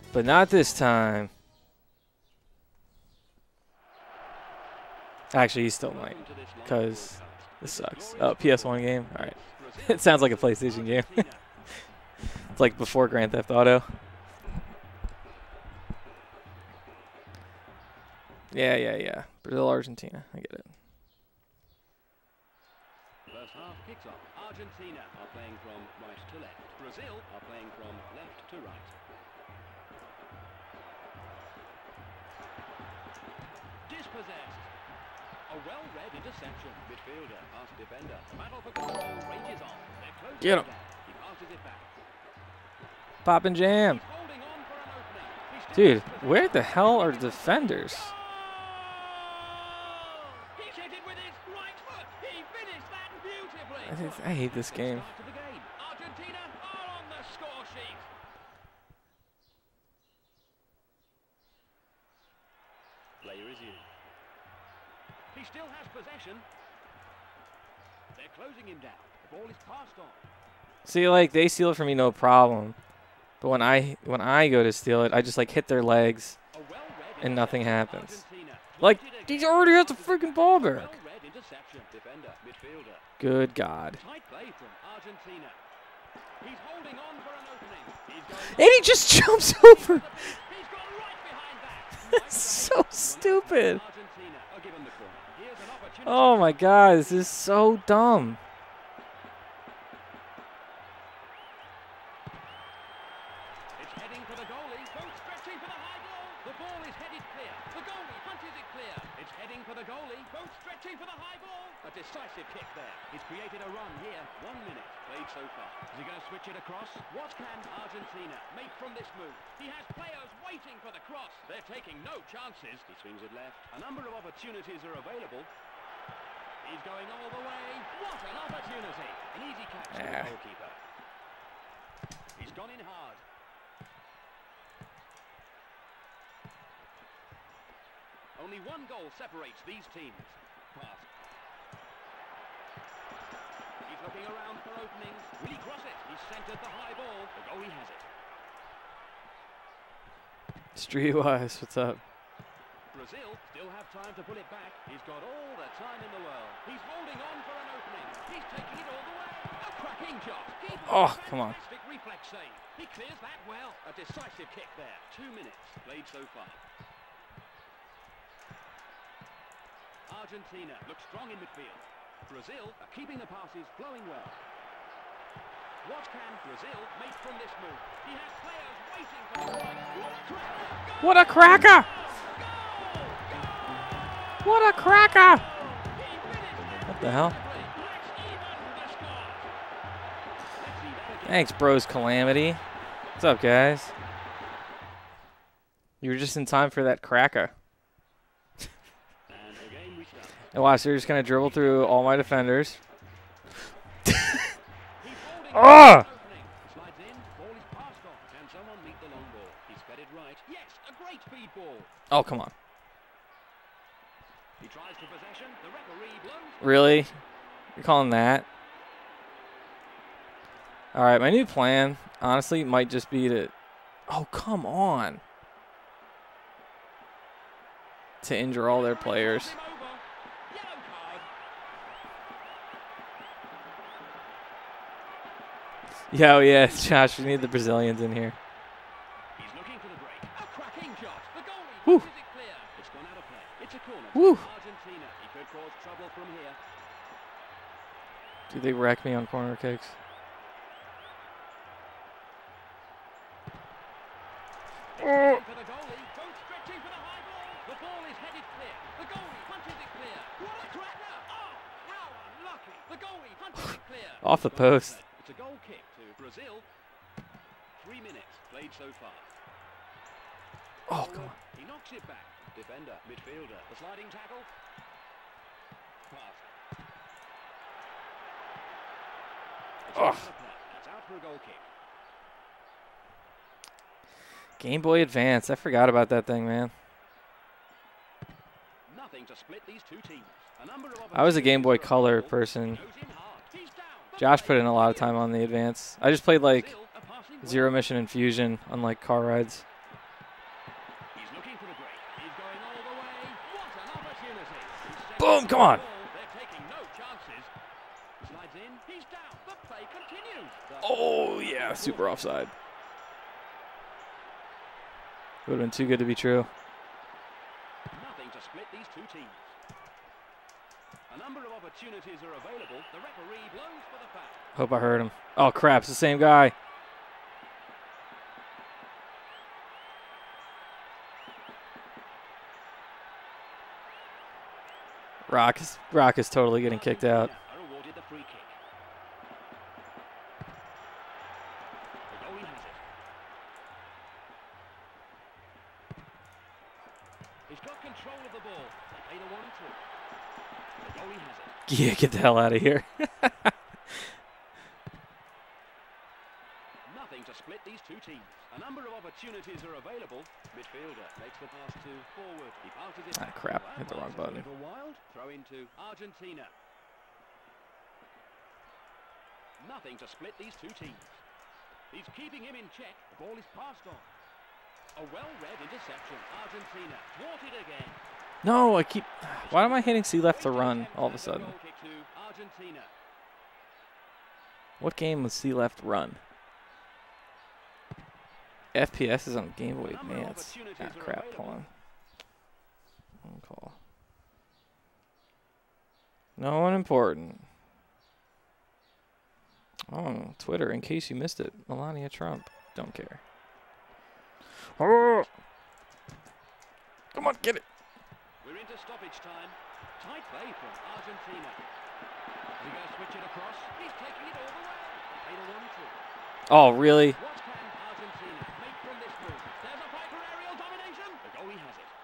But not this time. Actually, he still might, because this sucks. Oh, PS1 game? All right. It sounds like a PlayStation game. It's like before Grand Theft Auto. Yeah. Brazil, Argentina. I get it. First half kicks off. Argentina are playing from right to left. Brazil are playing from left to right. Dispossessed. A well-read interception. Midfielder past defender. The battle for control rages on. They're close. Get him. He passes it back. Pop and jam. He's holding on for an opening. Dude, where the hell are the defenders? He hit it with his right foot. He finished that beautifully. I hate this game. Start to the game. Argentina are on the score sheet. Player is you. He still has possession. They're closing him down. The ball is passed on. See, like, they steal it from me, no problem. But when I go to steal it, I just, like, hit their legs, A well-read and nothing happens. Argentina. Like, Twisted he already has the freaking ball back. well-read interception. Defender, midfielder. Good God. Tight play from Argentina. He's holding on for an opening. He's going And he just jumps over. He's gone right behind that. That's so stupid. Argentina are given the corner. Here's an opportunity. Oh, my God. This is so dumb. It's heading for the goalie. Both stretching for the high ball. The ball is headed clear. The goalie punches it clear. It's heading for the goalie. Both stretching for the high ball. A decisive kick there. He's created a run here. 1 minute played so far. Is he going to switch it across? What can Argentina make from this move? He has players waiting for the cross. They're taking no chances. He swings it left. A number of opportunities are available. He's going all the way. What an opportunity. An easy catch for the goalkeeper. He's gone in hard. Only one goal separates these teams. Pass. He's looking around for openings. Will he cross it? He's centered the high ball. The goalie has it. Streetwise, what's up? Brazil still have time to pull it back. He's got all the time in the world. He's holding on for an opening. He's taking it all the way. A cracking shot. Oh, come on. Fantastic reflex save. He clears that well. A decisive kick there. 2 minutes played so far. Argentina looks strong in midfield. Brazil are keeping the passes flowing well. What can Brazil make from this move? He has players waiting for the strike. What a cracker! What a cracker! What the hell? Thanks, Bros Calamity. What's up, guys? You were just in time for that cracker. And watch, they're just going to dribble through all my defenders. Ah! Slides in, ball is passed on. Can someone meet the long ball? He's fed it right. Yes, a great speed ball. Oh, come on. He tries for possession. The referee blows. Really? You're calling that? All right, my new plan, honestly, might just be to... Oh, come on. To injure all their players. Yeah, oh yeah, Josh, we need the Brazilians in here. He's looking for the break. A cracking shot. The goalie Woo. punches it clear. It's gone out of play. It's a corner. Woo. Argentina. He could cause trouble from here. Dude, they wreck me on corner kicks. For the goalie. Both stretching for the high ball. The ball is headed clear. The goalie punches it clear. What a cracker. Oh, how unlucky. The goalie punches it clear. Off the post. It's a goal kick to Brazil. 3 minutes played so far. Oh, come on. He knocks it back. Defender, midfielder. The sliding tackle. Pass. Oh. That's out for a goal kick. Game Boy Advance. I forgot about that thing, man. Nothing to split these two teams. A number of I was a Game Boy Color person. goes in hard. He's down. Josh put in a lot of time on the Advance. I just played like Zero Mission and Fusion on like car rides. Boom, come on. They're taking no chances. Slides in, he's down. The play continues. Oh, yeah, super offside. Would have been too good to be true. Nothing to split these two teams. A number of opportunities are available. The referee blows for the foul. Hope I heard him. Oh, crap, it's the same guy. Rock is totally getting kicked out. Are awarded the free kick. The goalie has it. He's got control of the ball. They pay the 1-2. The goalie has it. Yeah, get the hell out of here. Nothing to split these two teams. A number of opportunities are available. Midfielder makes the pass to forward. He passes it. Ah, crap. Hit the wrong button. A little wild. Throw into Argentina. Nothing to split these two teams. He's keeping him in check. The ball is passed on. A well-read interception. Argentina thwarted again. No, I keep... Why am I hitting C left to run all of a sudden? Goal kick to Argentina. What game was C left run? FPS is on Game Boy Advance. Ah, crap. Hold on. Phone call. No one important. Oh, Twitter, in case you missed it. Melania Trump. Don't care. Oh. Come on, get it. We're into stoppage time. Tight play from Argentina. He's going to switch it across. He's taking it all the way. Pay the 1-2. Oh, really? What can Argentina make from this move? There's a fight for aerial domination. The goalie has it.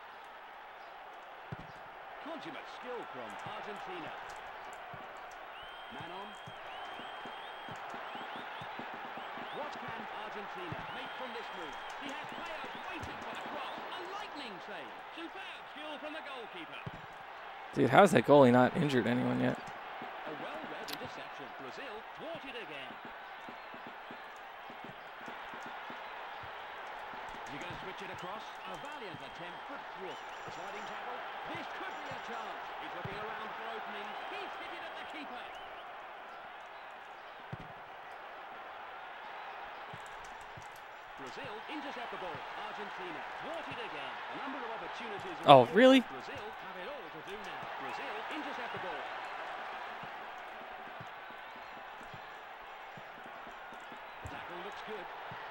Consummate skill from Argentina. Man on. What can Argentina make from this move? He has players waiting for the cross. A lightning save. Superb skill from the goalkeeper. Dude, how's that goalie not injured anyone yet? A well-read interception. Brazil thwarted again. You're going to switch it across. A valiant attempt for thwart. A sliding tackle. This could be a chance. He's looking around for openings. He's hit it at the keeper. Brazil intercept the ball. Argentina thwarted again. A number of opportunities. Oh, really? Brazil have it all to do now. Brazil intercept the ball. The tackle looks good.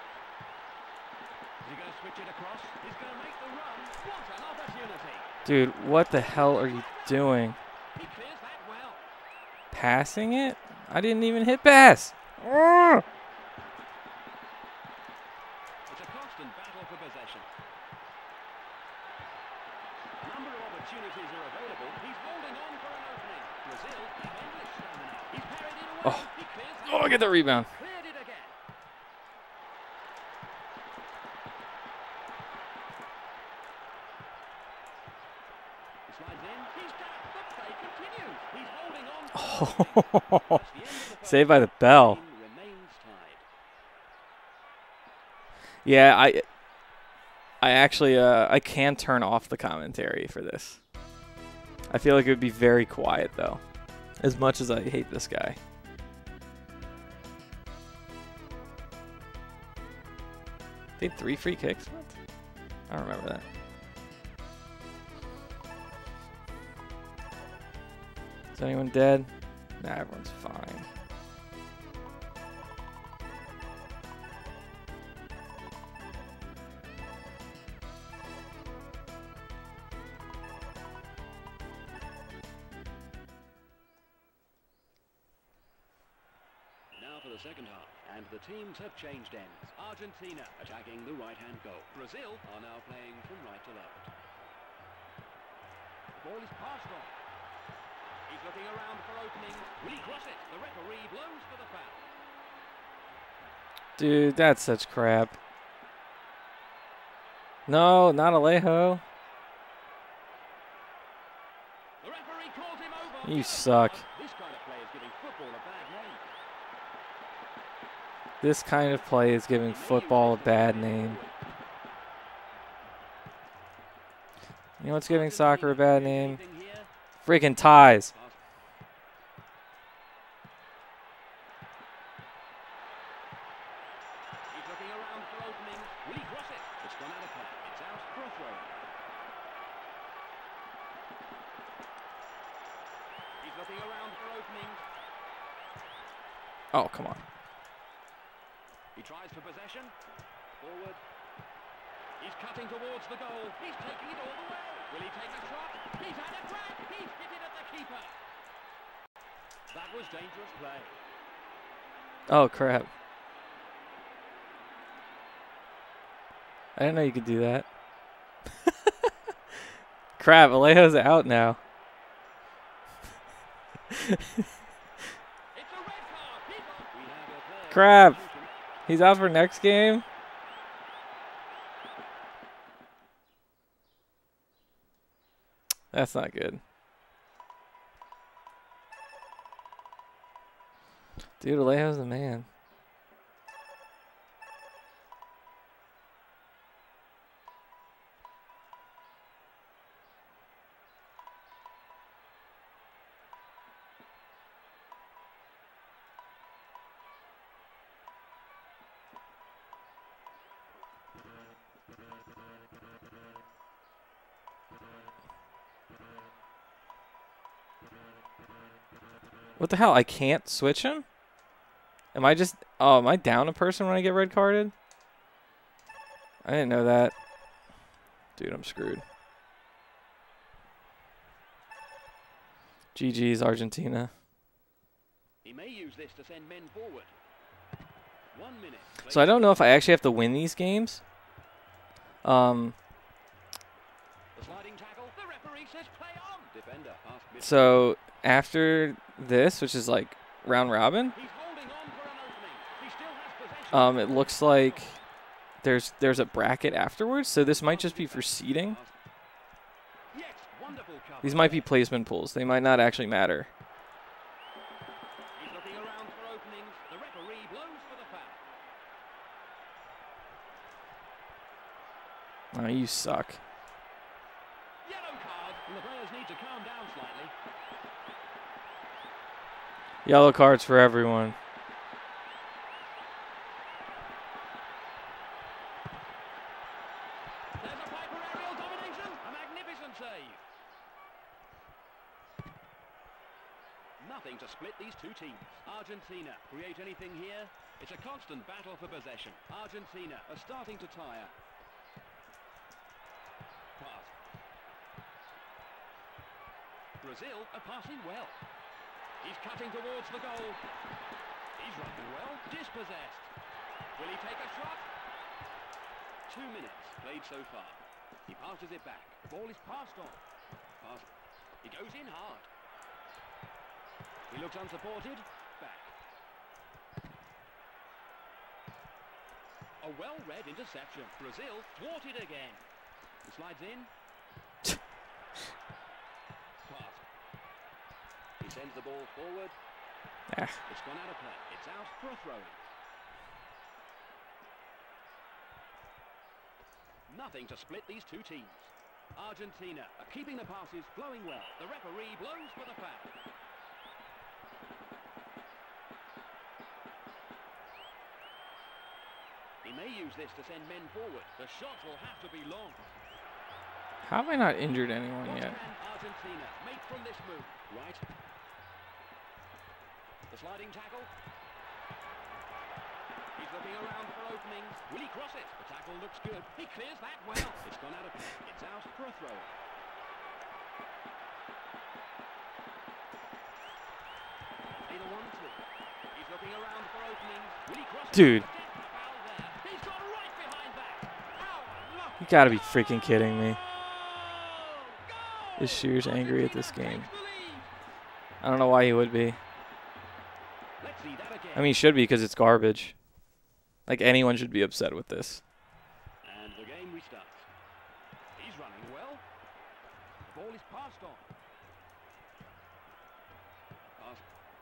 He's going to switch it across. He's going to make the run. What an opportunity. Dude, what the hell are you doing? He clears that well. Passing it? I didn't even hit pass. Ugh. It's a constant battle for possession. A number of opportunities are available. He's holding on for an opening. Brazil have endless stamina. He's parried it away. Oh, He clears that oh, I get the rebound. Cleared it again. He slides in. He's down. The play continues. He's holding on. Oh, saved by the bell. Remains tied. Yeah, I actually I can turn off the commentary for this. I feel like it would be very quiet though, as much as I hate this guy. They had 3 free kicks? What? I don't remember that. Is anyone dead? Nah, everyone's fine. Now for the second half, and the teams have changed ends. Argentina attacking the right-hand goal. Brazil are now playing from right to left. The ball is passed on. He's looking around for openings. Will he cross it? The referee blows for the foul. Dude, that's such crap. No, not Alejo. The referee calls him over. You suck. This kind of play is giving football a bad name. This kind of play is giving football a bad name. You know what's giving soccer a bad name? Freaking ties. He's looking around for openings. Will he cross it? It's gone out of play. It's out for a throw. He's looking around for openings. Oh, come on. He tries for possession. Forward. He's cutting towards the goal. He's taking it all the way. Will he take a shot? He's had a crack. He's hit it at the keeper. That was dangerous play. Oh, crap. I didn't know you could do that. Crap, Alejo's out now. It's a red card. We have a player. Crap. He's out for next game. That's not good. Dude, Alejo's the man. What the hell? I can't switch him? Am I just... Oh, am I down a person when I get red carded? I didn't know that. Dude, I'm screwed. GG's, Argentina. He may use this to send men forward. 1 minute. So I don't know if I actually have to win these games. The sliding tackle. The referee says play on. Defender past mid. So after this, which is like round robin, He's holding on for an opening. He still has possession. it looks like there's a bracket afterwards. So this might just be for seeding. Yes, wonderful cover. These might be placement pools. They might not actually matter. He's looking around for openings. The referee blows for the foul. Oh, you suck. Yellow card. And the players need to calm down slightly. Yellow cards for everyone. There's a Piper aerial domination. A magnificent save. Nothing to split these two teams. Argentina create anything here? It's a constant battle for possession. Argentina are starting to tire. Pass. Brazil are passing well. He's cutting towards the goal. He's running well. Dispossessed. Will he take a shot? 2 minutes played so far. He passes it back. The ball is passed on. Pass. He goes in hard. He looks unsupported. Back. A well-read interception. Brazil thwarted again. He slides in. Pass. He sends the ball forward. Ah. It's gone out of play. It's out for a throw-in. Nothing to split these two teams. Argentina are keeping the passes flowing well. The referee blows for the foul. He may use this to send men forward. The shot will have to be long. How have I not injured anyone What yet? can Argentina make from this move? Right. The sliding tackle. He's looking around for openings. Will he cross it? The tackle looks good. He clears that well. It's gone out of play. It's out for a throw. Either 1-2. He's looking around for openings. Will he cross it? Dude. A foul there. He's got right behind that. How unlucky. You gotta be freaking kidding me. Goal! Is Shears angry at this game? Takes the lead. I don't know why he would be. Let's see that again. I mean, he should be because it's garbage. Like, anyone should be upset with this. And the game restarts. He's running well. The ball is passed on. Pass.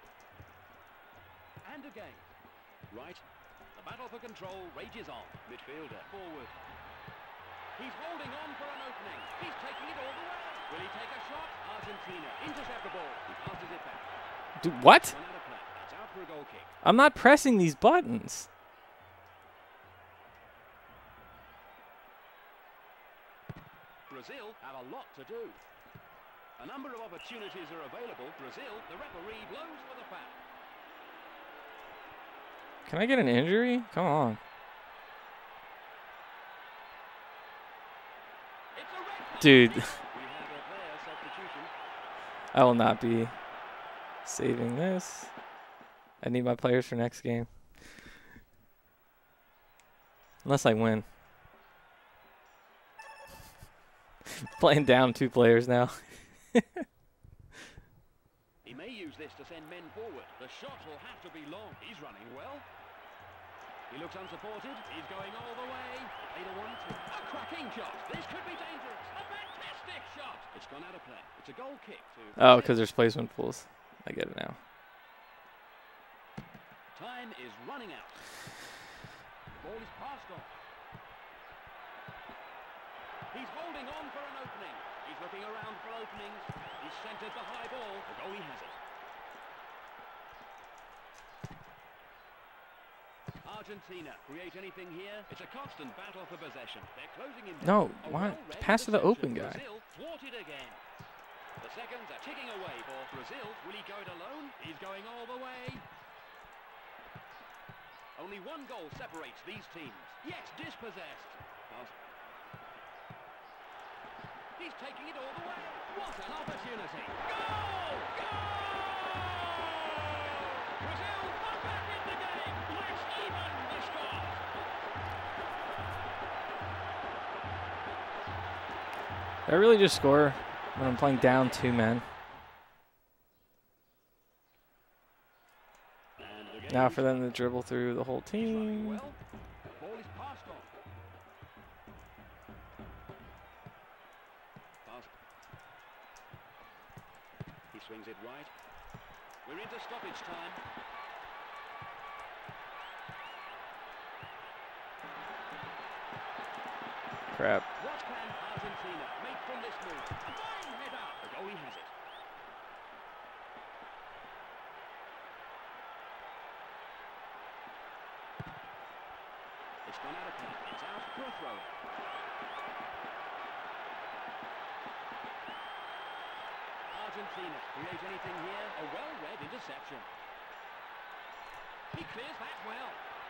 And again. Right. The battle for control rages on. Midfielder forward. He's holding on for an opening. He's taking it all the way. Will he take a shot? Argentina intercept the ball. He passes it back. Dude, what? Gone out of play. It's out for a goal kick. I'm not pressing these buttons. Brazil have a lot to do. A number of opportunities are available. Brazil, the referee blows for the foul. Can I get an injury? Come on. It's a red card. Dude, We have a player substitution. I will not be saving this. I need my players for next game. Unless I win. Playing down 2 players now. He may use this to send men forward. The shot will have to be long. He's running well. He looks unsupported. He's going all the way. They don't want to. A cracking shot. This could be dangerous. A fantastic shot. It's gone out of play. It's a goal kick to... Oh, because there's placement pools. I get it now. Time is running out. Ball is passed on. He's holding on for an opening. He's looking around for openings. He's centered the high ball. The goalie has it. Argentina create anything here? It's a constant battle for possession. They're closing in. No, A why? well-read Pass to the open interception. guy. Brazil thwarted again. The seconds are ticking away for Brazil. Will he go it alone? He's going all the way. Only one goal separates these teams. Yet dispossessed. Pass. He's taking it all the way. What an opportunity. Goal! Goal! Brazil are back in the game. Let's even the score. I really just score when I'm playing down 2 men. And the game Now for them to dribble through the whole is running team. well. Ball is passed on. Pass. He swings it right. We're into stoppage time. Crap. What can Argentina make from this move? A fine header. The goalie has it. It's gone out of play. It's out for a throw. Argentina create anything here? A well-read interception. He clears that well.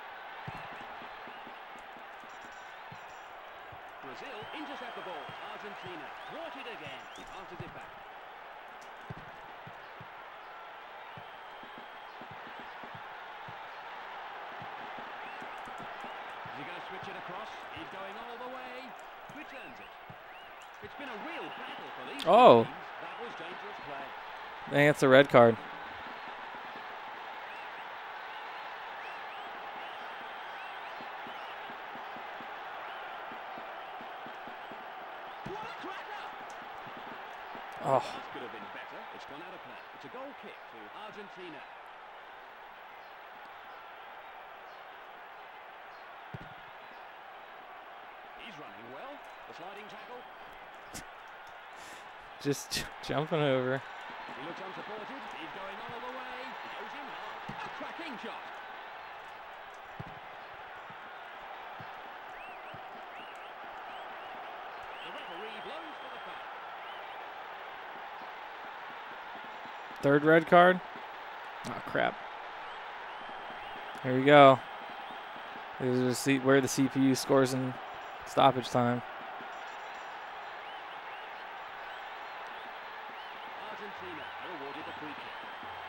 Brazil intercept the ball. Argentina thwarted again. He passes it back. Is he going to switch it across? He's going all the way. Returns it. It's been a real battle for these Oh. teams. That was dangerous play. I think it's a red card. What a cracker! Oh, That could have been better. It's gone out of play. It's a goal kick to Argentina. He's running well. The sliding tackle. just jumping over. He looks unsupported. He's going all the way. He goes in hard. A cracking shot. The referee blows for the foul. Third red card. Oh, crap. Here we go. This is where the CPU scores in stoppage time. Argentina are awarded the free kick.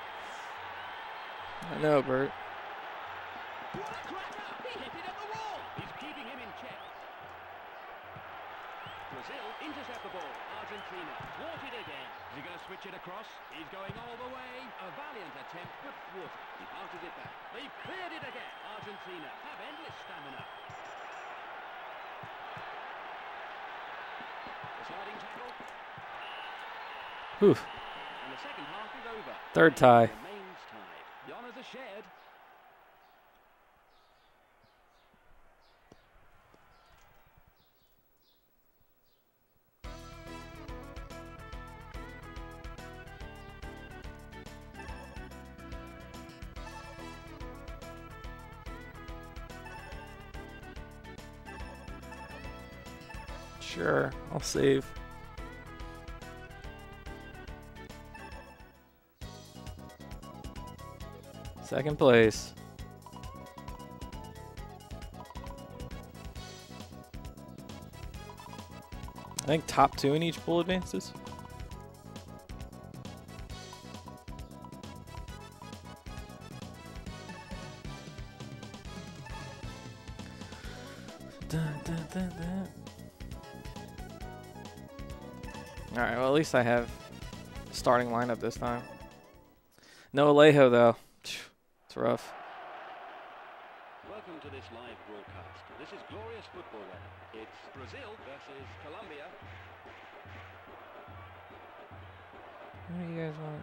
I know, Bert. What a cracker! He hit it at the wall. He's keeping him in check. Brazil intercept the ball. Argentina thwarted again. Is he going to switch it across? He's going all the way. A valiant attempt, but thwarted. He passes it back. They've cleared it again. Argentina have endless stamina. The sliding tackle. Whew. And the second half is over. Third tie. Remains tied. The honours are shared. Sure, I'll save. Second place. I think top 2 in each pool advances. All right, well, at least I have starting lineup this time. No Alejo, though. It's rough. Welcome to this live broadcast. This is glorious football weather. It's Brazil versus Colombia. What do you guys want?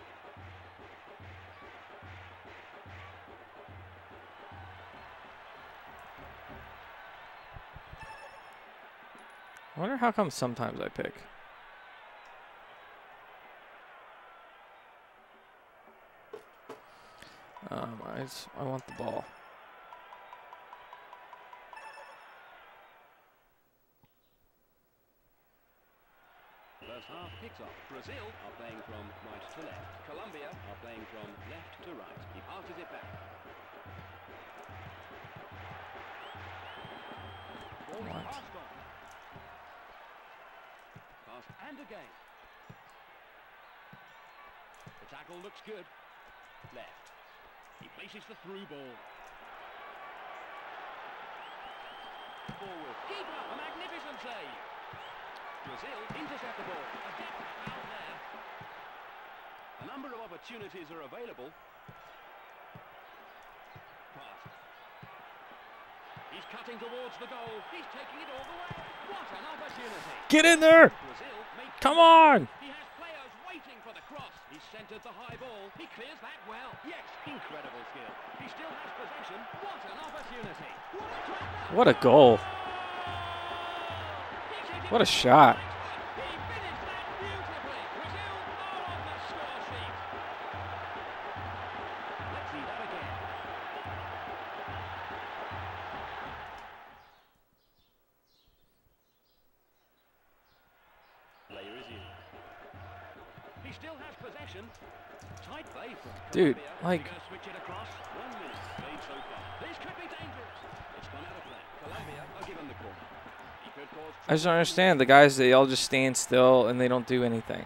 I wonder how come sometimes I pick. I want the ball. First half kicks off. Brazil are playing from right to left. Colombia are playing from left to right. He passes it back. Ball is passed on. Pass and again. The tackle looks good. Left. He places the through ball. Forward. Keeper, a magnificent save. Brazil intercept the ball. A depth out there. A number of opportunities are available. Pass. He's cutting towards the goal. He's taking it all the way. What an opportunity. Get in there! Brazil Come on! He has players waiting for the cross. He's centered the high ball. He clears that well. Yes, incredible skill. He still has possession. What an opportunity. What a cracker. What a goal. What a shot. He finished that beautifully. Brazil are on the score sheet. Let's see that again. Player is in. He still has possession. Tight play from Dude, Colombia. like, He goes switch it across. 1 minute played so far. This could be dangerous. It's gone out of play. Colombia are given the corner. He could cause I just don't understand. The guys, they all just stand still and they don't do anything.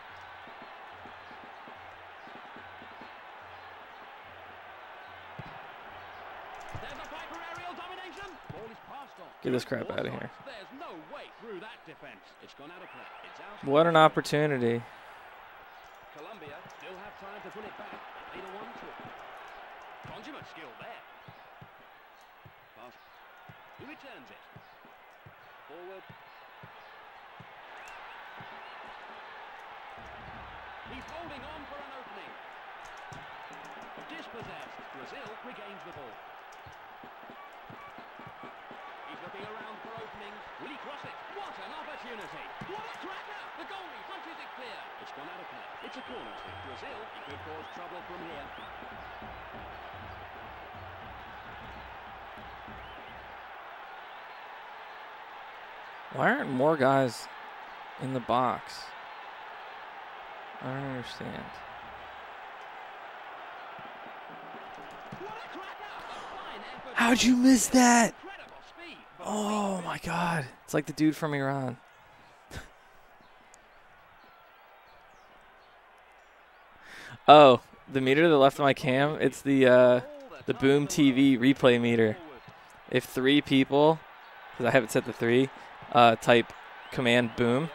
There's a Piper aerial domination. Ball is passed on. Get this crap out of here. There's no way through that defense. It's gone out of play. It's out. What an opportunity. Colombia still have time to put it back. They made a 1-2. Consummate skill there. Pass. He returns it. Forward. He's holding on for an opening. Dispossessed. Brazil regains the ball. He's looking around for openings. Will he cross it? What an opportunity. What a cracker. The goalie punches it clear. It's gone out of play. It's a corner to Brazil. He could cause trouble from here. Why aren't more guys in the box? I don't understand. What a cracker. A fine effort. How'd you miss that? Incredible speed. But Oh my God. It's like the dude from Iran. Oh, the meter to the left of my cam, it's the Boom TV replay meter. If 3 people, because I have it set to 3, type command boom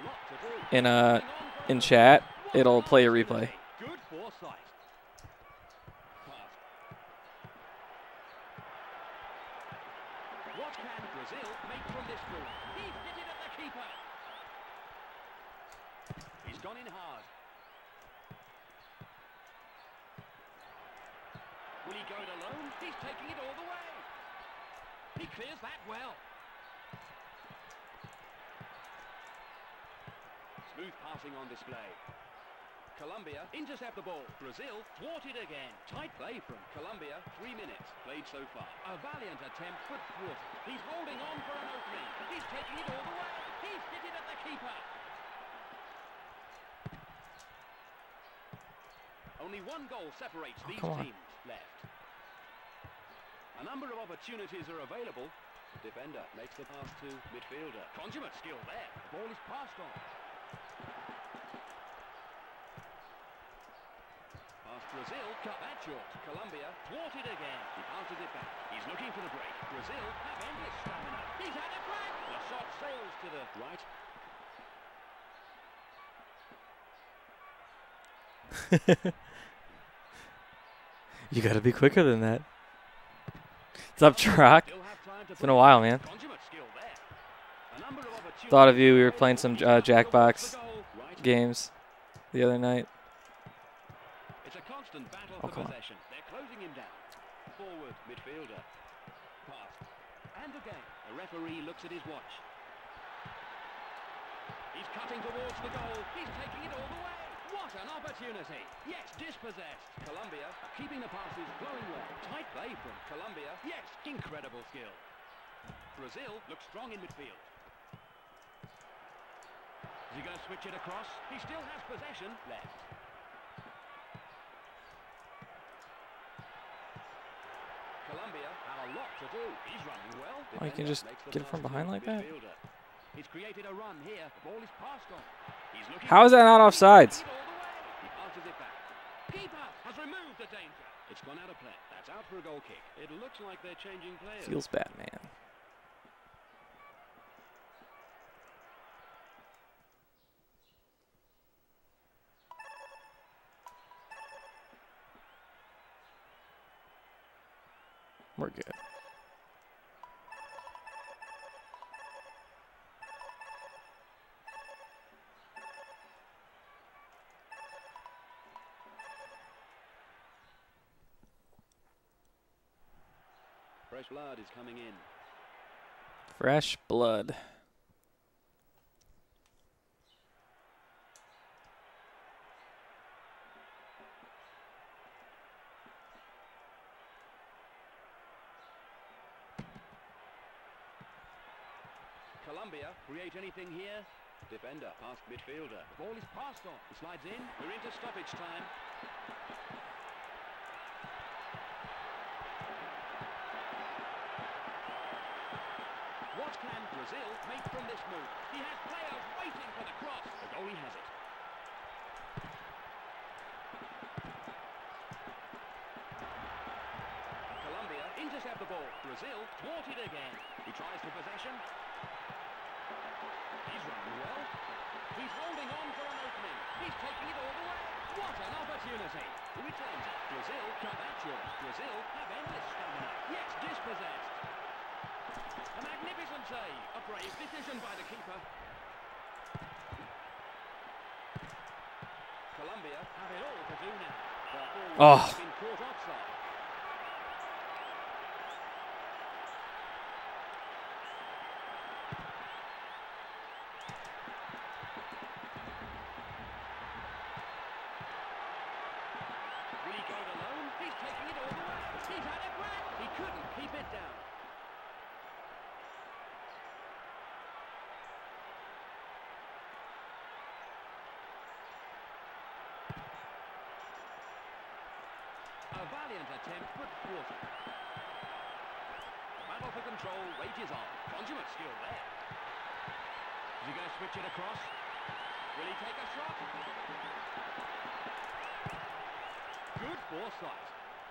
in chat, it'll play a replay. Good foresight. Pass. What can Brazil make from this move? He's hit it at the keeper. He's gone in hard. Will he go it alone? He's taking it all the way. He clears that well. Smooth passing on display. Colombia intercept the ball. Brazil thwarted again. Tight play from Colombia. 3 minutes played so far. A valiant attempt but thwarted. He's holding on for an opening. He's taking it all the way. keeper. Only one goal separates these teams left. A number of opportunities are available. The defender makes the pass to midfielder. Consummate skill there. The ball is passed on. Past Brazil, cut that short. Colombia thwarted again. He passes it back. He's looking for the break. Brazil have endless stamina. He's had a crack. The shot sails to the right. You gotta be quicker than that. What's up, Trock? It's been a while, man. Thought of you. We were playing some Jackbox games the other night. It's a constant battle for possession. They're closing him down. Forward midfielder. Pass. And again. The referee looks at his watch. He's cutting towards the goal. He's taking it all the way. What an opportunity. Yes, dispossessed. Colombia are keeping the passes flowing well. Tight play from Colombia. Yes, incredible skill. Brazil looks strong in midfield. Is he going to switch it across? He still has possession left. Colombia have a lot to do. He's running well. Oh, you can just get it from behind like that? He's created a run here. The ball is passed on. He's looking. How is that not offsides? He passes it back. Keeper has removed the danger. It's gone out of play. That's out for a goal kick. It looks like they're changing players. Feels bad, man. We're good. Fresh blood is coming in. Fresh blood. Colombia create anything here? Defender past midfielder. The ball is passed on. He slides in. We're into stoppage time. What can Brazil make from this move? He has players waiting for the cross. The goalie has it. Colombia intercept the ball. Brazil thwarted again. He tries for possession. He's running well. He's holding on for an opening. He's taking it all the way. What an opportunity. He returns it. Brazil cut that short. Brazil have endless stamina. Yes, dispossessed. A magnificent save. A brave decision by the keeper. Colombia have it all to do now. Their forward has been caught offside. Will he go it alone? He's taking it all the way. He's had a crack. He couldn't keep it down. A valiant attempt, but thwarted. The battle for control rages on. Consummate skill there. Is he going to switch it across? Will he take a shot? Good foresight.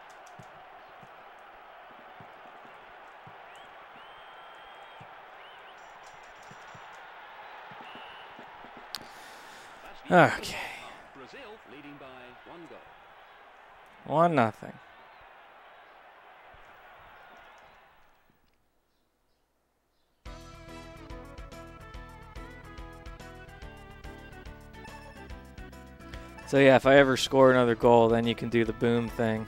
Okay. Brazil leading by 1 goal. 1-0. So yeah, if I ever score another goal, then you can do the boom thing.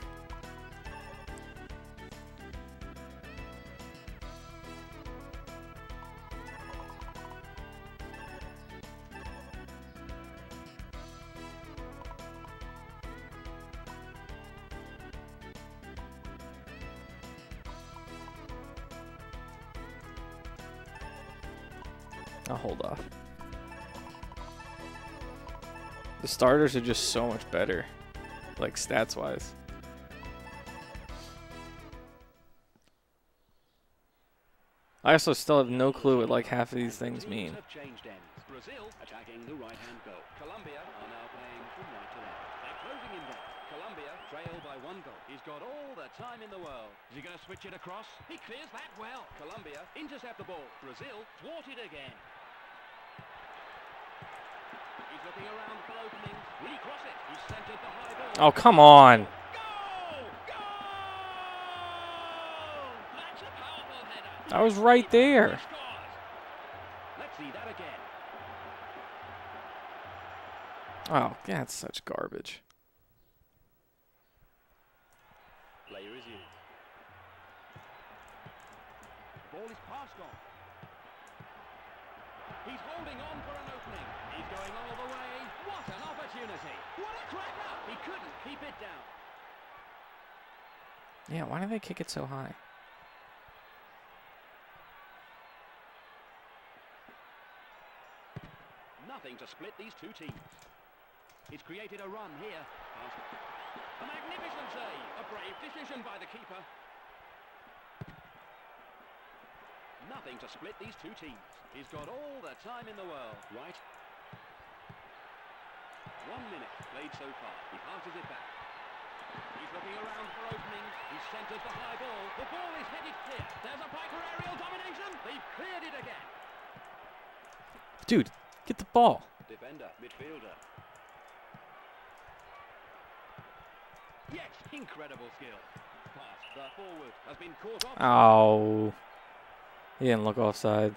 I'll hold off. The starters are just so much better, like stats-wise. I also still have no clue what like half of these things mean. Brazil attacking the right-hand goal. Colombia are now playing from right to left. They're closing in there. Colombia trail by 1 goal. He's got all the time in the world. Is he going to switch it across? He clears that well. Colombia intercept the ball. Brazil thwarted again. He's looking around for openings. Will he cross it? He's centered the high ball. Oh, come on. Goal! Goal! That's a powerful header. I was right there. He scores. Let's see that again. Oh, that's such garbage. Player is in. Ball is passed on. He's holding on for an opening. He's going all the way. What an opportunity. What a cracker. He couldn't keep it down. Yeah, why do they kick it so high? Nothing to split these two teams. He's created a run here. A magnificent save. A brave decision by the keeper. Nothing to split these two teams. He's got all the time in the world. Right. 1 minute played so far. He passes it back. He's looking around for openings. He's centered the high ball. The ball is headed clear. There's a Piper aerial domination. They've cleared it again. Dude, get the ball. Defender, midfielder. Yes, incredible skill. Pass, the forward has been caught off. Oh. He didn't look offside.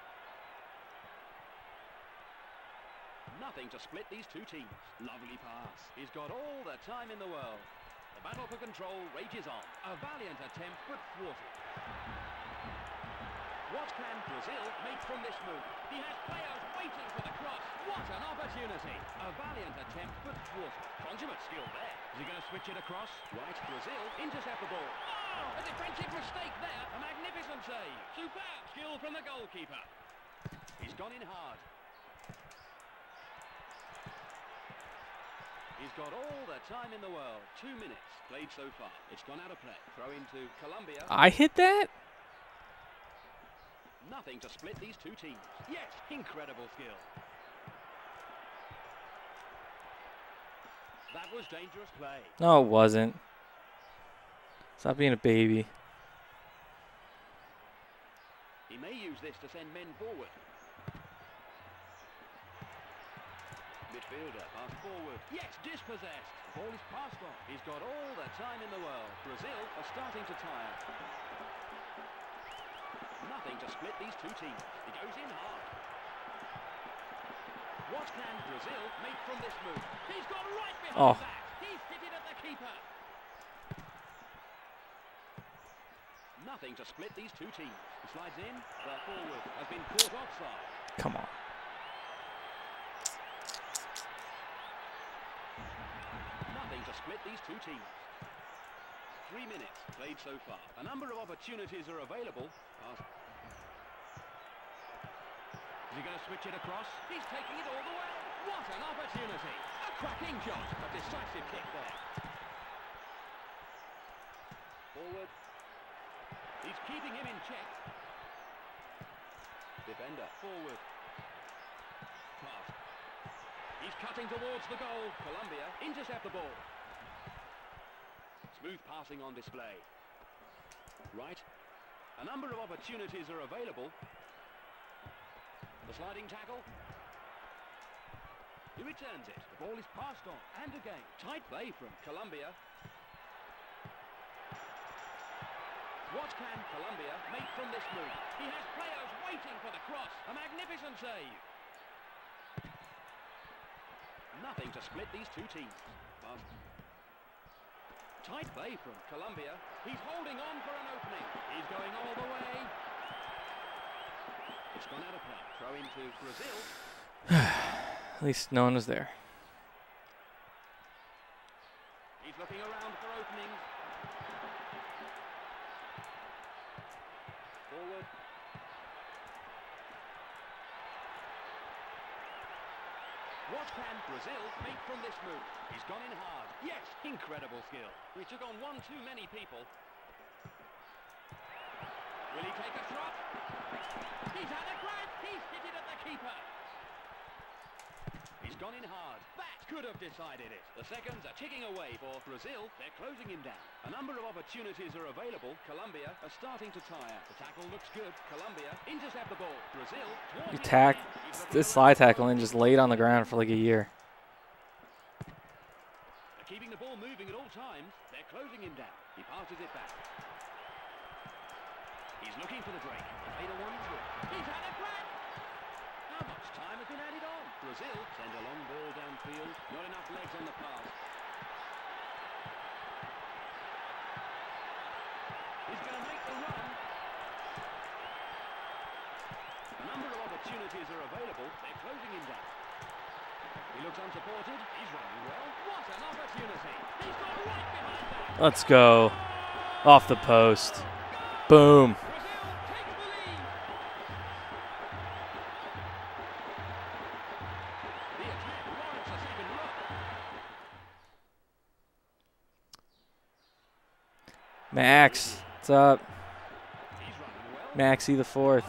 Nothing to split these two teams. Lovely pass. He's got all the time in the world. The battle for control rages on. A valiant attempt, but thwarted. What can Brazil make from this move? He has players waiting for the cross. What an opportunity. A valiant attempt, but thwarted. Consummate skill there. Is he going to switch it across? Right, Brazil intercept the ball. Oh, a defensive mistake there. A magnificent save. Superb skill from the goalkeeper. He's gone in hard. He's got all the time in the world. 2 minutes played so far. It's gone out of play. Throw into Colombia. I hit that? Nothing to split these two teams. Yes, incredible skill. That was dangerous play. No, it wasn't. Stop being a baby. He may use this to send men forward. Midfielder, pass forward. Yes, dispossessed. Ball is passed on. He's got all the time in the world. Brazil are starting to tire. Nothing to split these two teams. He goes in hard. What can Brazil make from this move? He's got right behind that. He's hit it at the keeper. Nothing to split these two teams. He slides in. The forward has been caught offside. Come on. Nothing to split these two teams. 3 minutes played so far. A number of opportunities are available. Is he going to switch it across? He's taking it all the way. What an opportunity. A cracking shot. A decisive kick there. Forward. He's keeping him in check. Defender. Forward. Pass. He's cutting towards the goal. Colombia intercept the ball. Smooth passing on display. Right. A number of opportunities are available. The sliding tackle. He returns it. The ball is passed on. And again. Tight play from Colombia. What can Colombia make from this move? He has players waiting for the cross. A magnificent save. Nothing to split these two teams. Tight play from Colombia. He's holding on for an opening. He's going all the way. It's gone out of play. Throw into Brazil. At least no one was there. He's looking around for openings. Forward. What can Brazil make from this move? He's gone in hard. Yes, incredible skill. He took on one too many people. Will he take a shot? He's had a grab. He's hit it at the keeper. He's gone in hard. That could have decided it. The seconds are ticking away for Brazil. They're closing him down. A number of opportunities are available. Colombia are starting to tire. The tackle looks good. Colombia intercept the ball. Brazil. You this slide tackling just laid on the ground for like a year. They're keeping the ball moving at all times. They're closing him down. He passes it back. He's looking for the break. The fader one through. He's had a grab. How much time has been added on? Brazil send a long ball downfield. Not enough legs on the pass. He's going to make the run. A number of opportunities are available. They're closing him down. He looks unsupported. He's running well. What an opportunity. He's got right behind that. Let's go. Off the post. Boom. Max, what's up? Maxie the fourth.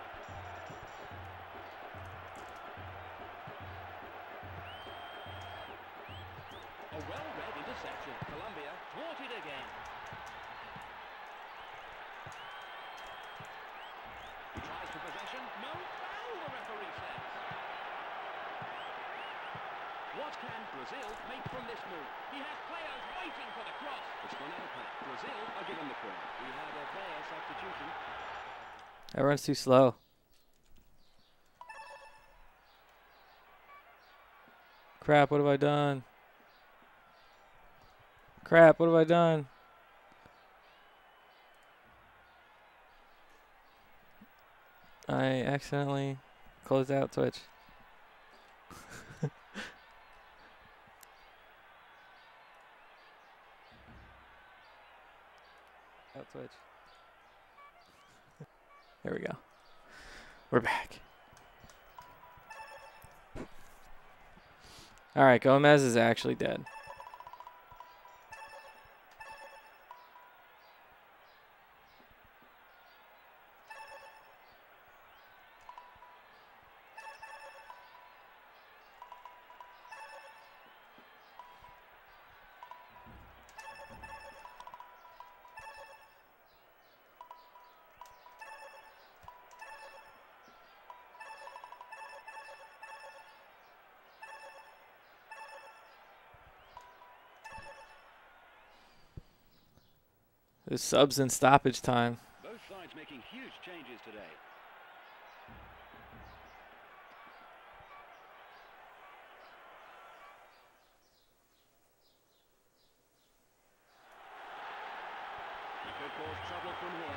A well-read interception. Colombia thwarted again. He tries for possession. No foul, the referee says. What can Brazil make from this move? He has players waiting for the cross. It's gone out of play. Brazil are given the corner. We had a player substitution. Everyone's too slow. Crap, what have I done? Crap, what have I done? I accidentally closed out Twitch. Out Twitch. There we go. We're back. All right, Gomez is actually dead. There's subs in stoppage time. Both sides making huge changes today. He could cause trouble from here.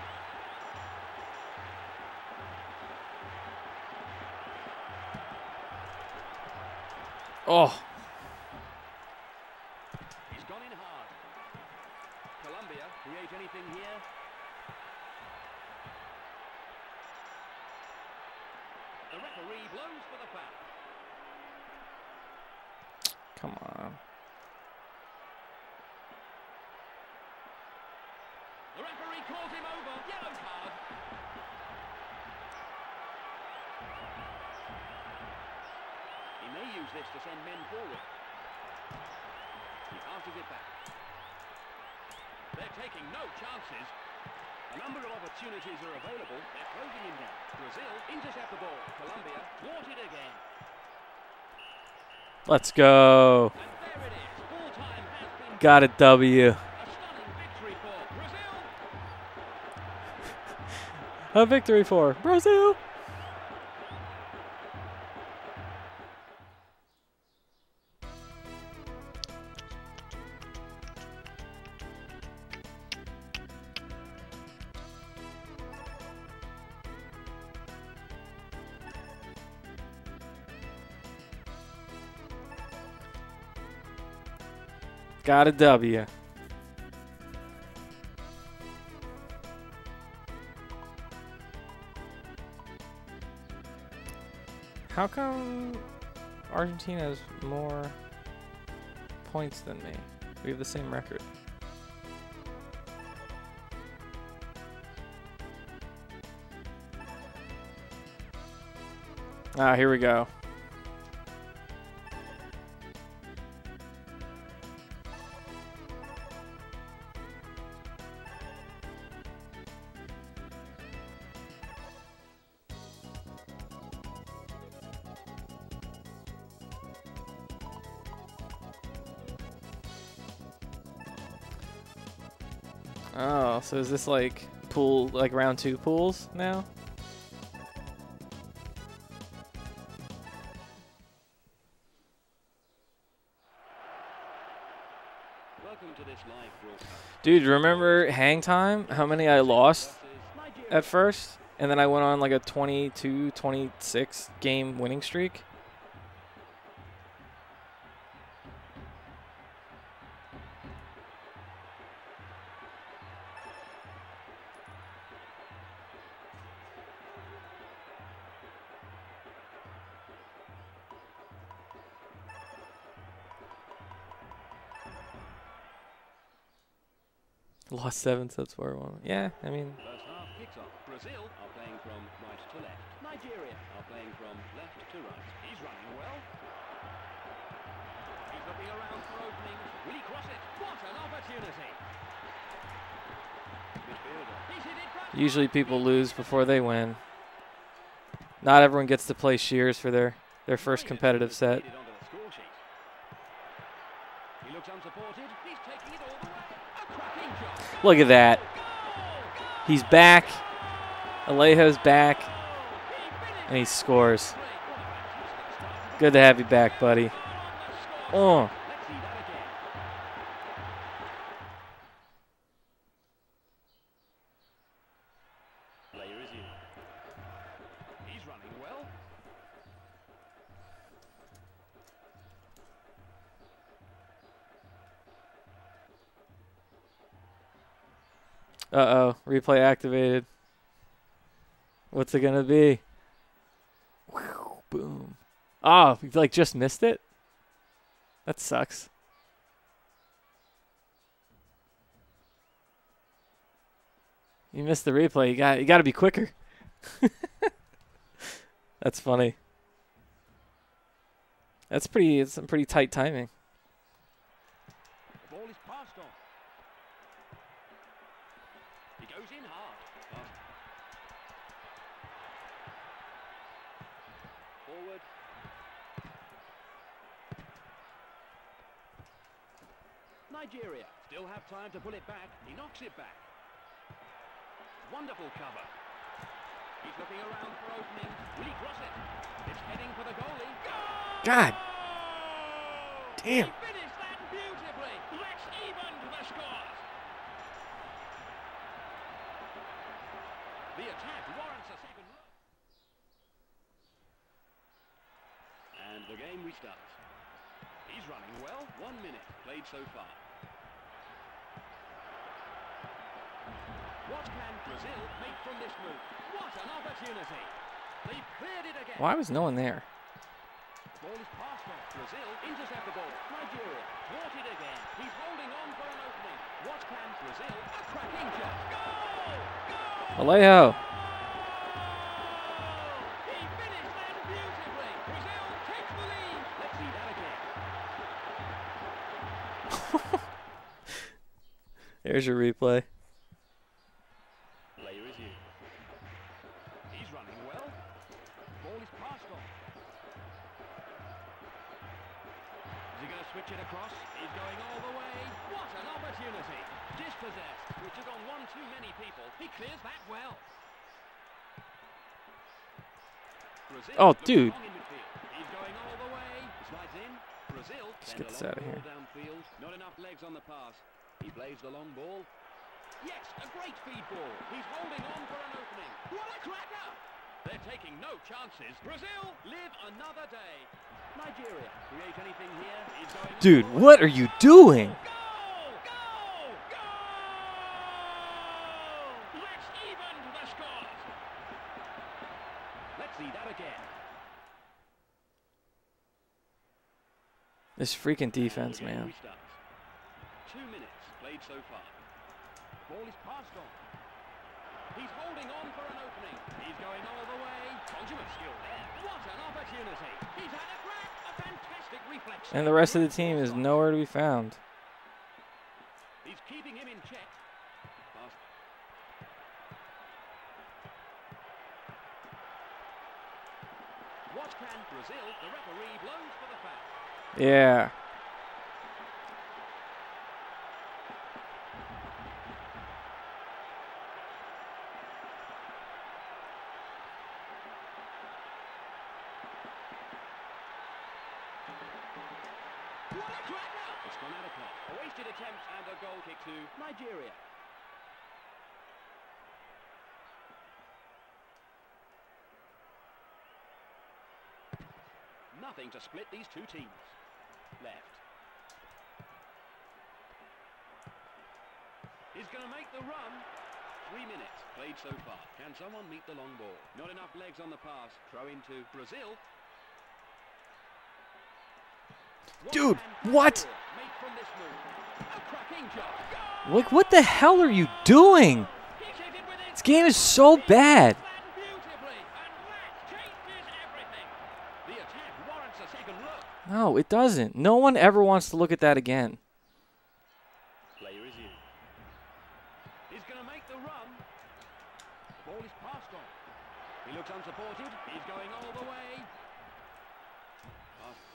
Oh. He's gone in hard. Colombia create anything here? The referee blows for the foul. Come on. The referee calls him over. Yellow card. He may use this to send men forward. He passes it back. They're taking no chances. A number of opportunities are available. They're closing him down. Brazil intercept the ball. Colombia thwarted again. Let's go. And there it is. Full time has been Got a W. a stunning victory for Brazil. A victory for Brazil. Got a W. How come Argentina has more points than me. We have the same record. Ah, here we go. Oh, so is this like pool, like round 2 pools now? Welcome to this live broadcast. Dude, remember hang time? How many I lost at first? And then I went on like a 22, 26 game winning streak? Lost 7 sets 4-1. Yeah, I mean, First half kicks off. Brazil are playing from right to left. Nigeria are playing from left to right. He's running well. He's looking around for openings. Will he cross it? What an opportunity! Midfielder. He's hit it right. usually people lose before they win. Not everyone gets to play Shears for their first competitive set. He looks unsupported. He's taking it all the way. A cracking shot. Look at that. He's back. Alejo's back. And he scores. Good to have you back, buddy. Oh. Let's see that again. Player is in. He's running well. Uh-oh. Replay activated. What's it going to be? Whew, boom. Oh, you like just missed it? That sucks. You missed the replay. You got to be quicker. That's funny. It's some pretty tight timing. The ball is passed on. He goes in hard. Forward. Nigeria still have time to pull it back. He knocks it back. Wonderful cover. He's looking around for openings. Will he cross it? It's heading for the goalie. Goal! God damn. He finished that beautifully. Let's even to the scores. The attack warrants a second look. And the game restarts. He's running well. 1 minute played so far. What can Brazil make from this move? What an opportunity. They've cleared it again. Why was no one there? Ball is passed on. Brazil intercept the ball. Nigeria thwarted again. He's holding on for an opening. What can Brazil? A cracking shot. Goal! Goal! Alejo. He finished that beautifully. Brazil takes the lead. Let's see that again. There's your replay. Player is in. He's running well. Ball is passed on. Is he going to switch it across? He's going all the way. What an opportunity. Dispossessed. We took on one too many people. He clears that well. Brazil Oh, looks dude. long in midfield. He's going all the way. Slides in. Brazil Just send get a this long outta ball here. downfield. Not enough legs on the pass. He plays the long ball. Yes, a great feed ball. He's holding on for an opening. What a cracker! They're taking no chances. Brazil live another day. Nigeria create anything here? He's going Dude, all the way. what are you doing? Goal! Goal! Goal! Let's even to the scores. Let's see that again. This freaking defense, man. 2 minutes played so far. Ball is passed on. He's holding on for an opening. He's going all the way. Consummate skill there. What an opportunity. He's had a crack. A fantastic reflex. And the rest of the team is nowhere to be found. He's keeping him in check. Pass. What can Brazil? The referee blows for the foul. Yeah. What a cracker! It's gone out of play. A wasted attempt and a goal kick to Nigeria. Nothing to split these two teams. Left. He's going to make the run. 3 minutes played so far. Can someone meet the long ball? Not enough legs on the pass. Throw into Brazil. Dude, what? Made from this move. A cracking shot. Like, what the hell are you doing? He's hit it with it. This game is so bad. Beautifully, and that changes everything. The attack warrants a second look. No, it doesn't. No one ever wants to look at that again. Player is in. He's going to make the run. The ball is passed on. He looks unsupported. He's going all the way. Pass.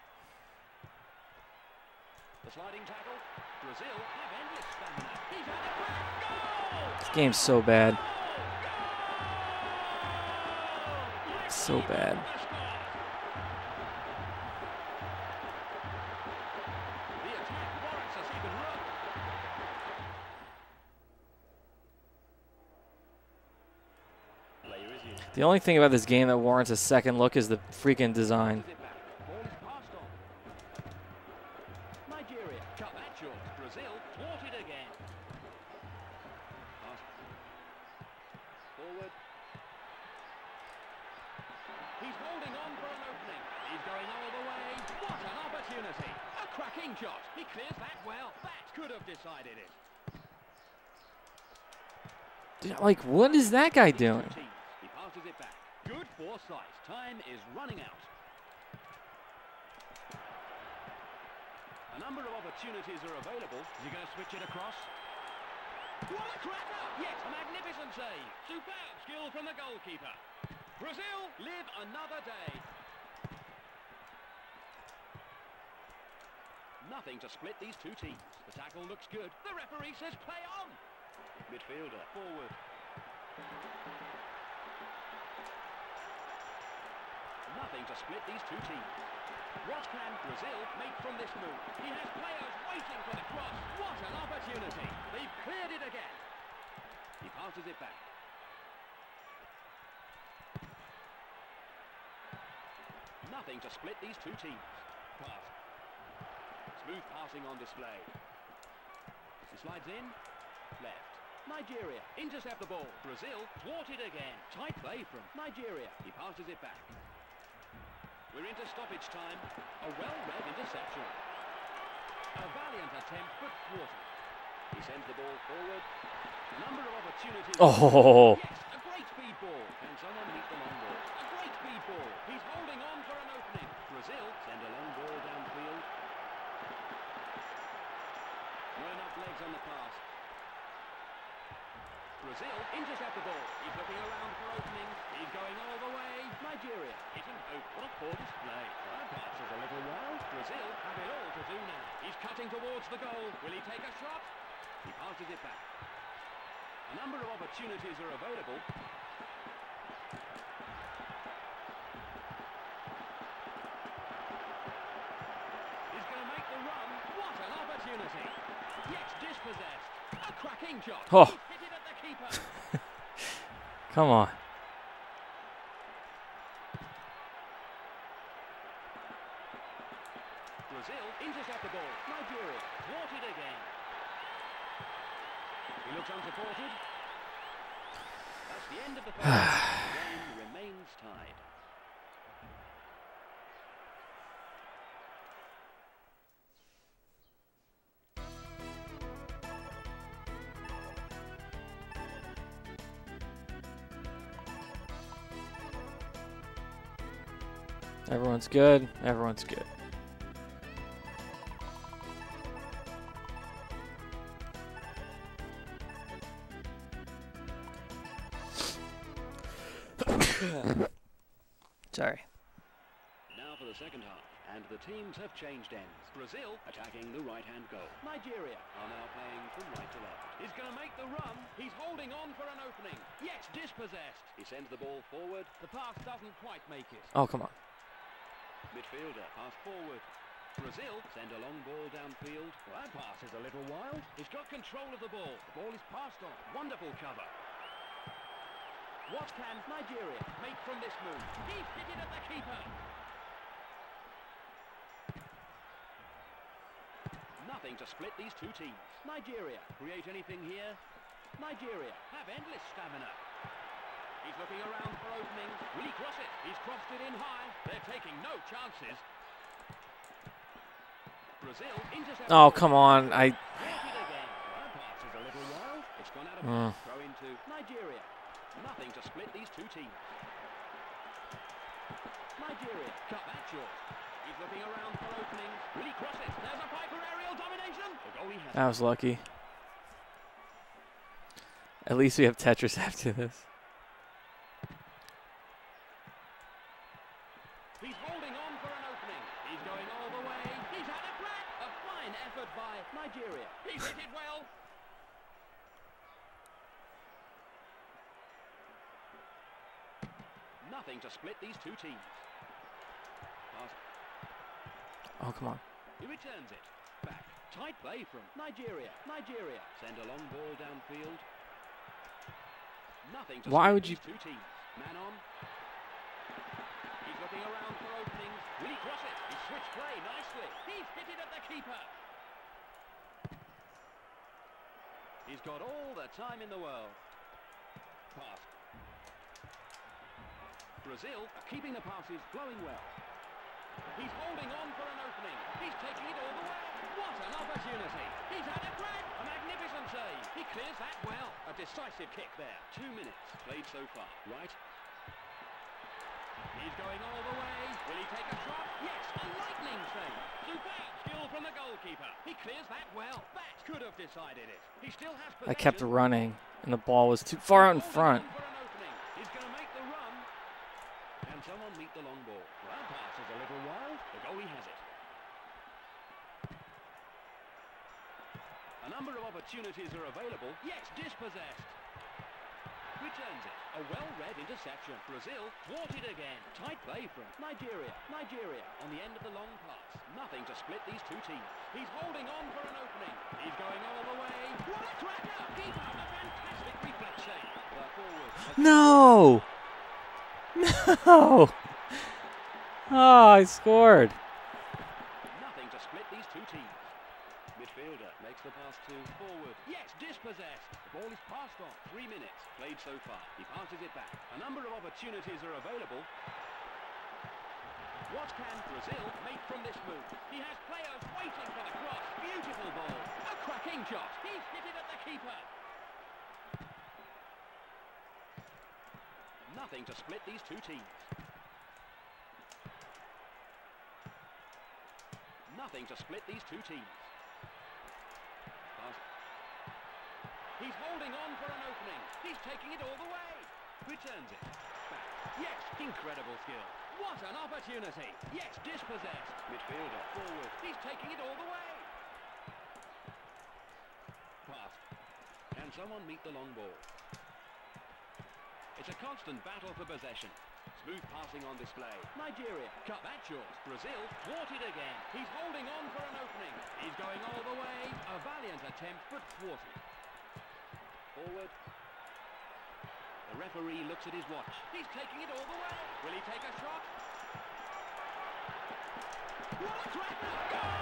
The sliding tackle. Brazil have endless stamina. He's had a crack. Goal! This game's so bad. So bad. The attack warrants a second look. Player is in. The only thing about this game that warrants a second look is the freaking design. Ball is passed on. Nigeria cut that short. Brazil thwarted again. Pass. Forward. He's holding on for an opening. He's going all the way. What an opportunity. A cracking shot. He clears that well. That could have decided it. Dude, like, what is that guy doing? He passes it back. Good foresight. Time is running out. A number of opportunities are available. Is he going to switch it across? What a cracker! Yes, a magnificent save. Superb skill from the goalkeeper. Brazil live another day. Nothing to split these two teams. The tackle looks good. The referee says play on. Midfielder forward. Nothing to split these two teams. What can Brazil make from this move? He has players waiting for the cross. What an opportunity. They've cleared it again. He passes it back. Nothing to split these two teams. Pass. Smooth passing on display. He slides in. Left. Nigeria intercept the ball. Brazil thwarted again. Tight play from Nigeria. He passes it back. We're into stoppage time. A well-read interception. A valiant attempt, but thwarted. He sends the ball forward. A number of opportunities. Oh. Yes, a great speed ball. Can someone meet the long ball? A great speed ball. He's holding on for an opening. Brazil send a long ball downfield. Not enough legs on the pass. Brazil intercept the ball. He's looking around for openings. He's going all the way. Nigeria hitting hope. What a poor display. That pass is a little wild. Brazil have it all to do now. He's cutting towards the goal. Will he take a shot? He passes it back. A number of opportunities are available. He's going to make the run. What an opportunity. Yes, dispossessed. A cracking shot. Oh. He's hit it at the keeper. Come on. Brazil intercept the ball. Nigeria thwarted again. He looks unsupported. That's the end of the first. The game remains tied. Everyone's good. Everyone's good. Sorry. Now for the second half, and the teams have changed ends. Brazil attacking the right-hand goal. Nigeria are now playing from right to left. He's going to make the run. He's holding on for an opening. Yes, dispossessed. He sends the ball forward. The pass doesn't quite make it. Oh, come on. Midfielder pass forward. Brazil send a long ball downfield. Well, that pass is a little wild. He's got control of the ball. The ball is passed on. Wonderful cover. What can Nigeria make from this move? He's hit it at the keeper. Nothing to split these two teams. Nigeria create anything here? Nigeria have endless stamina. He's looking around for openings. Will he cross it? He's crossed it in high. They're taking no chances. Brazil intercepts. Oh, come on. That pass is a little wild. It's gone out of bounds. Throw into Nigeria. Nothing to split these two teams. Nigeria cut that short. He's looking around for openings. Will he cross it? There's a Piper aerial domination. The goalie has. That was lucky. At least we have Tetris after this. He's holding on for an opening. He's going all the way. He's had a crack. A fine effort by Nigeria. He's hit it well. Nothing to split these two teams. Pass. Oh, come on. He returns it. Back. Tight play from Nigeria. Nigeria send a long ball downfield. Nothing to Why split would you... these two teams. Man on. He's looking around for openings. Will he cross it? He switched play nicely. He's hit it at the keeper. He's got all the time in the world. Pass. Brazil are keeping the passes flowing well. He's holding on for an opening. He's taking it all the way. What an opportunity. He's had a crack. A magnificent save. He clears that well. A decisive kick there. 2 minutes played so far. Right. He's going all the way. Will he take a shot? Yes, a lightning save. Superb skill from the goalkeeper. He clears that well. That could have decided it. He still has possession. I kept running, and the ball was too far out in front. He's going to make the run. Can someone meet the long ball? Well, that pass is a little wild. The goalie has it. A number of opportunities are available. Yes, dispossessed. Returns it. A well-read interception. Brazil thwarted again. Tight play from Nigeria. Nigeria on the end of the long pass. Nothing to split these two teams. He's holding on for an opening. He's going all the way. What a cracker! Keeper, a fantastic reflex save. Forward. No! No! Oh, I scored. Nothing to split these two teams. Midfielder makes the pass to forward. Yes, dispossessed. The ball is passed on. 3 minutes played so far. He passes it back. A number of opportunities are available. What can Brazil make from this move? He has players waiting for the cross. Beautiful ball. A cracking shot. He's hit it at the keeper. Nothing to split these two teams. Nothing to split these two teams. Pass. He's holding on for an opening. He's taking it all the way. Returns it. Back. Yes, incredible skill. What an opportunity. Yes, dispossessed. Midfielder forward. He's taking it all the way. Pass. Can someone meet the long ball? It's a constant battle for possession. Smooth passing on display. Nigeria cut that short. Brazil thwarted again. He's holding on for an opening. He's going all the way. A valiant attempt, but thwarted. Forward. The referee looks at his watch. He's taking it all the way. Will he take a shot? What a cracker!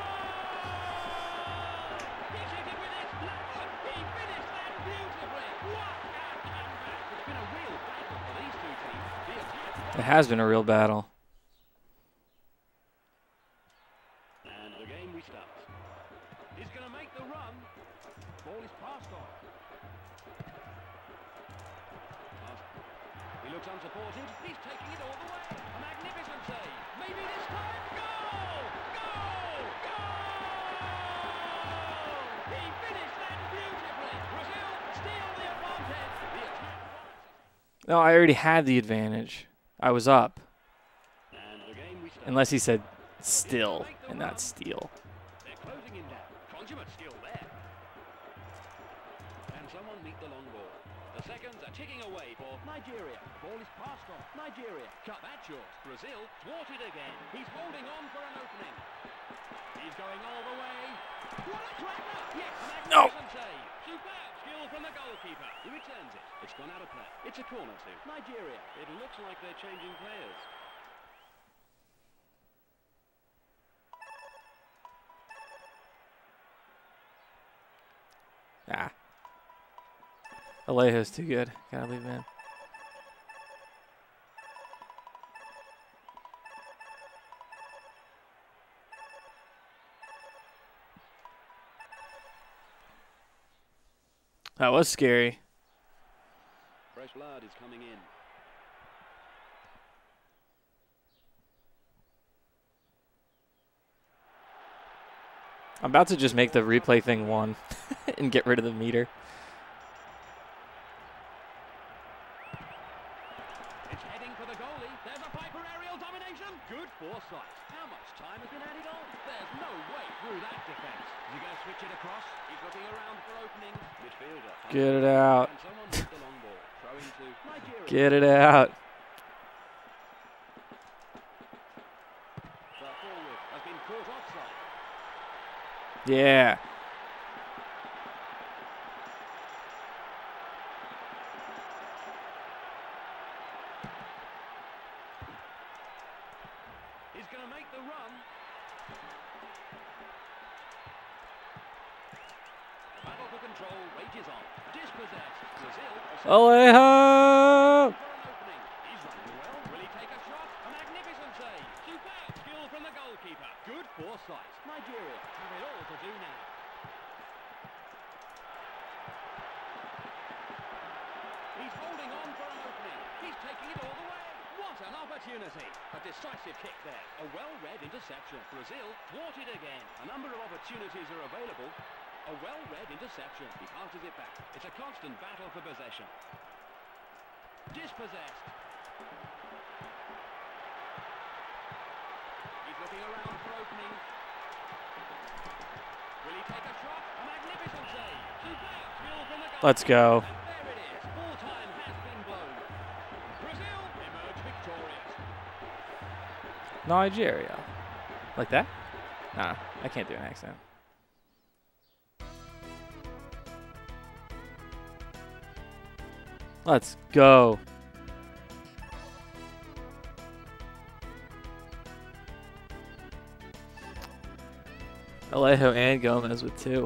Goal! He's hit it with his left foot. He finished that beautifully. What a comeback! It's been a real battle for these two teams. The attack. It has been a real battle. And the game restarts. He's going to make the run. Ball is passed on. He looks unsupported. He's taking it all the way. A magnificent save. Maybe No, I already had the advantage. I was up. And the game restarts. Unless he said still and not steal. They're closing him down. Consummate skill there. Can someone meet the long ball? The seconds are ticking away for Nigeria. Ball is passed on. Nigeria cut that short. Brazil thwarted again. He's holding on for an opening. He's going all the way. What a cracker! Yes, No. magnificent save. Superb skill from the goalkeeper. He returns it. It's gone out of play. It's a corner to Nigeria. It looks like they're changing players. Ah. Alejo's too good. Gotta leave him in. That was scary. Fresh blood is coming in. I'm about to just make the replay thing 1 and get rid of the meter. It's heading for the goalie. There's a Piper aerial domination. Good foresight. How much time has been added on? There's no way through that defense. Is he going to switch it across? He's looking around for opening. Midfielder. Get it out. And someone with the long ball. Throwing to Nigeria. Get it out. The forward has been caught offside. Yeah. He's going to make the run. The battle for control rages on. Dispossessed. Brazil. Alejo! For an opening. He's running well. Will he take a shot? A magnificent save. Superb skill from the goalkeeper. Good foresight. Nigeria have it all to do now. He's holding on for an opening. He's taking it all the way. What an opportunity. A decisive kick there. A well-read interception. Brazil thwarted again. A number of opportunities are available. A well-read interception. He passes it back. It's a constant battle for possession. Dispossessed. He's looking around for opening. Will he take a shot? A magnificent save. Superb skill from the goal. Let's go. And there it is. Full time has been blown. Brazil emerge victorious. Nigeria. Like that? Nah, I can't do an accent. Let's go. Alejo and Gomez with 2.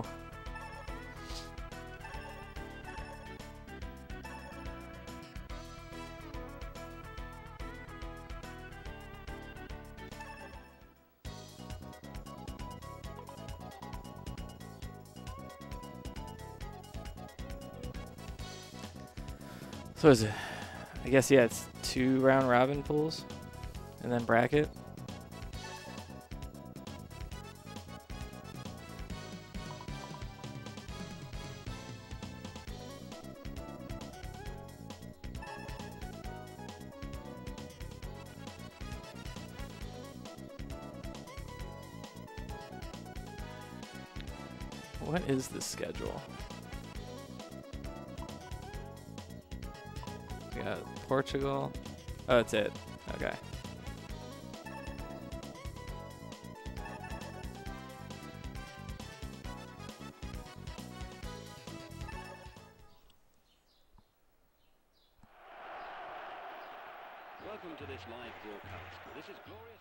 So is it? I guess, yeah, it's 2 round robin pools and then bracket. What is the schedule? We got Portugal. Oh, that's it. Okay. Welcome to this live broadcast. This is glorious.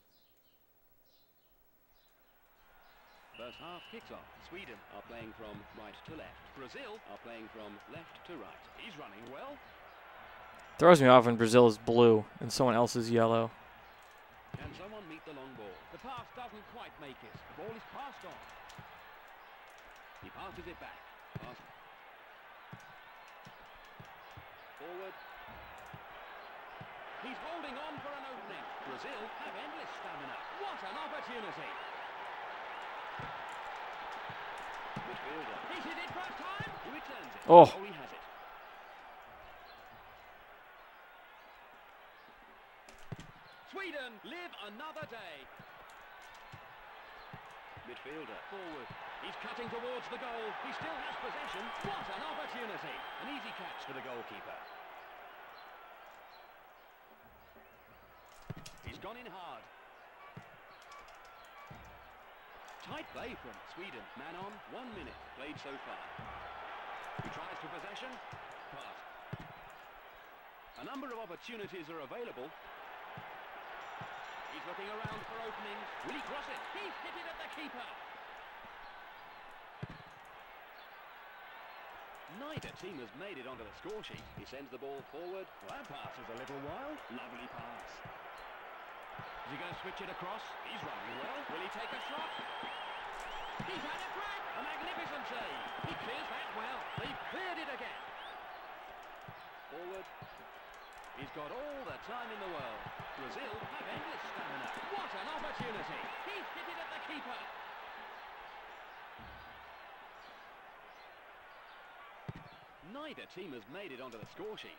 First half kicks off. Sweden are playing from right to left. Brazil are playing from left to right. He's running well. Throws me off when Brazil is blue and someone else is yellow. Can someone meet the long ball? The pass doesn't quite make it. The ball is passed on. He passes it back. Pass. Forward. He's holding on for an opening. Brazil have endless stamina. What an opportunity. Midfielder. He's hit it first time. He returns it. Oh. He has it. Sweden live another day. Midfielder forward. He's cutting towards the goal. He still has possession. What an opportunity. An easy catch for the goalkeeper. He's gone in hard. Tight play from Sweden. Man on, 1 minute played so far. He tries for possession. Pass. A number of opportunities are available. He's looking around for openings. Will he cross it? He's hit it at the keeper. Neither team has made it onto the score sheet. He sends the ball forward. Well, that pass is a little wild. Lovely pass. Is he going to switch it across? He's running well. Will he take a shot? He's had a crack. A magnificent save. He clears that well. They've cleared it again. Forward. He's got all the time in the world. Brazil have endless stamina. What an opportunity. He's hit it at the keeper. Neither team has made it onto the score sheet.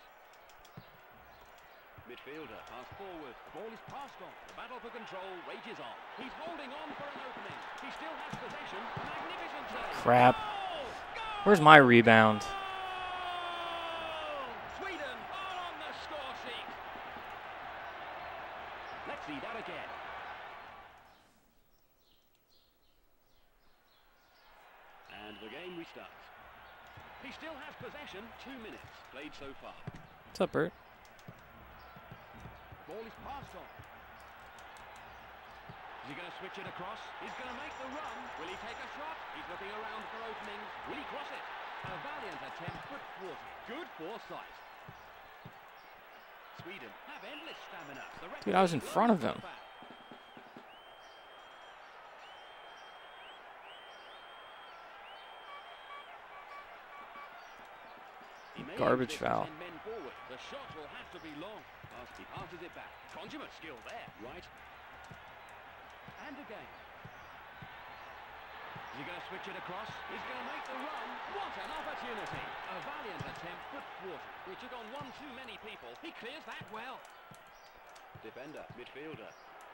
Midfielder pass forward. The ball is passed on. The battle for control rages on. He's holding on for an opening. He still has possession. A magnificent save. Crap. Goal! Goal! Where's my rebound? Sweden are on the score sheet. Let's see that again. And the game restarts. He still has possession. 2 minutes played so far. What's up, Bert? Ball is passed on. Is he going to switch it across? He's going to make the run. Will he take a shot? He's looking around for openings. Will he cross it? A valiant attempt, but thwarted. Good foresight. Sweden have endless stamina. Dude, I was in front of him. Garbage foul. The shot will have to be long. He passes it back. Consummate skill there, right? And again. Is he going to switch it across? He's going to make the run. What an opportunity. A valiant attempt, but thwarted. He took on one too many people. He clears that well. Defender, midfielder.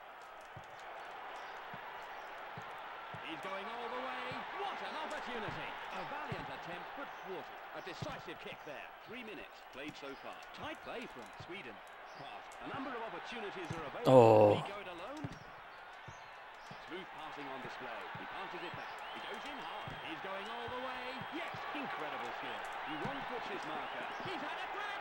He's going all the way. What an opportunity. A valiant attempt, but thwarted. A decisive kick there. 3 minutes played so far. Tight play from Sweden. Pass. A number of opportunities are available. Oh. Will he go it alone? Smooth passing on display. He passes it back. He goes in hard. He's going all the way. Yes, incredible skill. He wrong-foots his marker. He's had a crack.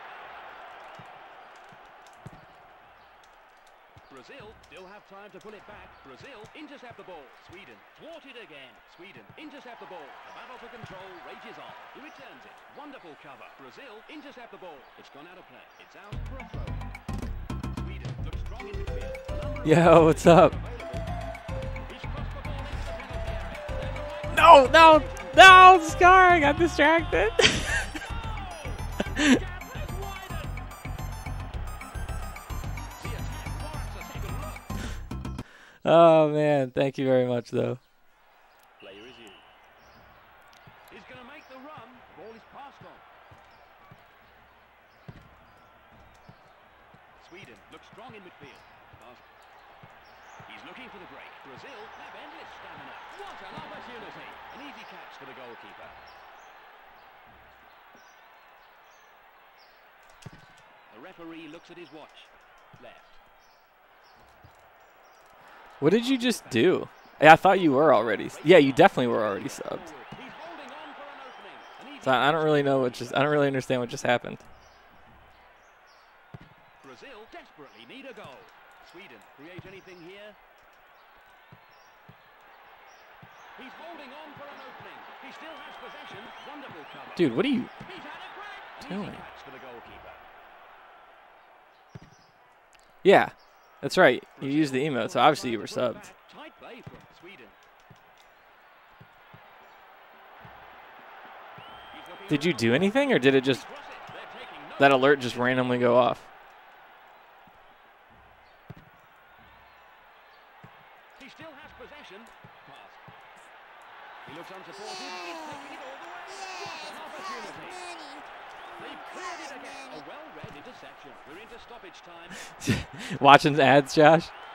Brazil still have time to pull it back. Brazil intercept the ball. Sweden thwarted again. Sweden intercept the ball. The battle for control rages on. He returns it. Wonderful cover. Brazil intercept the ball. It's gone out of play. It's out for a throw. Sweden looks strong in midfield. Yo, what's up? He's crossed the ball into the penalty area. No, no, no, Scar, I got distracted. Oh, man. Thank you very much, though. Player is in. He's going to make the run. Ball is passed on. Sweden looks strong in midfield. He's looking for the break. Brazil have endless stamina. What an opportunity. An easy catch for the goalkeeper. The referee looks at his watch. Left. What did you just do? Yeah, I thought you were already. Yeah, you definitely were already subbed. He's holding on for an opening. An easy So I don't really know what just. I don't really understand what just happened. Brazil desperately need a goal. Sweden create anything here? He's holding on for an opening. He still has possession. Wonderful cover. Dude, what are you He's had a crack. An doing? easy catch for the goalkeeper. Yeah, that's right. You used the emote, so obviously you were subbed. Tight play from Sweden. Did you do anything, or did it just that alert just randomly go off? He still has possession. Pass. He looks unsupported. He's taking it all the way. What an opportunity. They've cleared it again. A well-read interception. We're into stoppage time. Watching ads, Josh?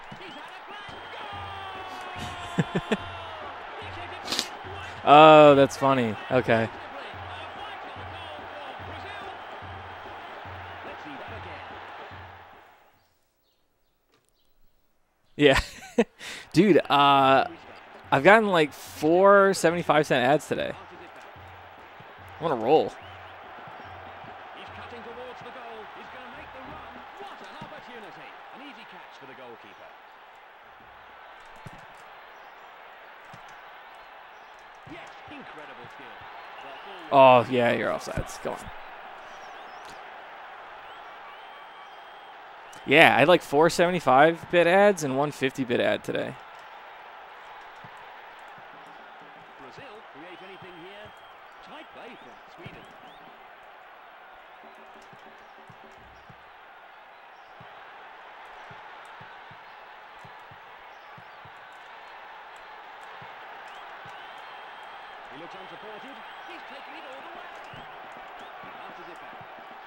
Oh, that's funny. Okay. Yeah. Dude, I've gotten like 4 75-cent ads today. I'm on a roll. He's cutting towards the goal. He's going to make the run. What an opportunity. An easy catch for the goalkeeper. Yes, incredible skill. Oh, yeah, you're offsides. Go on. Yeah, I had like 4 75-bit ads and 1 50-bit ad today. Brazil create anything here? Tight play from Sweden. He looks unsupported. He's taking it all the way. He passes it back.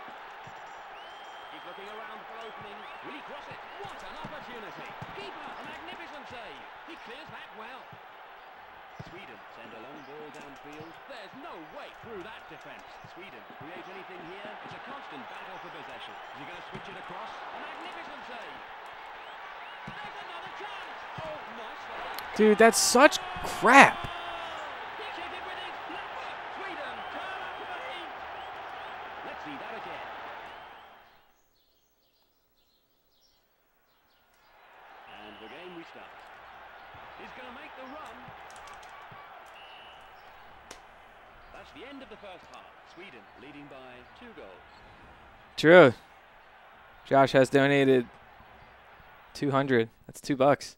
He's looking around for opening. Will he cross it? What an opportunity. Keeper, a magnificent save. He clears that well. Sweden send a long ball downfield. There's no way through that defence. Sweden create anything here? It's a constant battle for possession. Is he going to switch it across? A magnificent save. There's another chance. Oh, nice save. Dude, that's such crap. He hit it with his left foot. Sweden turn up the heat. Let's see that again. And the game restarts. He's going to make the run. That's the end of the first half. Sweden leading by 2 goals. True. Josh has donated 200. That's $2.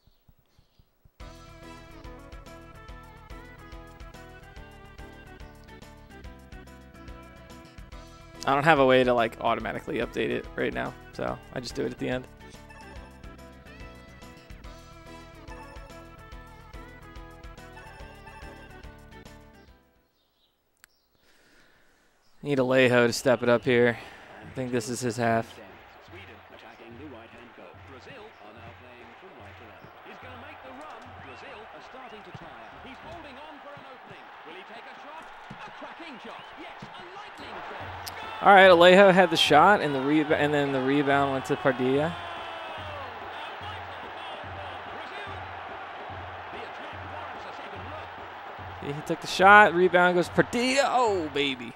I don't have a way to like automatically update it right now, so I just do it at the end. Need Alejo to step it up here. I think this is his half. Sweden attacking the right-hand goal. Brazil are now playing from right to left. He's going to make the run. Brazil are starting to tire. He's holding on for an opening. Will he take a shot? A cracking shot. Yes, a lightning shot. All right, Alejo had the shot, and then the rebound went to Padilla. He took the shot. Rebound goes Padilla. Oh, baby.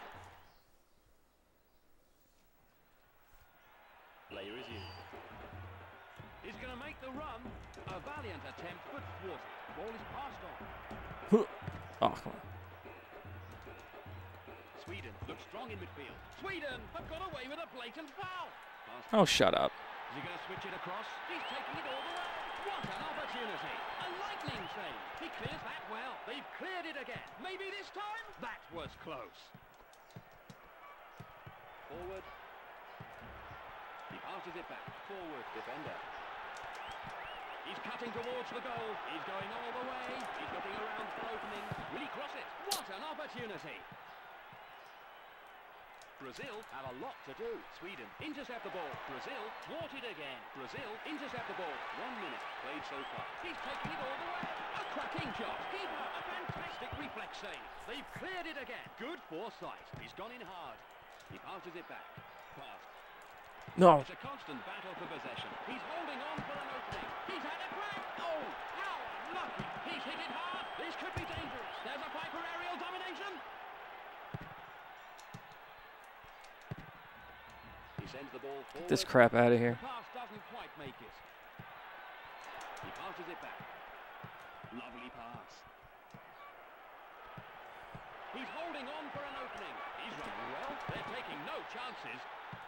Player is in. He's going to make the run. A valiant attempt, but thwarted. Ball is passed on. Oh, come on. Sweden looks strong in midfield. Sweden have got away with a blatant foul. Oh, shut up. Is he going to switch it across? He's taking it all the way. What an opportunity. A lightning save. He clears that well. They've cleared it again. Maybe this time? That was close. Forward. He passes it back. Forward defender. He's cutting towards the goal. He's going all the way. He's looking around for opening. Will he cross it? What an opportunity. Brazil have a lot to do. Sweden intercept the ball. Brazil thwarted again. Brazil intercept the ball. 1 minute played so far. He's taking it all the way. A cracking shot. Keeper, a fantastic reflex save. They've cleared it again. Good foresight. He's gone in hard. He passes it back. Pass. No. It's a constant battle for possession. He's holding on for an opening. He's had a crack. Oh, how unlucky. He's hit it hard. This could be dangerous. There's a fight for aerial domination. He sends the ball forward. Get this crap out of here. The pass doesn't quite make it. He passes it back. Lovely pass. He's holding on for an opening. He's running well. They're taking no chances.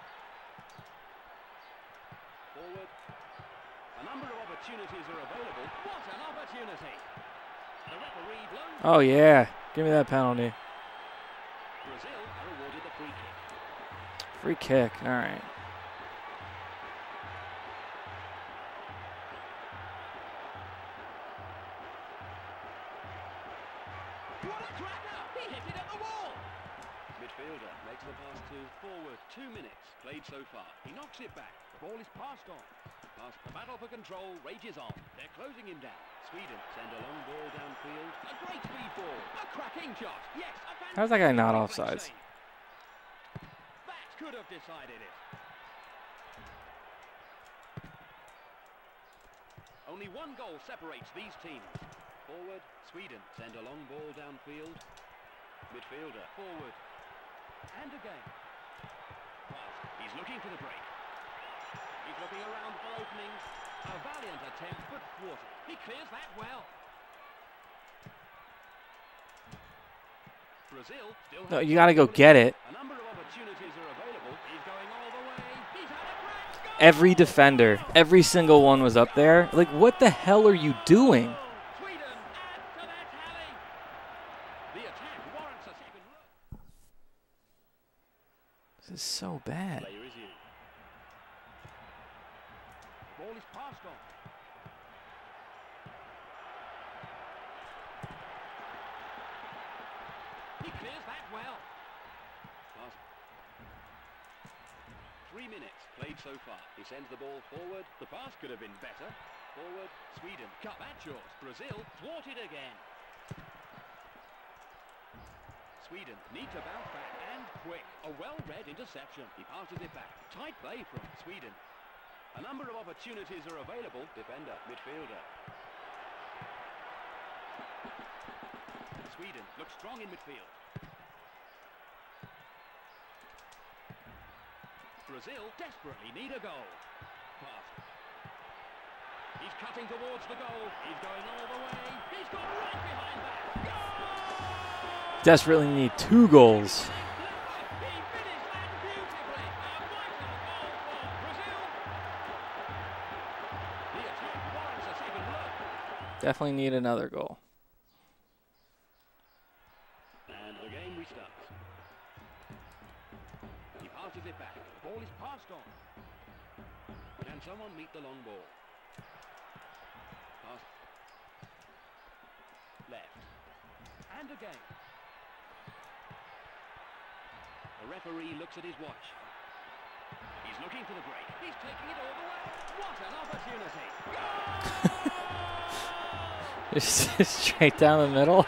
Forward. A number of opportunities are available. What an opportunity. The referee blows. Oh, yeah. Give me that penalty. Brazil are awarded the free kick. Free kick. All right. What a cracker! He hit it at the wall. Midfielder makes the pass to forward. 2 minutes played so far. He knocks it back. The ball is passed on. Pass. The battle for control rages on. They're closing him down. Sweden send a long ball downfield. A great speed ball. A cracking shot. Yes, a fantastic. How's that guy not offsides? That could have decided it. Only one goal separates these teams. Forward, Sweden send a long ball downfield. Midfielder, forward. And again. Pass. He's looking for the break. He's looking around for openings. A valiant attempt, but thwarted. He clears that well. Brazil still No, you got to go get it. a number of opportunities are available. He's going all the way. He's had a crack. Goal! Every defender, every single one was up there. Like, what the hell are you doing? Sweden add to their tally. The attack warrants a second look. This is so bad. Player is you. Ball is passed on. He clears that well. Pass. 3 minutes played so far. He sends the ball forward. The pass could have been better. Forward, Sweden cut that short. Brazil thwarted again. Sweden need to bounce back and quick. A well-read interception. He passes it back. Tight play from Sweden. A number of opportunities are available. Defender, midfielder. Sweden looks strong in midfield. Brazil desperately need a goal. Pass. He's cutting towards the goal. He's going all the way. He's got right behind that. Goal! Desperately need 2 goals. He finished that beautifully. A vital goal for Brazil. The attack warrants a second look. Definitely need another goal. And the game restarts. He passes it back. Ball is passed on. Can someone meet the long ball? Pass. Left. And again. The referee looks at his watch. He's looking for the break. He's taking it all the way. What an opportunity. Just straight down the middle.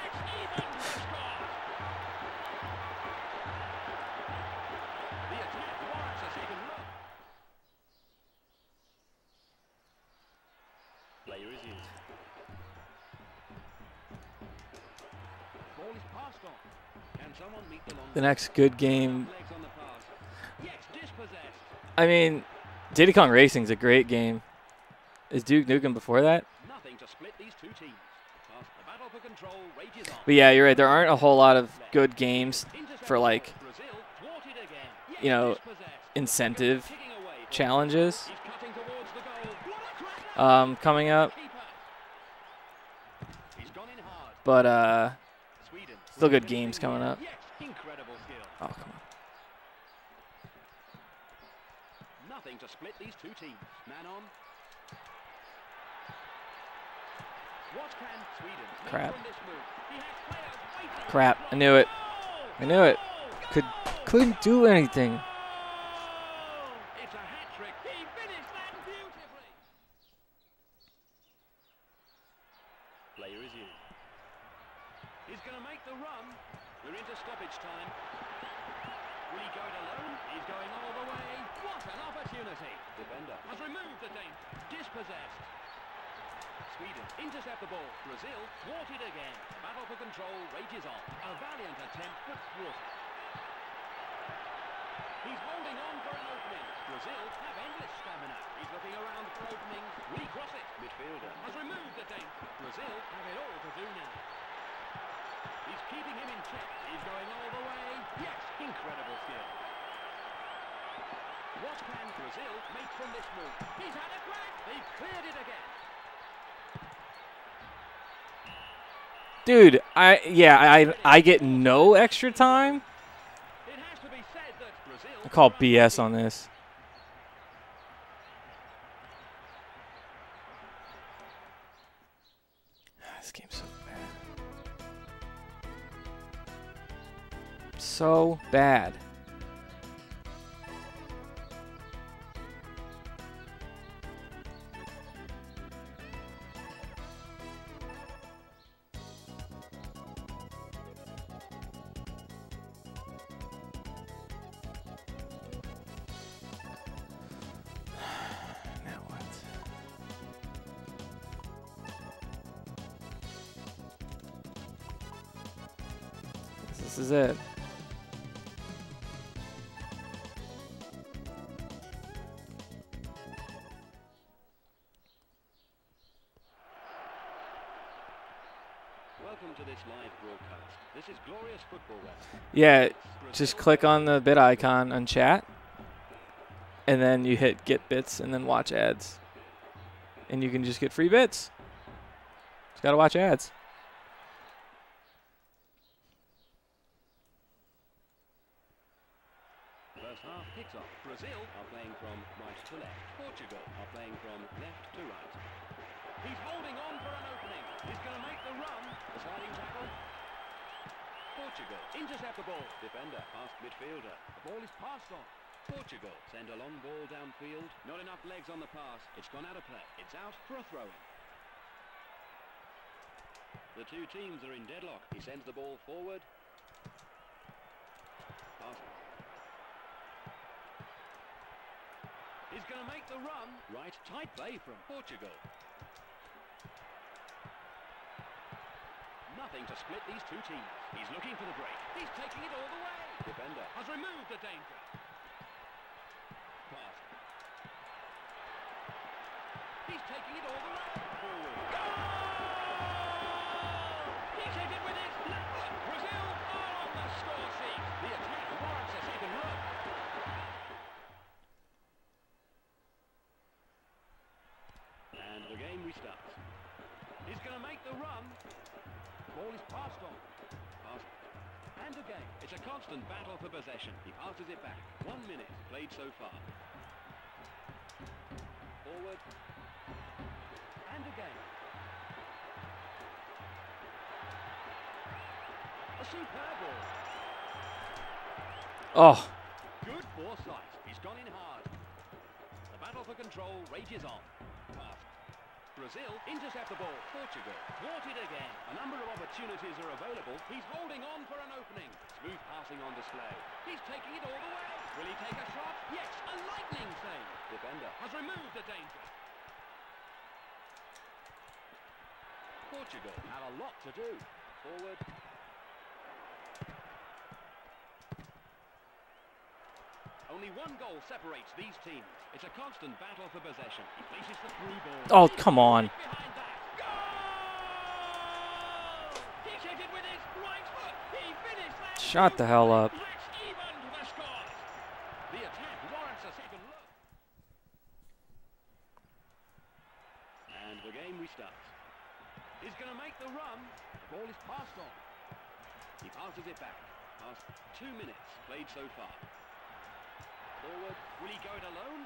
The attack warrants a second look. Player is in. Ball is passed on. Can someone meet the long The next good game. legs on the pass? Yes, dispossessed. I mean, Diddy Kong Racing's a great game. Is Duke Nukem before that? Nothing to split these two teams. Pass. The battle for control rages on. But yeah, you're right. There aren't a whole lot of good games for, like, Brazil thwarted again. Yes, you know, dispossessed. incentive Kicking away. challenges He's cutting towards the goal. What a crack. coming up. Keeper. He's gone in hard. But Sweden. still good games coming up. Yes, incredible skill. Oh, come on. Nothing to split these two teams. Man on. What can Sweden make Crap. from this move? He has players waiting. Crap. I knew it. I knew it. Couldn't do anything. It's a hat trick. He finished that beautifully. Player is in. He's going to make the run. We're into stoppage time. Will he go it alone? He's going all the way. What an opportunity. Defender has removed the danger. Dispossessed. Sweden intercept the ball. Brazil thwarted again. Battle for control rages on. A valiant attempt, but thwarted. He's holding on for an opening. Brazil have endless stamina. He's looking around for openings. Will he cross it? Midfielder has removed the danger. Brazil have it all to do now. He's keeping him in check. He's going all the way. Yes, incredible skill. What can Brazil make from this move? He's had a crack. They've cleared it again. Dude, I get no extra time. It has to be said that Brazil I call BS on this. This game's so bad. So bad. This is it. Welcome to this live broadcast. This is Glorious Football Web. Yeah, just click on the bit icon on chat, and then you hit get bits and then watch ads. And you can just get free bits. Just gotta watch ads. First half kicks off. Brazil are playing from right to left. Portugal are playing from left to right. He's holding on for an opening. He's going to make the run. The sliding tackle. Portugal intercept the ball. Defender past midfielder. The ball is passed on. Portugal send a long ball downfield. Not enough legs on the pass. It's gone out of play. It's out for a throw-in. The two teams are in deadlock. He sends the ball forward. Pass. He's going to make the run. Right, tight play from Portugal. Nothing to split these two teams. He's looking for the break. He's taking it all the way. Defender has removed the danger. Pass. He's taking it all the way. Forward. Goal! He's hit it with his left foot. Brazil are on the score sheet. The attack warrants a second run. And the game restarts. He's going to make the run. Ball is passed on. Pass. And again. It's a constant battle for possession. He passes it back. 1 minute played so far. Forward. And again. A superb ball. Oh, Good foresight. He's gone in hard. The battle for control rages on. Pass. Brazil intercept the ball. Portugal thwarted again. A number of opportunities are available. He's holding on for an opening. Smooth passing on display. He's taking it all the way. Will he take a shot? Yes, a lightning save. Defender has removed the danger. Portugal have a lot to do. Forward. Only one goal separates these teams. It's a constant battle for possession. He places the through ball. oh, come on. Behind that. Goal! He's hit it with his right foot. He finished that. Shut the hell up. Let's even the scores. The attack warrants a second look. And the game restarts. He's going to make the run. The ball is passed on. He passes it back. Past 2 minutes played so far. Forward. Will he go it alone?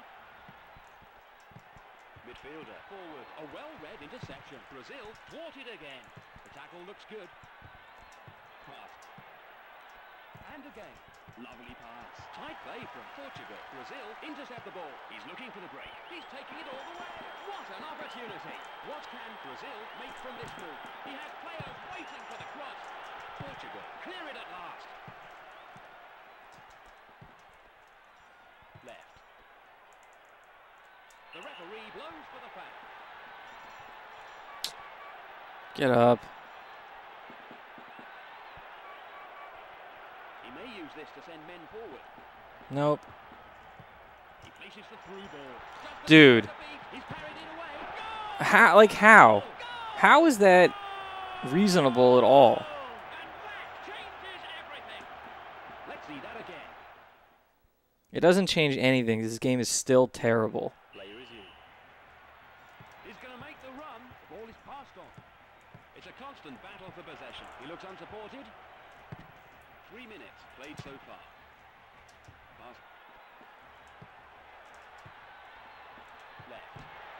Midfielder. Forward. A well-read interception. Brazil thwarted again. The tackle looks good. Pass. And again. Lovely pass. Tight play from Portugal. Brazil intercept the ball. He's looking for the break. He's taking it all the way. What an opportunity. What can Brazil make from this move? He has players waiting for the cross. Portugal clear it at last. Left. The referee blows for the foul. Get up. He may use this to send men forward. Nope. He places the through ball. Dude. He's parried it away. Goal! How? Like how? Goal! How is that reasonable at all? And that changes everything. Let's see that again. It doesn't change anything. This game is still terrible. Player is in. He's going to make the run. The ball is passed on. It's a constant battle for possession. He looks unsupported. 3 minutes played so far. Pass. Left.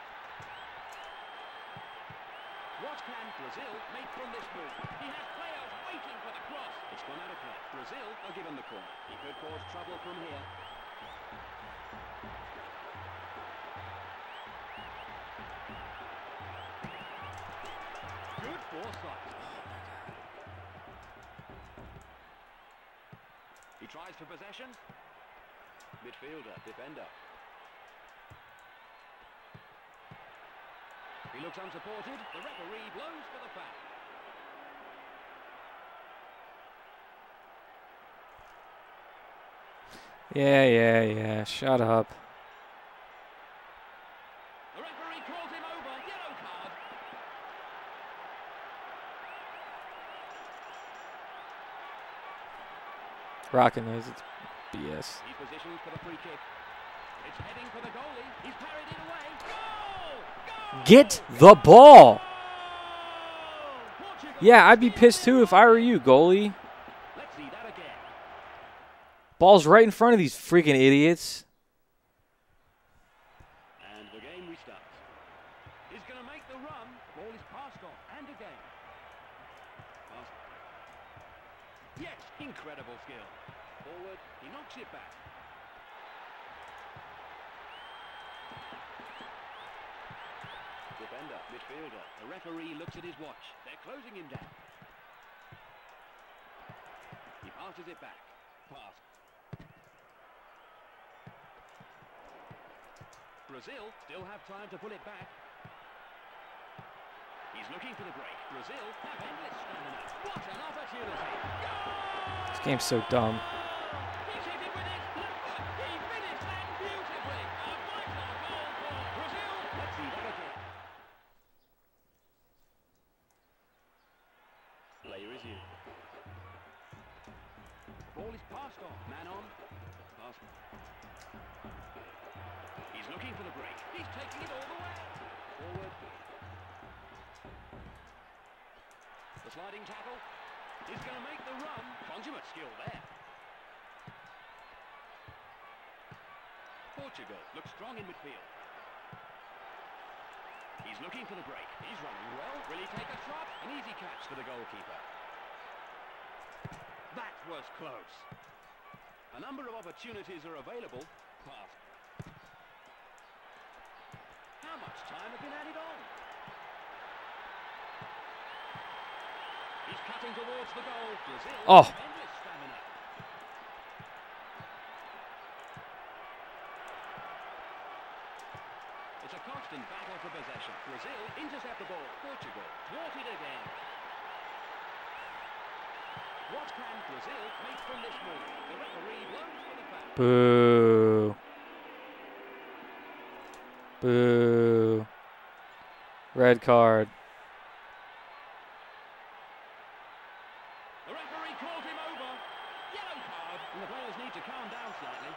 What can Brazil make from this move? He has players waiting for the cross. It's gone out of play. Brazil are given the corner. He could cause trouble from here. Good foresight. He tries for possession. Midfielder, defender. He looks unsupported. The referee blows for the foul. Yeah. Shut up. The referee calls him over. Yellow card. Rocking those. It's BS. He positions for the free kick. It's heading for the goalie. He's parried it away. Goal! Goal! Get the ball. Portugal Yeah, I'd be pissed too if I were you, goalie. Let's see that again. Ball's right in front of these freaking idiots. And the game restarts. He's going to make the run. Ball is passed on. And again. Pass. Yes, incredible skill. Forward, he knocks it back. Defender, midfielder. The referee looks at his watch. They're closing him down. He passes it back. Pass. Brazil still have time to pull it back. He's looking for the break. Brazil have endless stamina. What an opportunity! Goal! This game's so dumb. He's hit it with his left foot. He finished that beautifully. A vital goal for Brazil. Let's see that again. Player is in. Ball is passed on. Man on. Pass. He's looking for the break. He's taking it all the way. Forward. The sliding tackle. He's going to make the run. Consummate skill there. Portugal looks strong in midfield. He's looking for the break. He's running well. Will he take a shot? An easy catch for the goalkeeper. That was close. A number of opportunities are available. Pass. How much time has been added on? He's cutting towards the goal. Brazil. Oh. Endless stamina. It's a constant battle for possession. Brazil intercept the ball. Portugal thwarted again. What can Brazil make from this move? The referee blows for the foul. Boo. Boo. Red card. The referee calls him over. Yellow card. And the players need to calm down slightly.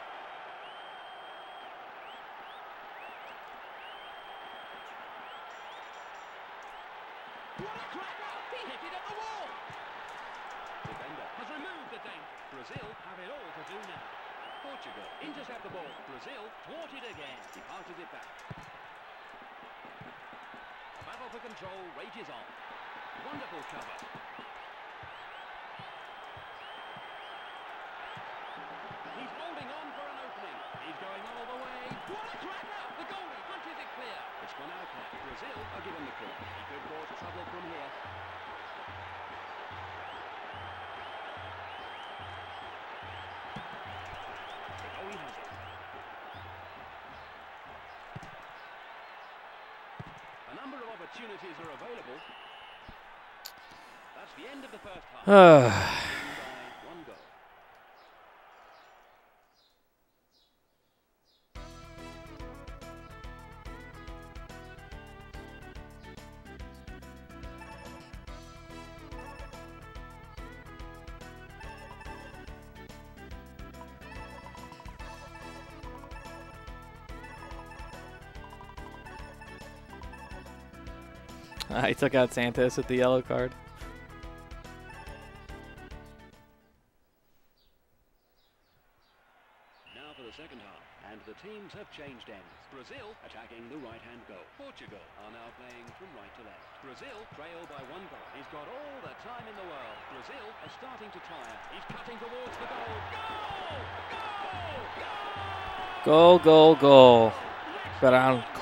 What a cracker! He hit it at the wall. Defender has removed the danger. Brazil have it all to do now. Portugal intercept the ball. Brazil thwarted again. He passes it back. The battle for control rages on. Wonderful cover. He's holding on for an opening. He's going all the way. What a cracker! The goalie punches it clear. It's gone out now. Brazil are given the corner. He could cause trouble from here. Oh, he has it. A number of opportunities are available. That's the end of the first half. By one goal. He took out Santos with the yellow card. Now for the second half, and the teams have changed ends. Brazil attacking the right-hand goal. Portugal are now playing from right to left. Brazil trail by one goal. He's got all the time in the world. Brazil are starting to tire. He's cutting towards the goal. Goal! Goal! Goal! Goal. But I don't.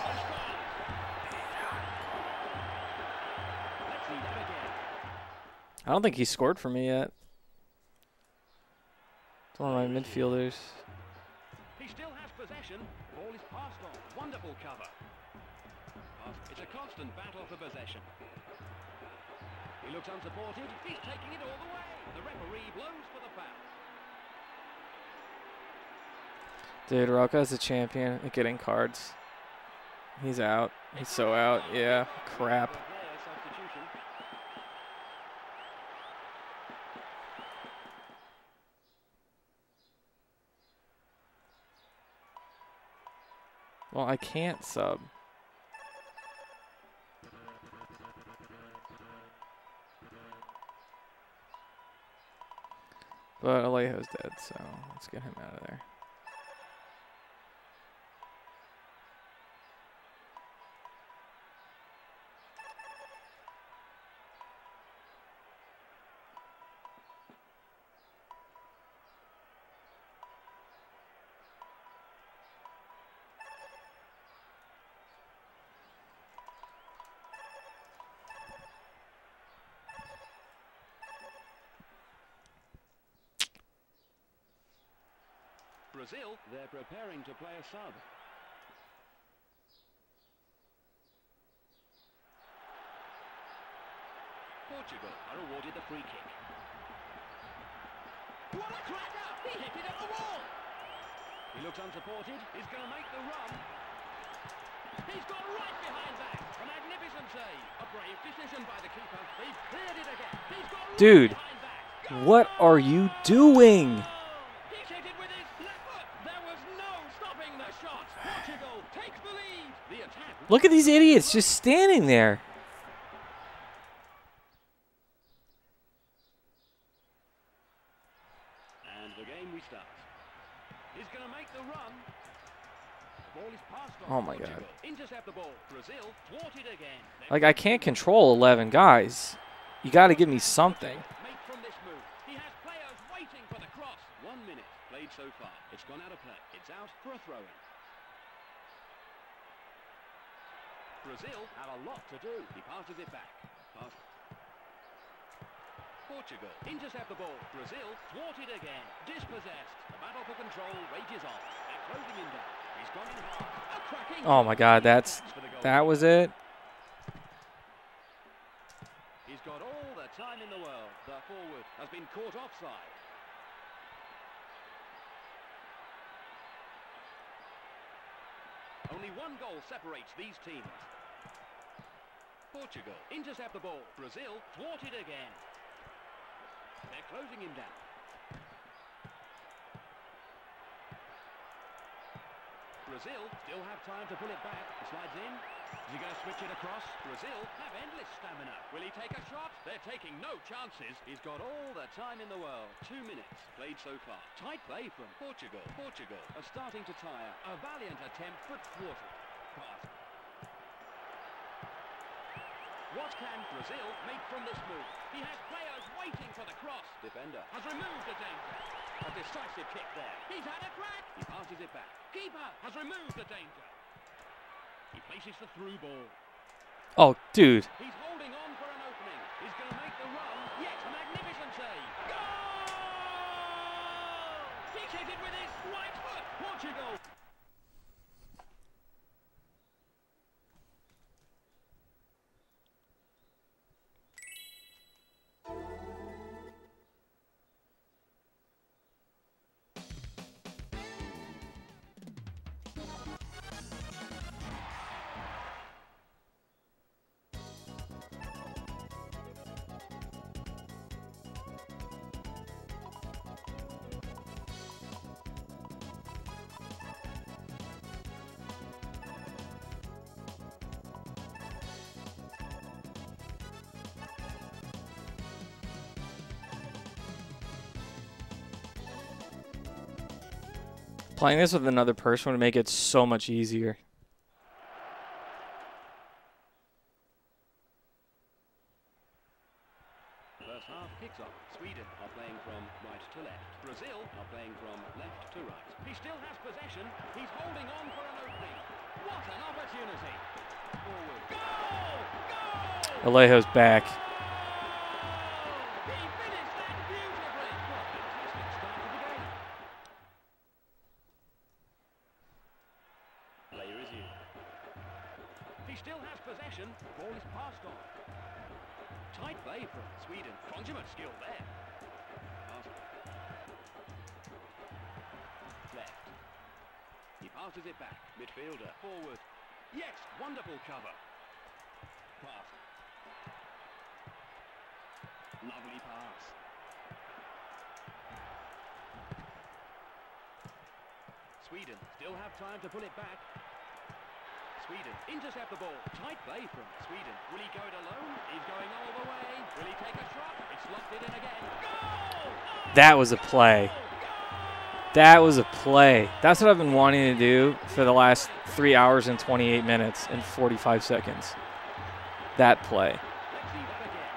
Let's see that again. I don't think he scored for me yet. It's one of my midfielders. He still has possession. Ball is passed on. Wonderful cover. It's a constant battle for possession. He looks unsupported. He's taking it all the way. The referee blows for the foul. Dude, Roca's a champion at getting cards. He's out. He's so out. Yeah, crap. Well, I can't sub. But Alejo's dead, so let's get him out of there. Brazil, they're preparing to play a sub. Portugal are awarded the free kick. What a cracker! He hit it at the wall! He looks unsupported. He's going to make the run. He's gone right behind that. A magnificent save. A brave decision by the keeper. They've cleared it again. He's gone right Dude, behind that. what are you doing? He's hit it with his left foot. There was no stopping the shot. Portugal takes the lead. The attack. Look at these idiots just standing there. And the game restarts. He's going to make the run. The ball is passed on. Oh my Portugal God. intercept the ball. Brazil thwarted again. Like, I can't control 11 guys. You got to give me something. Make from this move. He has players waiting for the cross. 1 minute played so far. It's gone out of play. It's out for a throw-in. Brazil have a lot to do. He passes it back. Pass. Portugal intercept the ball. Brazil thwarted again. Dispossessed. The battle for control rages on. They're closing him down. He's gone in hard. A cracking. Oh my God, that was it. He's got all the time in the world. The forward has been caught offside. Only one goal separates these teams. Portugal intercept the ball. Brazil thwarted again. They're closing him down. Brazil still have time to pull it back. He slides in. Is he going to switch it across? Brazil have endless stamina. Will he take a shot? They're taking no chances. He's got all the time in the world. 2 minutes played so far. Tight play from Portugal. Portugal are starting to tire. A valiant attempt, but thwarted. Pass. What can Brazil make from this move? He has players waiting for the cross. Defender has removed the danger. A decisive kick there. He's had a crack. He passes it back. Keeper has removed the danger. He places the through ball. Oh, dude. He's holding on for an opening. He's going to make the run. Yet a magnificent save. Goal! He's hit it with his right foot. Portugal. Playing this with another person would make it so much easier. First half kicks off. Sweden are playing from right to left. Brazil are playing from left to right. He still has possession. He's holding on for an opening. What an opportunity. Forward. Goal! Goal! Alejo's back. He finished that beautifully. What a fantastic start to the game. Player is in. He still has possession. Ball is passed on. Tight play from Sweden. Consummate skill there. Pass. Left. passes it back. Midfielder. Forward. Yes, wonderful cover. Pass. Lovely pass. Sweden still have time to pull it back. Sweden intercept the ball. Tight play from Sweden. Will he go it alone? He's going all the way. Will he take a shot? It's locked it in again. Goal! That was a play. That was a play. That's what I've been wanting to do for the last 3 hours and 28 minutes and 45 seconds. That play. Let's see that again.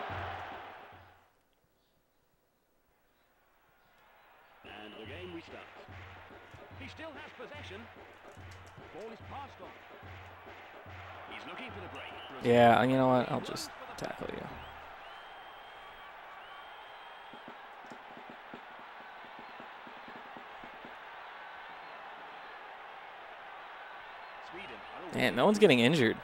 And the game restarts. He still has possession. Ball is passed on. He's looking for the break. Yeah, you know what? I'll just tackle you. Sweden are away. Man, no one's getting injured.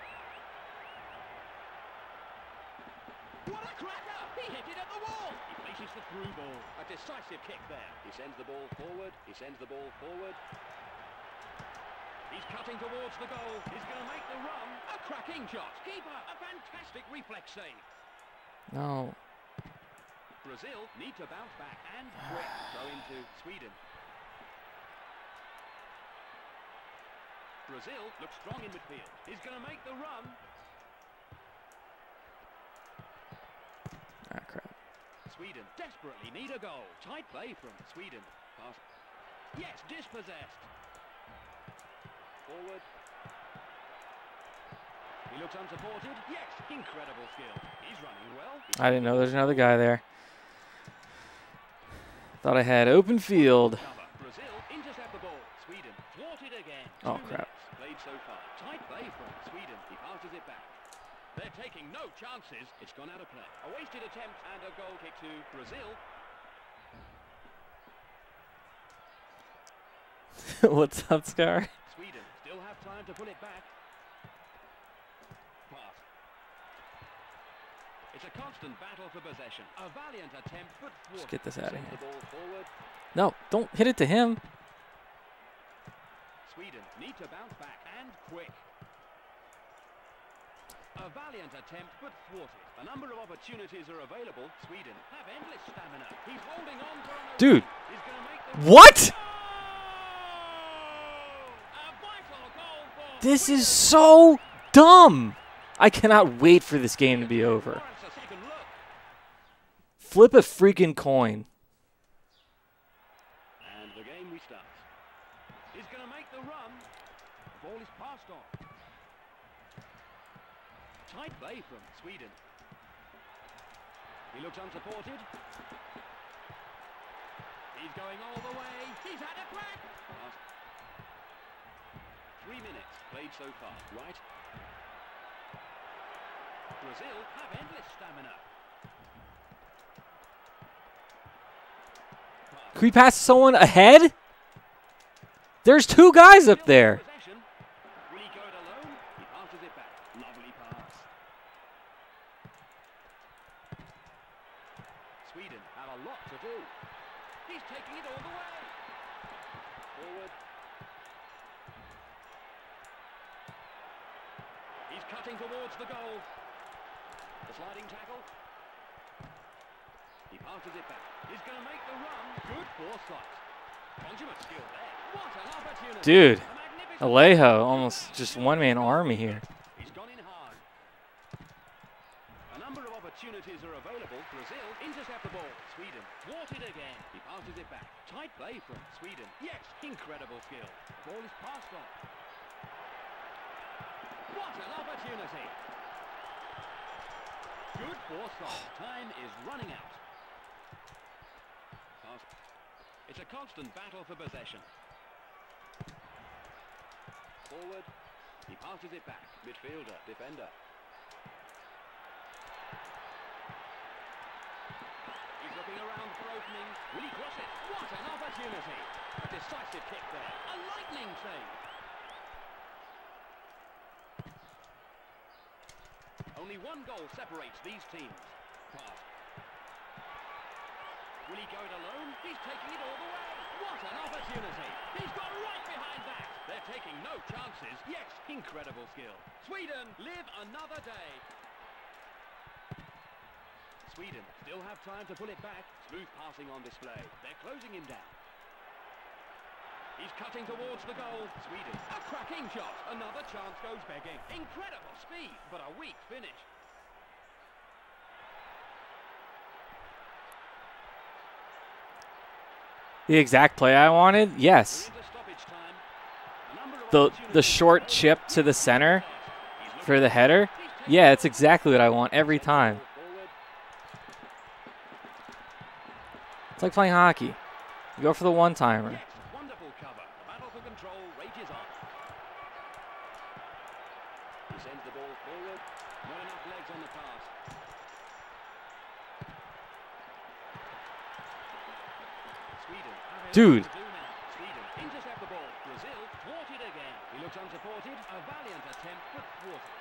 What a cracker! He hit it at the wall. He places the through ball. A decisive kick there. He sends the ball forward. He sends the ball forward. He's cutting towards the goal. He's going to make the run. A cracking shot. Keeper, a fantastic reflex save. No. Brazil need to bounce back and quick. Throw into Sweden. Brazil looks strong in midfield. He's going to make the run. Ah, crap. Sweden desperately need a goal. Tight play from Sweden. Pass. Yes, dispossessed. Forward. He looks unsupported. Yes, incredible skill. He's running well. I didn't know there's another guy there. Thought I had open field. Cover. Brazil intercept the ball. Sweden thwarted again. Oh, 2 crap. minutes played so far. Tight play from Sweden. He passes it back. They're taking no chances. It's gone out of play. A wasted attempt and a goal kick to Brazil. What's up, Scar? Sweden still have time to pull it back. Pass. It's a constant battle for possession. A valiant attempt, but Just get this out of sends here. the ball forward. No, don't hit it to him. Sweden need to bounce back and quick. A valiant attempt, but thwarted. A number of opportunities are available. Sweden have endless stamina. He's holding on for an Dude. He's going to make the What? A vital goal for This is so dumb. I cannot wait for this game to be over. warrants a second look. Flip a freaking coin. And the game restarts. He's going to make the run. Ball is passed on. Tight play from Sweden. He looks unsupported. He's going all the way. He's had a crack. 3 minutes played so far, right? Brazil have endless stamina. Can we pass someone ahead? There's 2 guys up there. Possession. Will he go it alone? He passes it back. Lovely pass. Sweden have a lot to do. He's taking it all the way. Forward. He's cutting towards the goal. The sliding tackle. He passes it back. He's going to make the run. Good foresight. Consummate skill there. What an opportunity. Dude, A magnificent Alejo almost just one-man army here. He's gone in hard. A number of opportunities are available. Brazil intercept the ball. Sweden thwarted again. He passes it back. Tight play from Sweden. Yes, incredible skill. The ball is passed on. What an opportunity. Good foresight. Time is running out. Pass. It's a constant battle for possession. Forward. He passes it back. Midfielder, defender. He's looking around for opening. Will he cross it? What an opportunity. A decisive kick there. A lightning save. Only one goal separates these teams. Pass. Will he go it alone? He's taking it all the way. What an opportunity. He's got right behind that. They're taking no chances. Yes, incredible skill. Sweden live another day. Sweden still have time to pull it back. Smooth passing on display. They're closing him down. He's cutting towards the goal. Sweden, a cracking shot. Another chance goes begging. Incredible speed, but a weak finish. The exact play I wanted? Yes. The short chip to the center for the header? Yeah, it's exactly what I want every time. It's like playing hockey. You go for the one-timer. Wonderful cover. The battle for control rages on. He sends the ball forward. Not enough legs on the pass. Sweden. Dude. Sweden intercept the ball. Brazil thwarted again. He looks unsupported. A valiant attempt, but thwarted.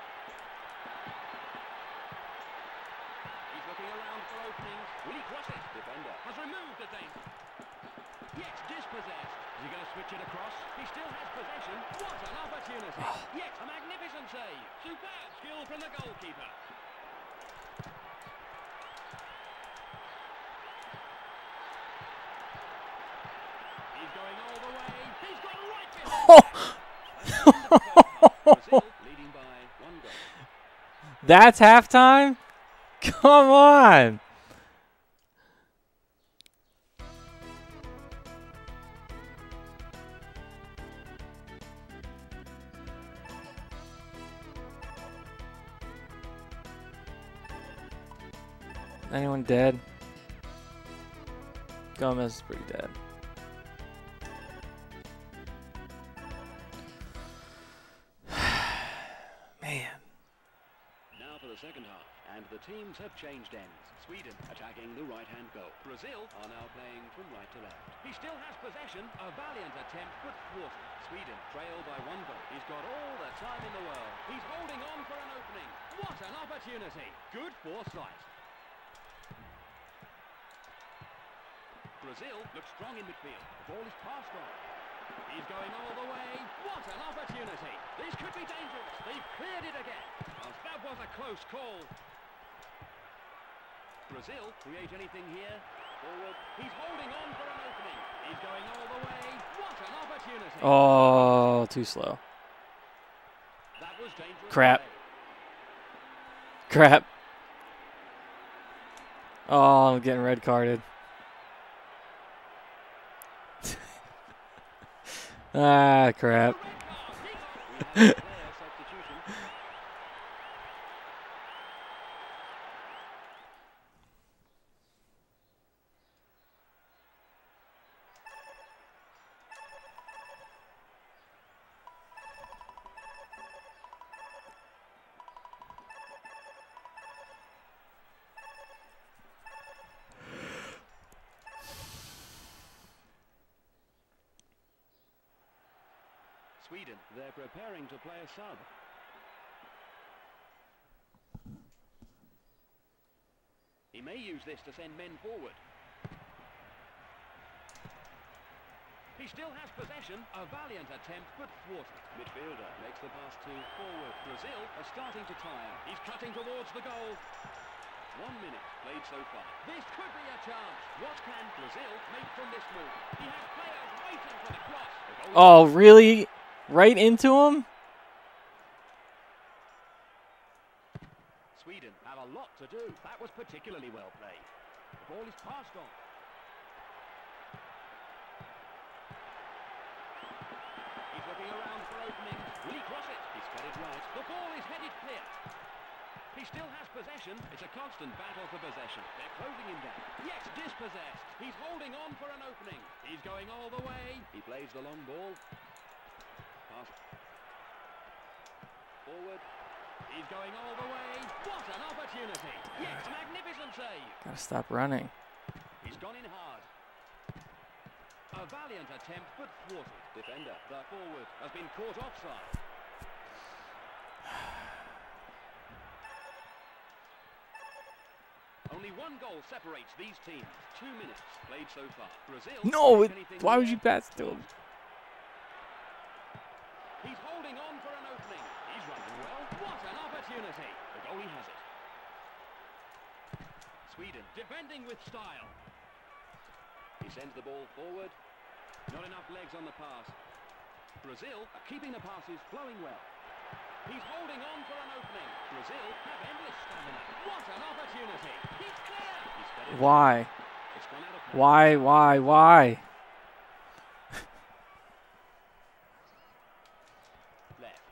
He's looking around for openings. Will he cross it? Defender has removed the danger. Yes, dispossessed. Is he going to switch it across? He still has possession. What an opportunity. Yes, a magnificent save. Superb skill from the goalkeeper. He's going all the way. He's got right behind. Brazil leading by 1 goal. That's halftime? Come on. Anyone dead? Gomez is pretty dead. Man. Now for the second half, and the teams have changed ends. Sweden attacking the right-hand goal. Brazil are now playing from right to left. He still has possession. A valiant attempt, but thwarted. Sweden trail by 1 goal. He's got all the time in the world. He's holding on for an opening. What an opportunity. Good foresight. Brazil looks strong in midfield. The ball is passed on. He's going all the way. What an opportunity. This could be dangerous. They've cleared it again. Oh, that was a close call. Brazil create anything here. Forward. He's holding on for an opening. He's going all the way. What an opportunity. Oh, too slow. That was dangerous. Crap. Crap. Oh, I'm getting red carded. Ah, crap. Sweden, they're preparing to play a sub. He may use this to send men forward. He still has possession. A valiant attempt, but thwarted. Midfielder makes the pass to forward. Brazil are starting to tire. He's cutting towards the goal. 1 minute played so far. This could be a chance. What can Brazil make from this move? He has players waiting for the cross. Oh, really? Right into him? Sweden have a lot to do. That was particularly well played. The ball is passed on. He's looking around for openings. Will he cross it? He's got it right. The ball is headed clear. He still has possession. It's a constant battle for possession. They're closing him down. Yes, dispossessed. He's holding on for an opening. He's going all the way. He plays the long ball. Pass. Forward. He's going all the way. What an opportunity. Yes, magnificent save. Gotta stop running. He's gone in hard. A valiant attempt, but thwarted. Defender, the forward, has been caught offside. Only one goal separates these teams. 2 minutes played so far. Brazil. No, why would you pass to him? He's holding on for an opening. He's running well. What an opportunity. The goalie has it. Sweden defending with style. He sends the ball forward. Not enough legs on the pass. Brazil are keeping the passes flowing well. He's holding on for an opening. Brazil have endless stamina. What an opportunity. He's clear. He's fed it. Why? It's gone out of play. Why? Left.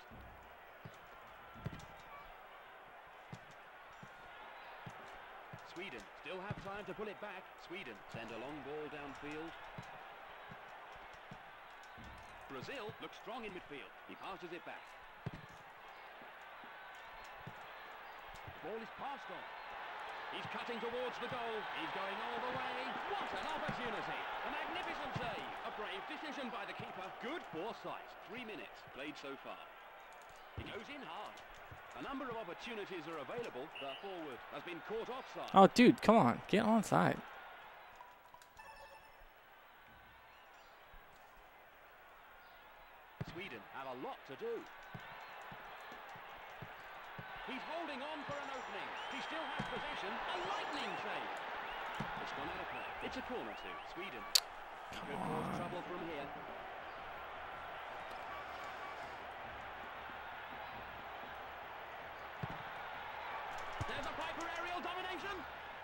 Sweden still have time to pull it back. Sweden send a long ball downfield. Brazil looks strong in midfield. He passes it back. Ball is passed on. He's cutting towards the goal. He's going all the way. What an opportunity. A magnificent save. A brave decision by the keeper. Good foresight. 3 minutes played so far. He goes in hard. A number of opportunities are available. The forward has been caught offside. Oh, dude, come on. Get onside. Sweden have a lot to do. He's holding on for an opening. He still has possession. A lightning save. It's gone out of play. It's a corner to Sweden. He could cause trouble from here. There's a Piper aerial domination.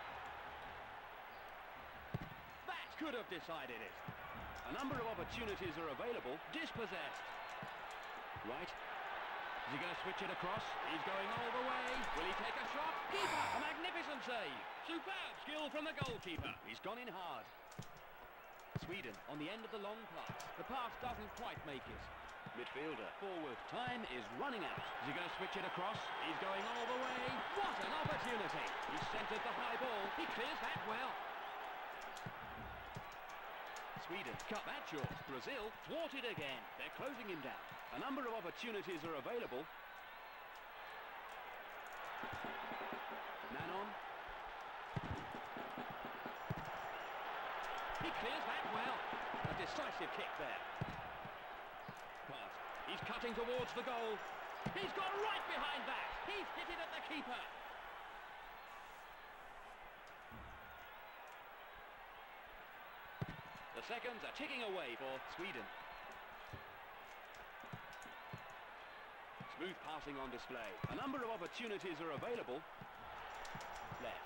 That could have decided it. A number of opportunities are available. Dispossessed. Right. Is he going to switch it across? He's going all the way. Will he take a shot? Keeper, a magnificent save. Superb skill from the goalkeeper. He's gone in hard. Sweden on the end of the long pass. The pass doesn't quite make it. Midfielder forward. Time is running out. Is he going to switch it across? He's going all the way. What an opportunity. He's centered the high ball. He clears that well. Sweden cut that short. Brazil thwarted again. They're closing him down. A number of opportunities are available. Man on. He clears that well. A decisive kick there. Pass. He's cutting towards the goal. He's got right behind that. He's hit it at the keeper. The seconds are ticking away for Sweden. Smooth passing on display. A number of opportunities are available. Left.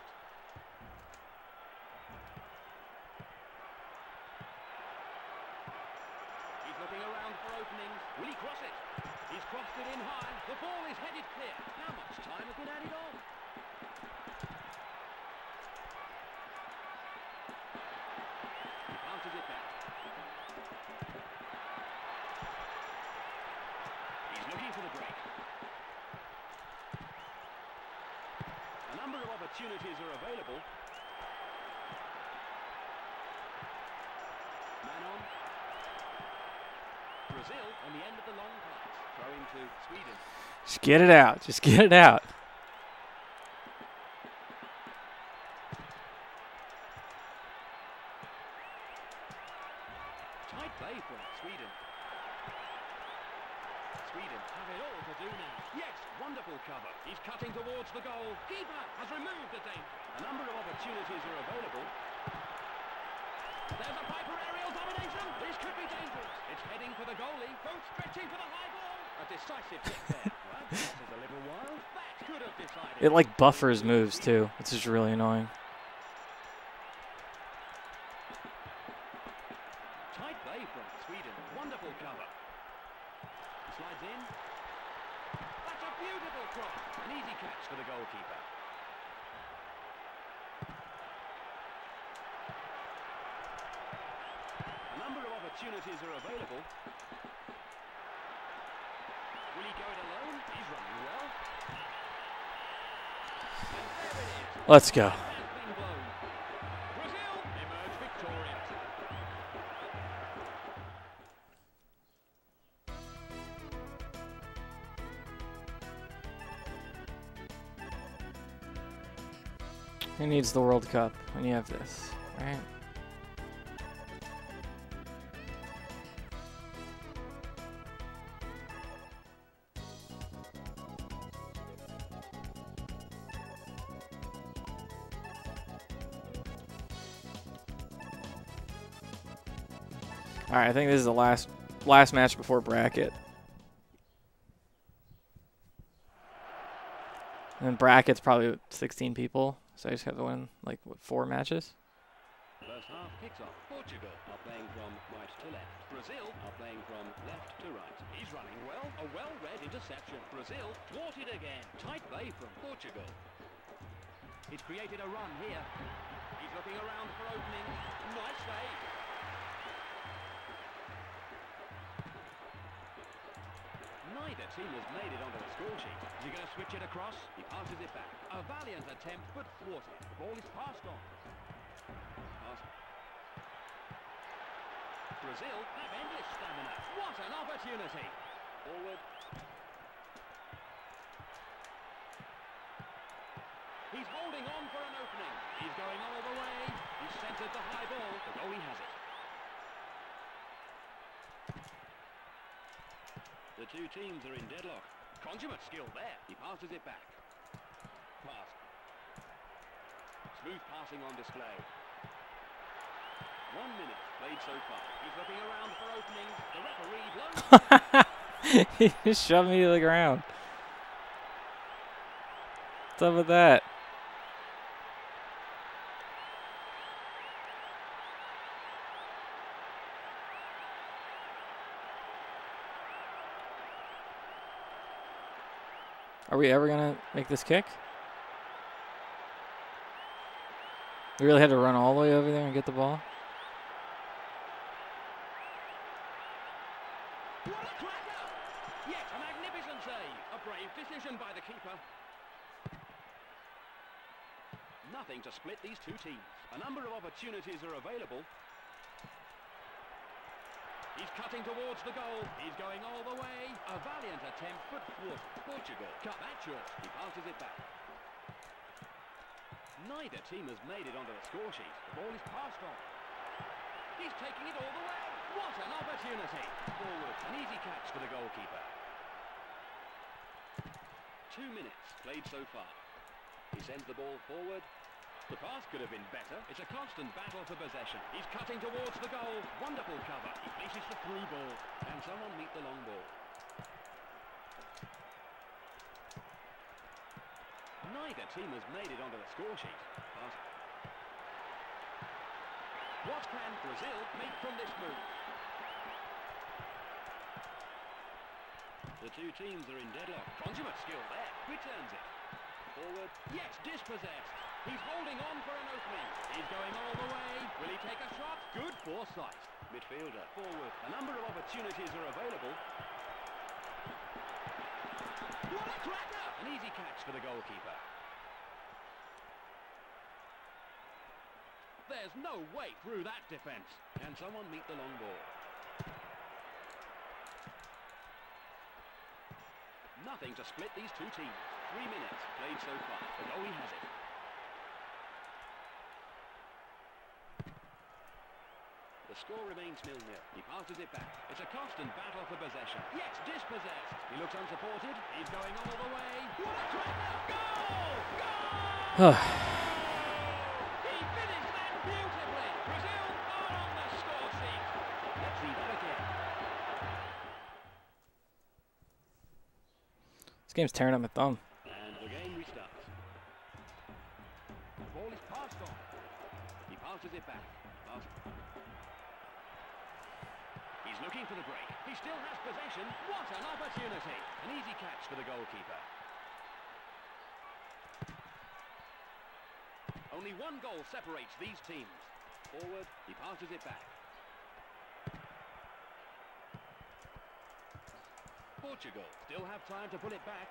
He's looking around for openings. Will he cross it? He's crossed it in high. The ball is headed clear. How much time has been added on? It back. He's looking for the break. A number of opportunities are available. Man on. Brazil on the end of the long pass. Throwing to Sweden. Just get it out. Just get it out. Tight play from Sweden. Sweden have it all to do now. Yes, wonderful cover. He's cutting towards the goal. Keeper has removed the danger. A number of opportunities are available. There's a Piper aerial domination. This could be dangerous. It's heading for the goalie. Both stretching for the high ball. A decisive kick there. Well, this is a little wild. That could have decided. It like buffers moves too. It's just really annoying. Tight play from Sweden. Wonderful cover. Slides in. That's a beautiful cross. An easy catch for the goalkeeper. A number of opportunities are available. Will he go it alone? He's running well. And there it is. Let's go. Has been blown. Brazil emerge victorious. Who needs the World Cup when you have this, right? All right, I think this is the last match before bracket. And then bracket's probably 16 people, so I just have to win like what, 4 matches. First half kicks off. Portugal are playing from right to left. Brazil are playing from left to right. He's running well. A well-read interception. Brazil thwarted again. Tight play from Portugal. He's created a run here. He's looking around for opening. Nice save. Neither team has made it onto the score sheet. Is he going to switch it across? He passes it back. A valiant attempt, but thwarted. The ball is passed on. Brazil have endless stamina. What an opportunity! Forward. He's holding on for an opening. He's going all the way. He's centered the high ball. The goalie has it. The two teams are in deadlock. Consummate skill there. He passes it back. Pass. Smooth passing on display. 1 minute played so far. He's looking around for openings. The referee blows. He just shoved me to the ground. What's up with that? Are we ever going to make this kick? We really had to run all the way over there and get the ball? What a cracker! Yet a magnificent save. A brave decision by the keeper. Nothing to split these two teams. A number of opportunities are available. He's cutting towards the goal. He's going all the way. A valiant attempt, but thwarted. Portugal cut that short. He passes it back. Neither team has made it onto the score sheet. The ball is passed on. He's taking it all the way. What an opportunity. Forward. An easy catch for the goalkeeper. 2 minutes played so far. He sends the ball forward. The pass could have been better. It's a constant battle for possession. He's cutting towards the goal. Wonderful cover. He faces the through ball. Can someone meet the long ball? Neither team has made it onto the score sheet. Pass. What can Brazil make from this move? The two teams are in deadlock. Consummate skill there. Returns it. Forward. Yes, dispossessed. He's holding on for an opening. He's going all the way. Will he take a shot? Good foresight. Midfielder. Forward. A number of opportunities are available. What a cracker! An easy catch for the goalkeeper. There's no way through that defence. Can someone meet the long ball? Nothing to split these two teams. 3 minutes played so far. The goalie has it. The score remains 0-0. He passes it back. It's a constant battle for possession. Yes, dispossessed. He looks unsupported. He's going all the way. What a cracker! Goal! Goal! He finished that beautifully. Brazil are on the score sheet. Let's see that again. This game's tearing up my thumb. And the game restarts. The ball is passed on. He passes it back. He's looking for the break. He still has possession. What an opportunity. An easy catch for the goalkeeper. Only one goal separates these teams. Forward, he passes it back. Portugal still have time to pull it back.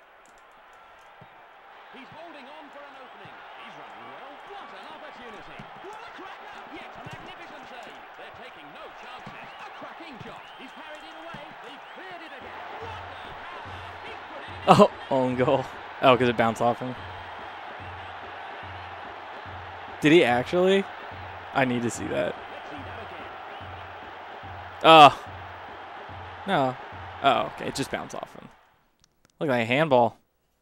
He's holding on for an opening. He's running well. What an opportunity. What a cracker. Yet a magnificent save. They're taking no chances. A cracking shot. He's parried it away. They've cleared it again. What the power. He's put it in. Oh, own goal. Oh, because it bounced off him. Did he actually? I need to see that. Let's see that again. Oh. No. Oh, okay. It just bounced off him. Look like a handball.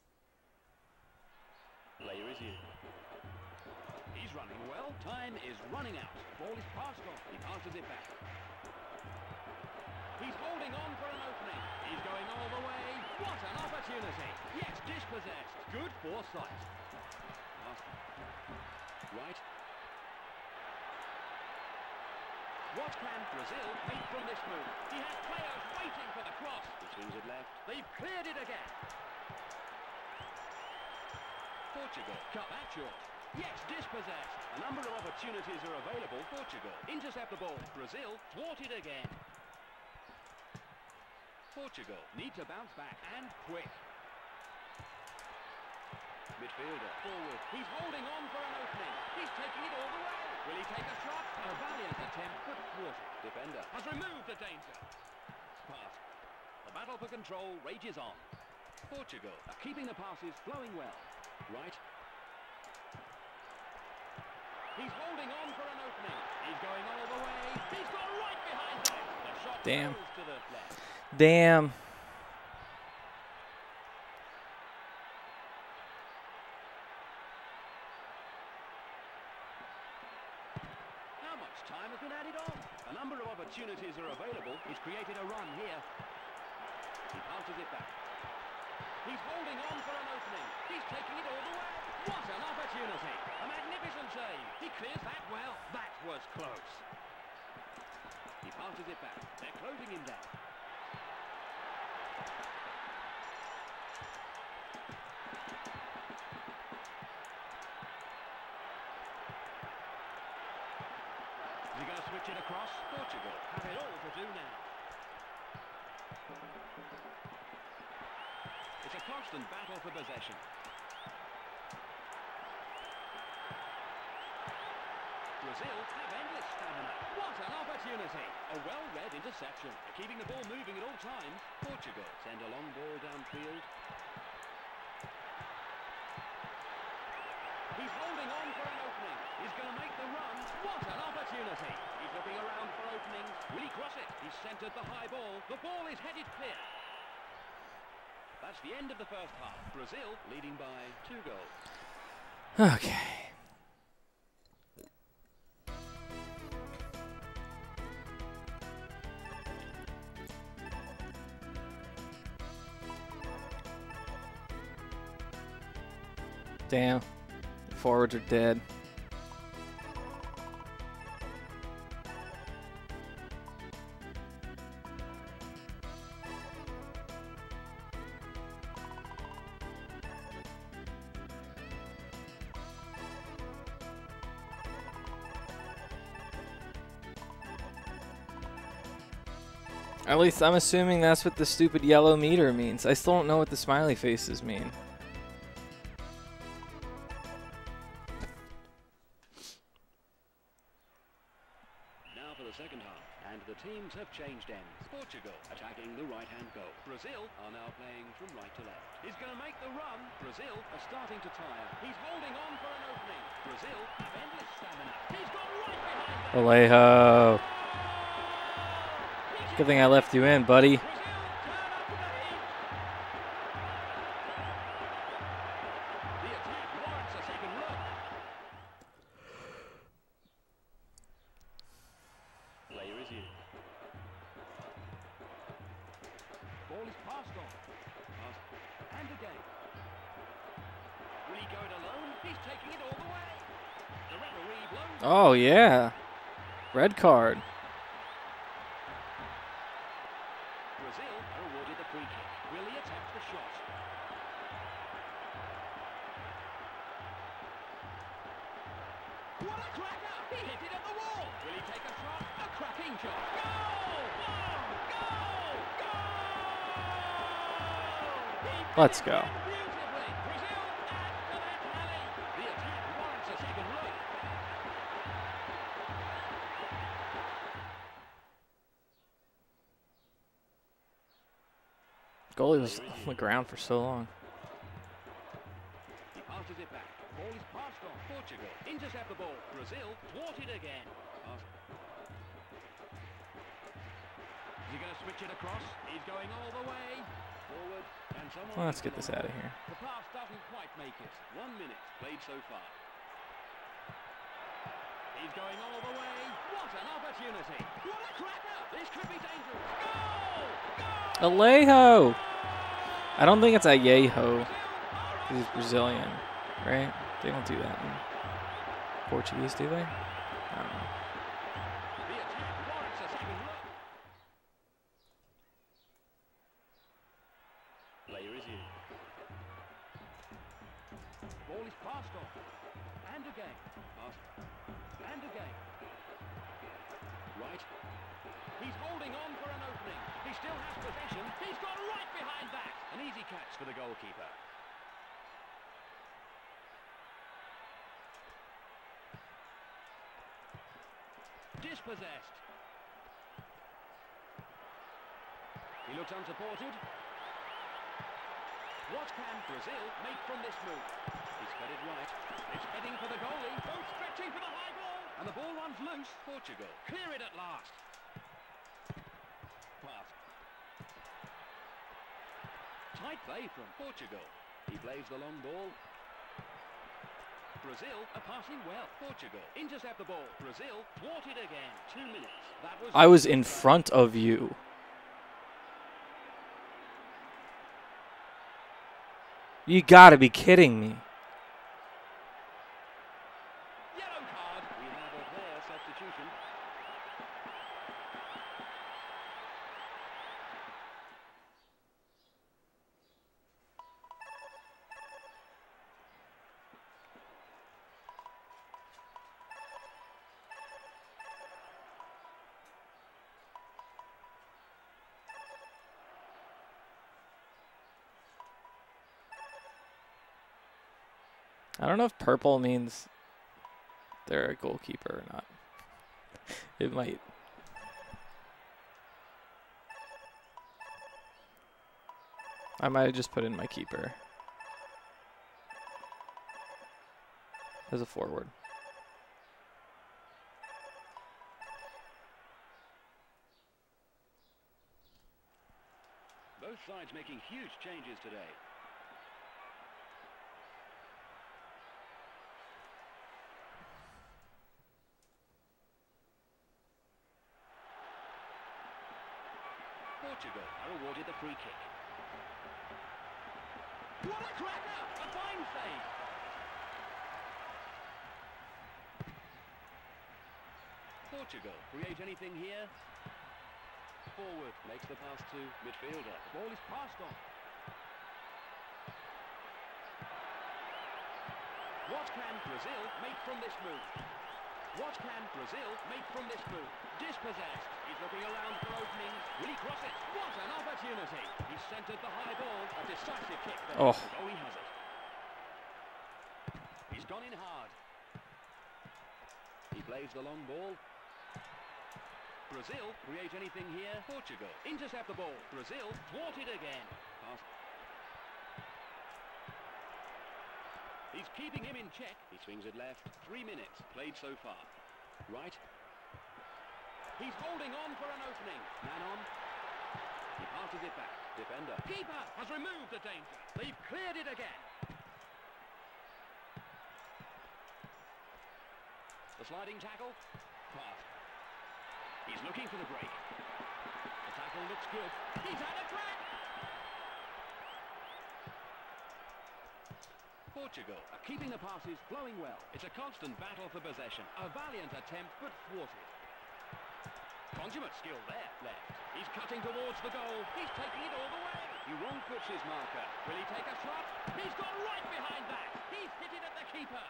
Player is in. He's running well. Time is running out. Ball is passed on. He passes it back. He's holding on for an opening. He's going all the way. What an opportunity. Yes, dispossessed. Good foresight. Pass. Right. What can Brazil make from this move? He has players waiting for the cross. He swings it left. They've cleared it again. Portugal cut that short. Yes, dispossessed. A number of opportunities are available. Portugal intercept the ball. Brazil thwart it again. Portugal need to bounce back and quick. Midfielder forward. He's holding on for an opening. He's taking it all the way. Will he take a shot? A valiant attempt, but thwarted. Defender has removed the danger. Pass. The battle for control rages on. Portugal are keeping the passes flowing well. Right. He's holding on for an opening. He's going all the way. He's got right behind him. The shot Damn. goes to the left. Damn. How much time has been added on? A number of opportunities are available. He's created a run here. He passes it back. He's holding on for an opening. He's taking it all the way. What an opportunity. A magnificent save. He clears that well. That was close. He passes it back. They're closing him down. Is he going to switch it across? Portugal have it all to do now. It's a constant battle for possession. Brazil have endless stamina. What an opportunity! A well-read interception. They're keeping the ball moving at all times. Portugal send a long ball downfield. He's holding on for an opening. He's going to make the run. What an opportunity! He's looking around for openings. Will he cross it? He's centered the high ball. The ball is headed clear. That's the end of the first half. Brazil leading by 2 goals. Okay. Damn. The forwards are dead. At least I'm assuming that's what the stupid yellow meter means. I still don't know what the smiley faces mean. Now for the second half, and the teams have changed ends. Portugal attacking the right-hand goal. Brazil are now playing from right to left. He's going to make the run. Brazil are starting to tire. He's holding on for an opening. Brazil have endless stamina. He's got right behind them. Alejo. Good thing I left you in, buddy. Brazil turn up the heat. The attack warrants a second look. Player is in. Ball is passed on. Passed. And again. Will he go it alone? He's taking it all the way. The referee blows. Oh, yeah. Red card. Brazil are awarded the free kick. Will he attempt the shot? What a cracker! He hit it at the wall. Will he take a shot? A cracking shot. Goal! Goal! Goal! Goal! Let's go. Beautifully. Brazil add to their tally. The attack warrants a second look. Goalie was on the ground for so long. He passes it back. Ball is passed passed on. Portugal intercept the ball. Brazil thwarted again. Is he going to switch it across? He's going all the way. Forward. And someone Well, let's get this out of here. The pass doesn't quite make it. 1 minute played so far. He's going all the way. What an opportunity. What a cracker. This could be dangerous. Goal! Goal! Alejo! I don't think it's Alejo. He's Brazilian, right? They don't do that in Portuguese, do they? I don't know. The attack warrants a second look. Player is in. Ball is passed on. And again. And again. Right. He's holding on for an opening. He still has possession. He's got right behind that. An easy catch for the goalkeeper. Dispossessed. He looks unsupported. What can Brazil make from this move? He's got it right. It's heading for the goalie. Both stretching for the high ball. And the ball runs loose. Portugal clear it at last. Pass. Tight play from Portugal. He plays the long ball. Brazil are passing well. Portugal intercept the ball. Brazil thwarted again. 2 minutes. That was. I was in front of you. You gotta be kidding me. Yellow card. We have a player substitution. I don't know if purple means they're a goalkeeper or not. It might. I might have just put in my keeper as a forward. Both sides making huge changes today. Portugal are awarded the free kick. What a cracker! A fine save! Portugal create anything here? Forward makes the pass to midfielder. The ball is passed on. What can Brazil make from this move? What can Brazil make from this move? Dispossessed. He's looking around for openings. Will he cross it? What an opportunity. He centered the high ball. A decisive kick there. Oh. Oh, he has it. He's gone in hard. He plays the long ball. Brazil create anything here? Portugal intercept the ball. Brazil thwarted again. Pass. He's keeping him in check. He swings it left. 3 minutes played so far. Right. He's holding on for an opening. Man on. He passes it back. Defender. Keeper has removed the danger. They've cleared it again. The sliding tackle. Pass. He's looking for the break. The tackle looks good. He's had a crack. Portugal are keeping the passes flowing well. It's a constant battle for possession. A valiant attempt, but thwarted. Consummate skill there, left. He's cutting towards the goal. He's taking it all the way. He wrong puts his marker. Will he take a shot? He's got right behind that. He's hit it at the keeper.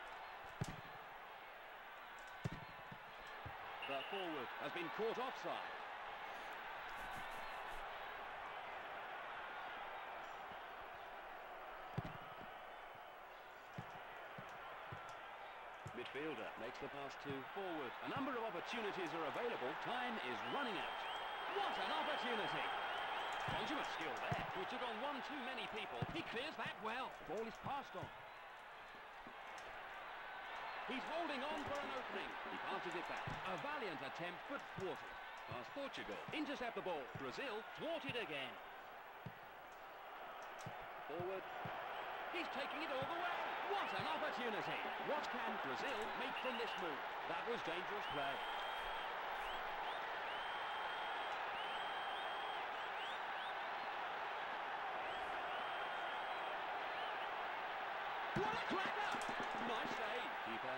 The forward has been caught offside. Midfielder makes the pass to forward. A number of opportunities are available. Time is running out. What an opportunity! Consummate skill there. Who took on one too many people. He clears that well. Ball is passed on. He's holding on for an opening. He passes it back. A valiant attempt, but thwarted. Pass Portugal. Intercept the ball. Brazil thwarted again. Forward. He's taking it all the way. What an opportunity. What can Brazil make from this move? That was dangerous play. What a cracker! Nice save, keeper.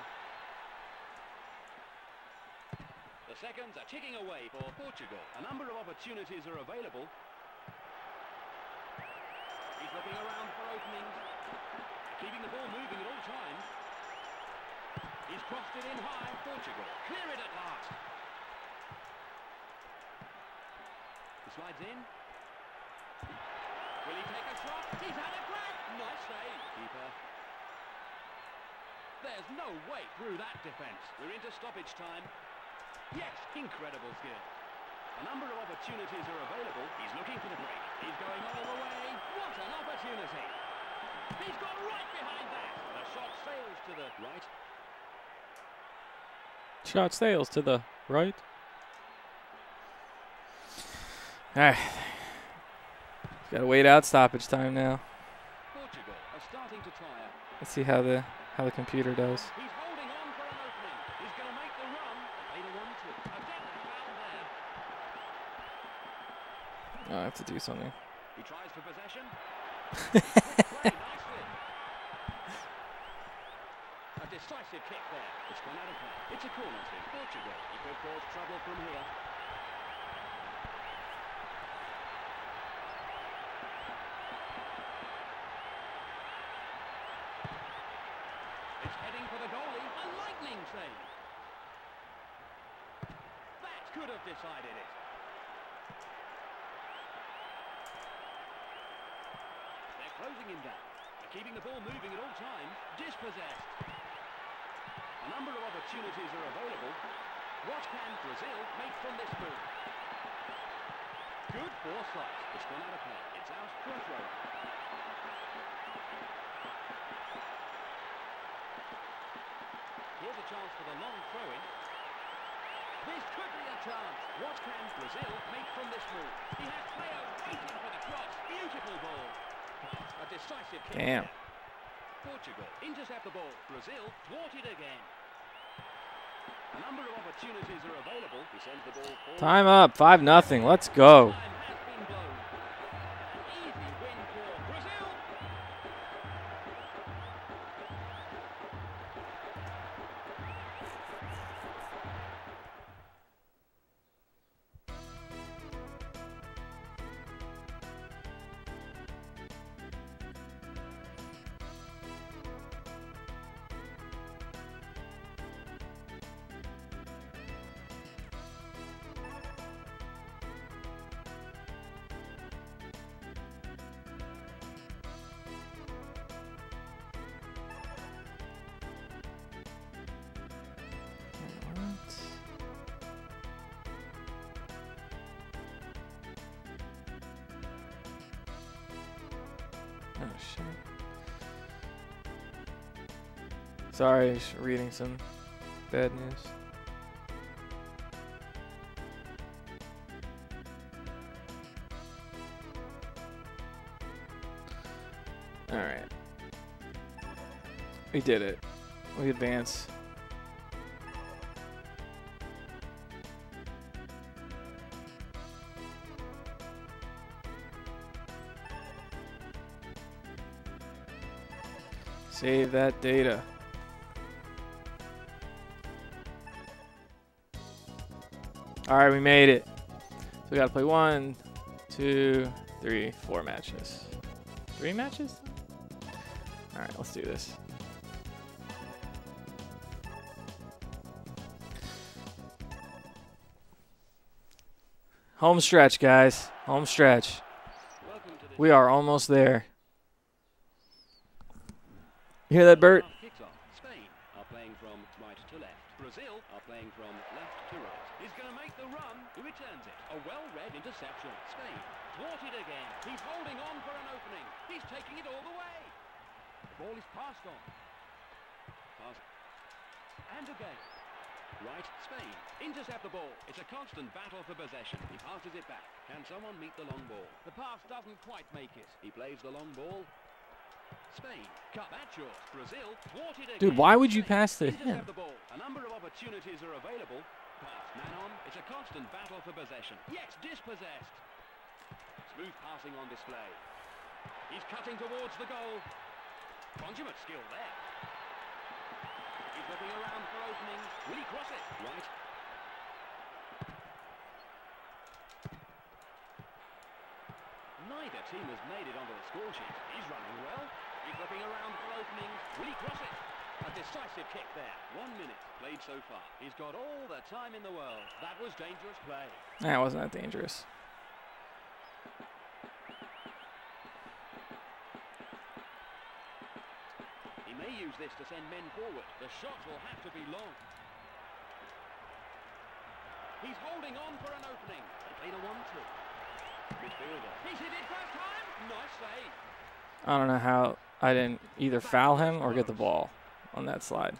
The seconds are ticking away for Portugal. A number of opportunities are available. He's looking around for openings. Keeping the ball moving at all times. He's crossed it in high. Portugal clear it at last. He slides in. Will he take a shot? He's had a crack. Nice save, keeper. There's no way through that defence. We're into stoppage time. Yes, incredible skill. A number of opportunities are available. He's looking for the break. He's going all the way. What an opportunity. He's got right behind that. The shot sails to the right. Shot sails to the right. All right. Got to wait out stoppage time now. Portugal are starting to tire. Let's see how the computer does. He's holding on for an opening. He's going to make the run. Made a 1-2. A definite foul there. Oh, I have to do something. He tries for possession. Play nicely. A decisive kick there. It's gone out of play. It's a corner to Portugal. He could cause trouble from here. It's heading for the goalie. A lightning save. That could have decided it. They're closing him down. They're keeping the ball moving at all times. Dispossessed. A number of opportunities are available. What can Brazil make from this move? Good foresight. It's gone out of play. It's out for a throw. Here's a chance for the long throw-in. This could be a chance. What can Brazil make from this move? He has players waiting for the cross. Beautiful ball. A decisive kick. Damn. There. Portugal intercept the ball. Brazil thwarted again. A number of opportunities are available. He sends the ball forward. Time up. 5-0. Let's go. Time has been blown. An easy win for Brazil. Oh, shit. Sorry, just reading some bad news. All right. We did it. We advance. Save that data. All right, we made it. So we got to play 1, 2, 3, 4 matches. 3 matches? All right, let's do this. Home stretch, guys. Home stretch. We are almost there. You hear that, Bert? Kicks off. Spain are playing from right to left. Brazil are playing from left to right. He's going to make the run. Who returns it? A well-read interception. Spain thwarted again. He's holding on for an opening. He's taking it all the way. The ball is passed on. Pass. And again. Right, Spain. Intercept the ball. It's a constant battle for possession. He passes it back. Can someone meet the long ball? The pass doesn't quite make it. He plays the long ball. Spain. Cut that short. Brazil. Thwarted again. Dude, why would you pass to him? Intercept the ball. A number of opportunities are available. Pass. Man on. It's a constant battle for possession. Yes, dispossessed. Smooth passing on display. He's cutting towards the goal. Consummate skill there. He's looking around for openings. Will he cross it? Right. Neither team has made it onto the score sheet. He's running well. He's looking around for openings. Will he cross it? A decisive kick there. 1 minute played so far. He's got all the time in the world. That was dangerous play. Nah, it wasn't that dangerous. He may use this to send men forward. The shot will have to be long. He's holding on for an opening. They played a 1-2. Midfielder. He's hit it first time. Nice save. I don't know how I didn't either foul him or get the ball on that slide.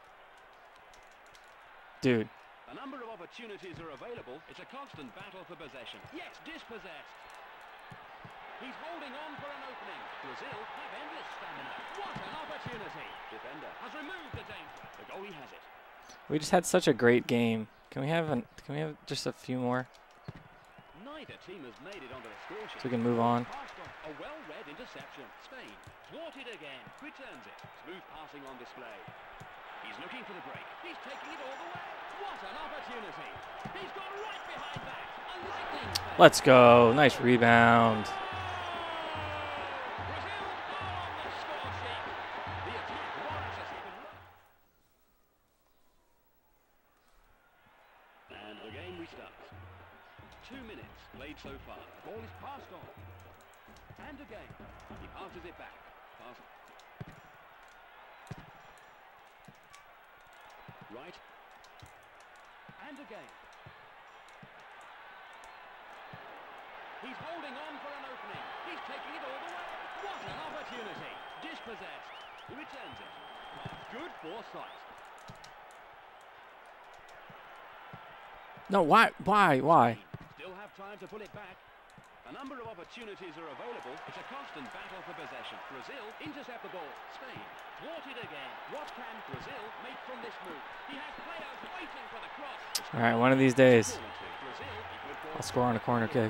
Dude. A number of opportunities are available. It's a constant battle for possession. Yes, dispossessed. He's holding on for an opening. Brazil have endless stamina. What an opportunity. Defender has removed the danger. The goalie has it. We just had such a great game. Can we have just a few more Neither team has made it onto the score sheet. so we can move on? A well-read interception. Spain thwarted again. Returns it. Smooth passing on display. He's looking for the break. He's taking it all the way. What an opportunity. He's got right behind that. A lightning save. Let's go. Nice rebound. Brazil are on the score sheet. The attack warrants us even. And the game restarts. 2 minutes played so far. Ball is passed on. And again. He passes it back. Pass. Right. And again. He's holding on for an opening. He's taking it all the way. What an opportunity. Dispossessed. He returns it. Good foresight. No, why? Still have time to pull it back. A number of opportunities are available. It's a constant battle for possession. Brazil intercept the ball. Spain thwarted again. What can Brazil make from this move? He has players waiting for the cross. All right, one of these days, Brazil, I'll score on a corner kick.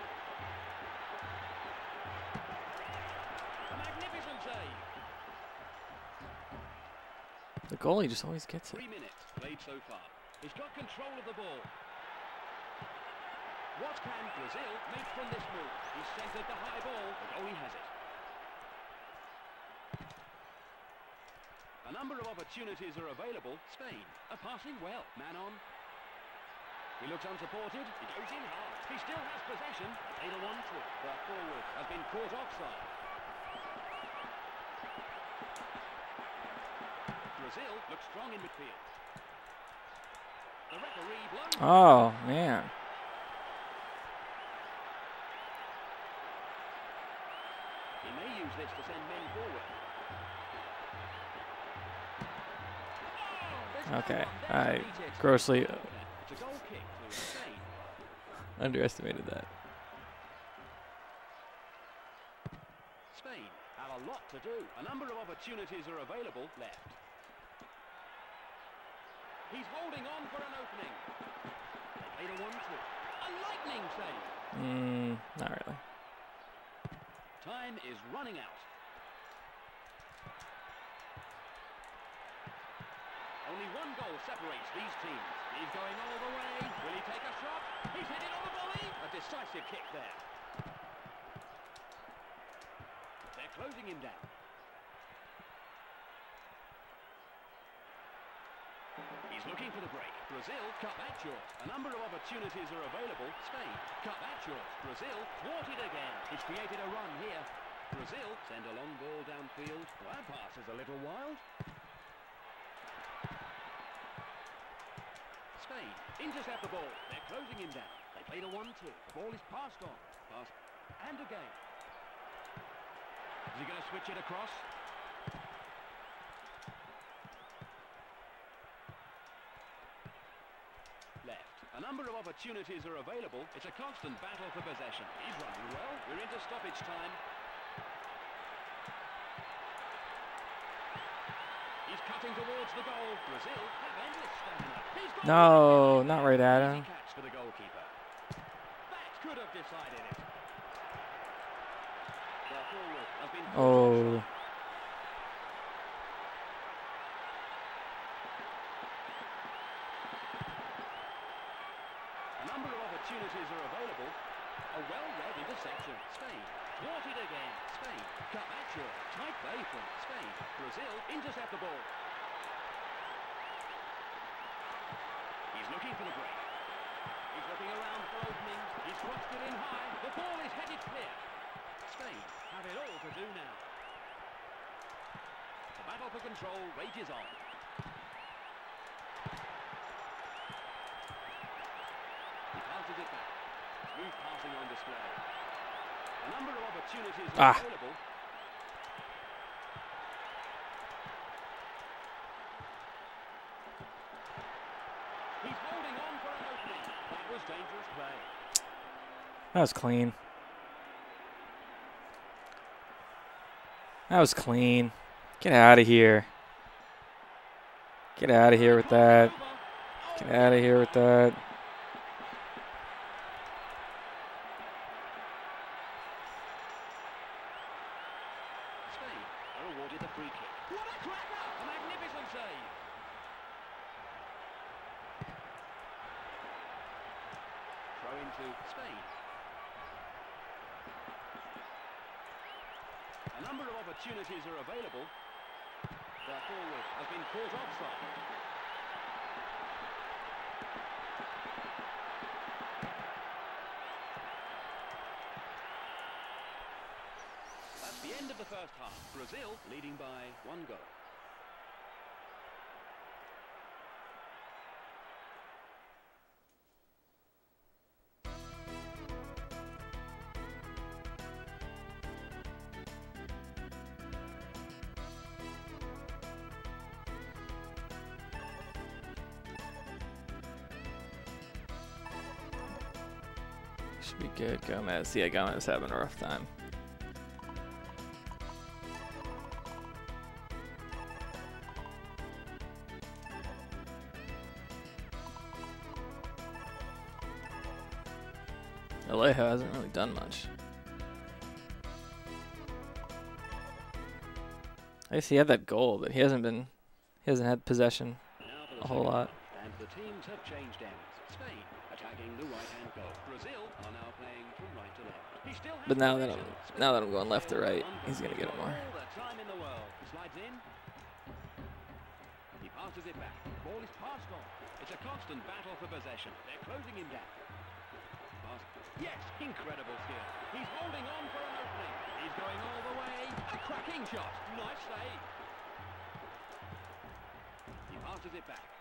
a magnificent save. The goalie just always gets it. 3 minutes played so far. He's got control of the ball. What can Brazil make from this move? He's centered the high ball. The goalie has it. A number of opportunities are available. Spain are passing well. Man on. He looks unsupported. He goes in hard. He still has possession. Played a 1-2. The forward has been caught offside. Brazil looks strong in midfield. The referee blows. Oh, man. He may use this to send men forward. Okay, I grossly It's a goal kick to Spain. underestimated that. Spain have a lot to do. A number of opportunities are available left. He's holding on for an opening. They played a 1-2. A lightning save. Not really. Time is running out. Only one goal separates these teams. He's going all the way. Will he take a shot? He's hit it on the volley. A decisive kick there. They're closing him down. He's looking for the break. Brazil cut that short. A number of opportunities are available. Spain cut that short. Brazil thwarted again. He's created a run here. Brazil send a long ball downfield. Well, that pass is a little wild. Spain intercept the ball. They're closing him down. They played a 1-2. The ball is passed on. Pass. And again. Is he going to switch it across? number of opportunities are available. It's a constant battle for possession. He's running well. We're into stoppage time. He's cutting towards the goal. Brazil have endless stamina. He's got No, not right at him. easy catch for the goalkeeper. That could have decided it. The forward has been Oh. A number of opportunities are available. A well-read interception. Spain. Thwarted again. Spain. Cut back short. Tight play from Spain. Brazil intercept the ball. He's looking for the break. He's looking around for openings. He's crossed it in high. The ball is headed clear. Spain have it all to do now. The battle for control rages on. He passes it back. Smooth passing on display. A number of opportunities are available. He's holding on for an opening. That was dangerous play. That was clean. That was clean. Get out of here. Get out of here with that. Get out of here with that. Spain are awarded the free kick. What a cracker! A magnificent save. Throw into Spain. A number of opportunities are available. The forward has been caught offside. That's the end of the first half. Brazil leading by 1 goal. Should be good. Gomez. Yeah, Gomez having a rough time. Alejo hasn't really done much. I guess he had that goal, but he hasn't had possession a whole lot. And the teams have changed ends. Spain attacking the right-hand goal. Brazil are now playing from right to left. He still has But now that possession. I'm going left to right, he's gonna get it more. All the time in the world. Slides in. He passes it back. Ball is passed on. It's a constant battle for possession. They're closing him down. Pass. Yes, incredible skill. He's holding on for an opening. He's going all the way. A cracking shot. Nice save. He passes it back.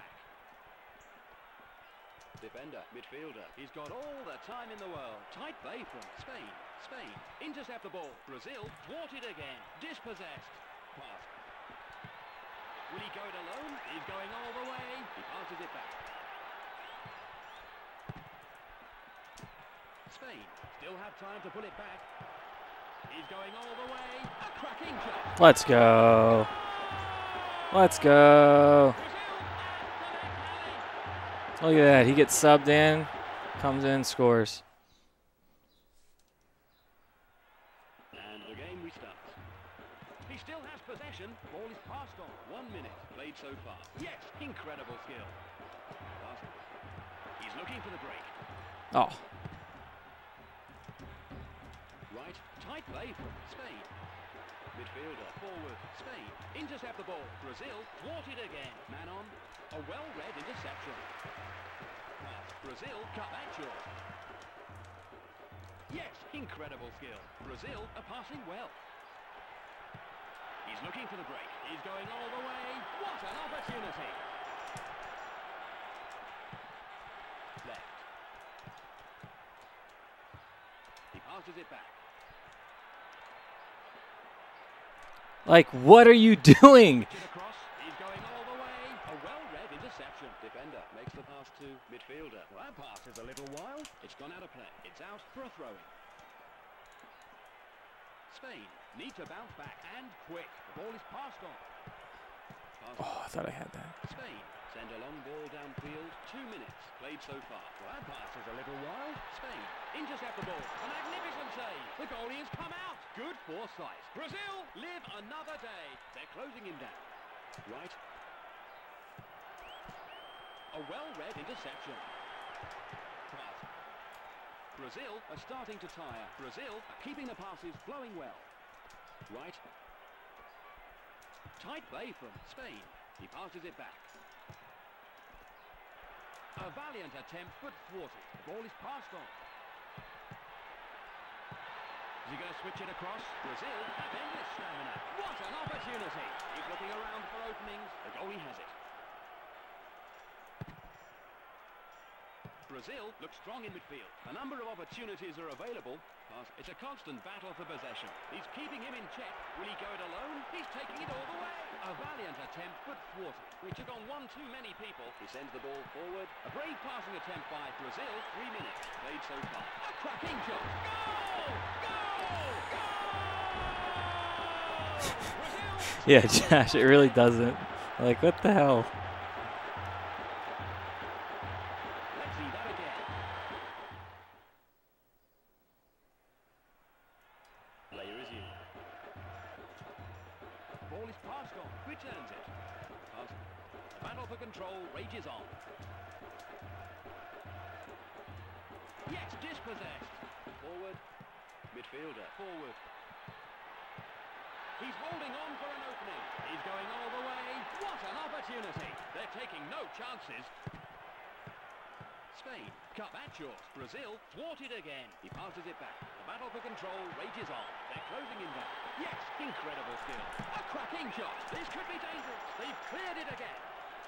Defender, midfielder. He's got all the time in the world. Tight play from Spain. Spain intercept the ball. Brazil thwarted again. Dispossessed. Pass. Will he go it alone? He's going all the way. He passes it back. Spain still have time to pull it back. He's going all the way. A cracking shot. Let's go. Let's go. Look at that. He gets subbed in, comes in, scores. And the game restarts. He still has possession. Ball is passed on. 1 minute played so far. Yes, incredible skill. He's looking for the break. Oh. Right, tight play from Spain. Midfielder, forward, Spain. Intercept the ball. Brazil thwarted again. Man on. A well-read interception. Brazil cut back short. Yes, incredible skill. Brazil are passing well. He's looking for the break. He's going all the way. What an opportunity. Left. He passes it back. Like, what are you doing? Across. He's going all the way. A well-read interception. Defender makes the pass to midfielder. Well, that pass is a little wild. It's gone out of play. It's out for a throw-in. Spain need to bounce back and quick. The ball is passed on. Oh, I thought I had that. Spain send a long ball downfield. 2 minutes played so far. Well, that pass is a little wild. Spain intercept the ball. A magnificent save. The goalie has come out. Good foresight. Brazil live another day. They're closing him down. Right. A well-read interception. Pass. Brazil are starting to tire. Brazil are keeping the passes flowing well. Right. Tight play from Spain. He passes it back. A valiant attempt, but thwarted. The ball is passed on. Is he going to switch it across? Brazil have endless stamina. What an opportunity! He's looking around for openings. The goalie has it. Brazil looks strong in midfield. A number of opportunities are available. It's a constant battle for possession. He's keeping him in check. Will he go it alone? He's taking it all the way. A valiant attempt, but thwarted. We took on one too many people. He sends the ball forward. A brave passing attempt by Brazil. 3 minutes played so far. A cracking shot. Goal! Goal! Goal! Brazil! Yeah, Josh, it really doesn't. Like, what the hell? Let's see that again. Player is in. Ball is passed on. Returns it. Pass. The battle for control rages on. Yes, dispossessed. Forward. Midfielder. Forward. He's holding on for an opening. He's going all the way. What an opportunity. They're taking no chances. Spain cut that short. Brazil thwarted again. He passes it back. The battle for control rages on. They're closing him down. Yes, incredible skill. A cracking shot. This could be dangerous. They've cleared it again.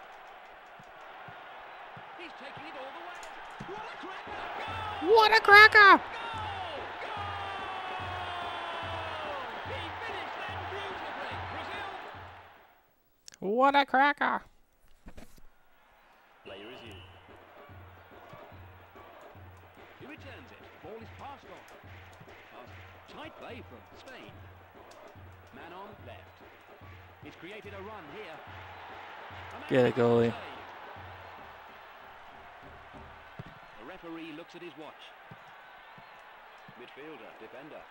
He's taking it all the way. What a cracker! Goal! What a cracker! Goal! Goal! He finished that beautifully. Brazil. What a cracker! Player is in. He returns it. Ball is passed on. Tight play from Spain. Man on left. He's created a run here. Get it, goalie. The referee looks at his watch. Midfielder, defender.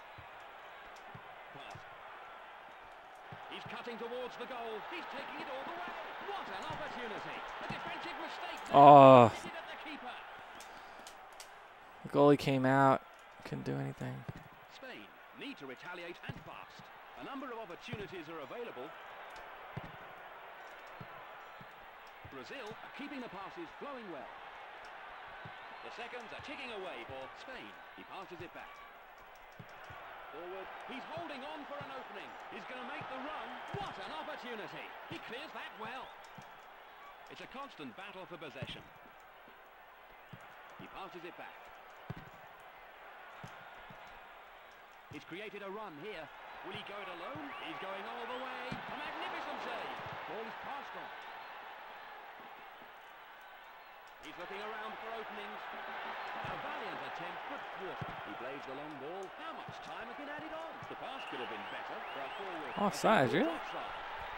Pass. He's cutting towards the goal. He's taking it all the way. What an opportunity. A defensive mistake. Oh. Hit it at the keeper. The goalie came out. Couldn't do anything. Spain need to retaliate and fast. A number of opportunities are available. Brazil are keeping the passes flowing well. The seconds are ticking away for Spain. He passes it back. Forward. He's holding on for an opening. He's going to make the run. What an opportunity. He clears that well. It's a constant battle for possession. He passes it back. He's created a run here. Will he go it alone? He's going all the way. A magnificent save. Ball is passed on. He's looking around for openings. A valiant attempt, but thwarted. He plays the long ball. How much time has been added on? The pass could have been better. But forward. Offside, really? Offside.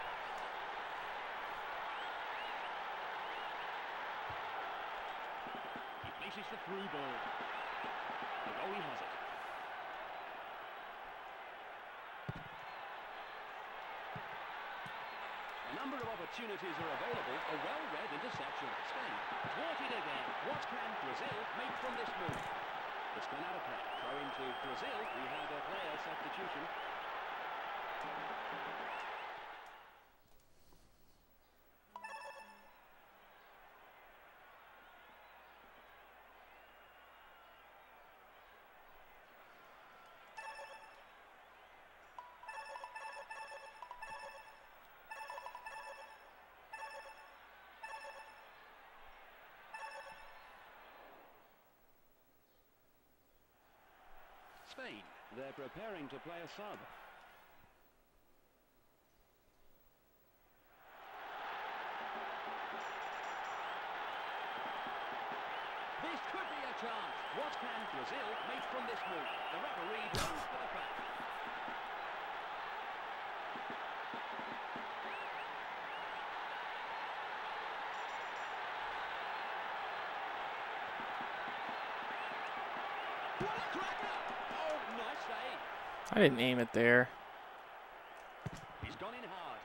He places the through ball. The goalie has it. A number of opportunities are available. A well-read interception. Spain thwarted again. What can Brazil make from this move? It's gone out of play. Throw into Brazil. We have a player substitution. Spain, they're preparing to play a sub. chance. What can Brazil make from this move? The referee goes for the foul. What a cracker! Oh, nice save. I didn't aim it there. He's gone in hard.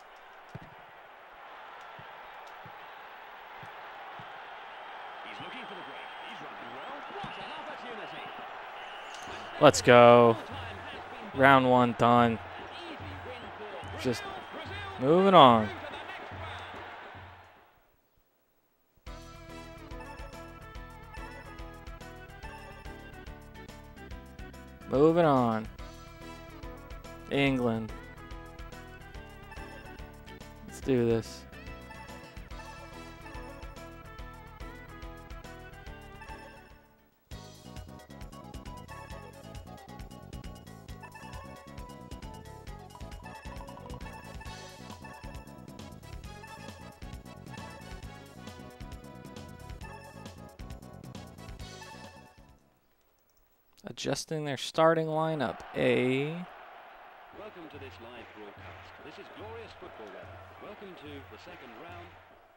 He's looking for the break. He's running well. What an opportunity. Let's go. Full time has been Round 1 done. an easy win for Just Brazil. moving on. Through to the next round. Moving on. England. Let's do this. Adjusting their starting lineup. Welcome to this live broadcast. This is glorious football weather. Welcome to the second round.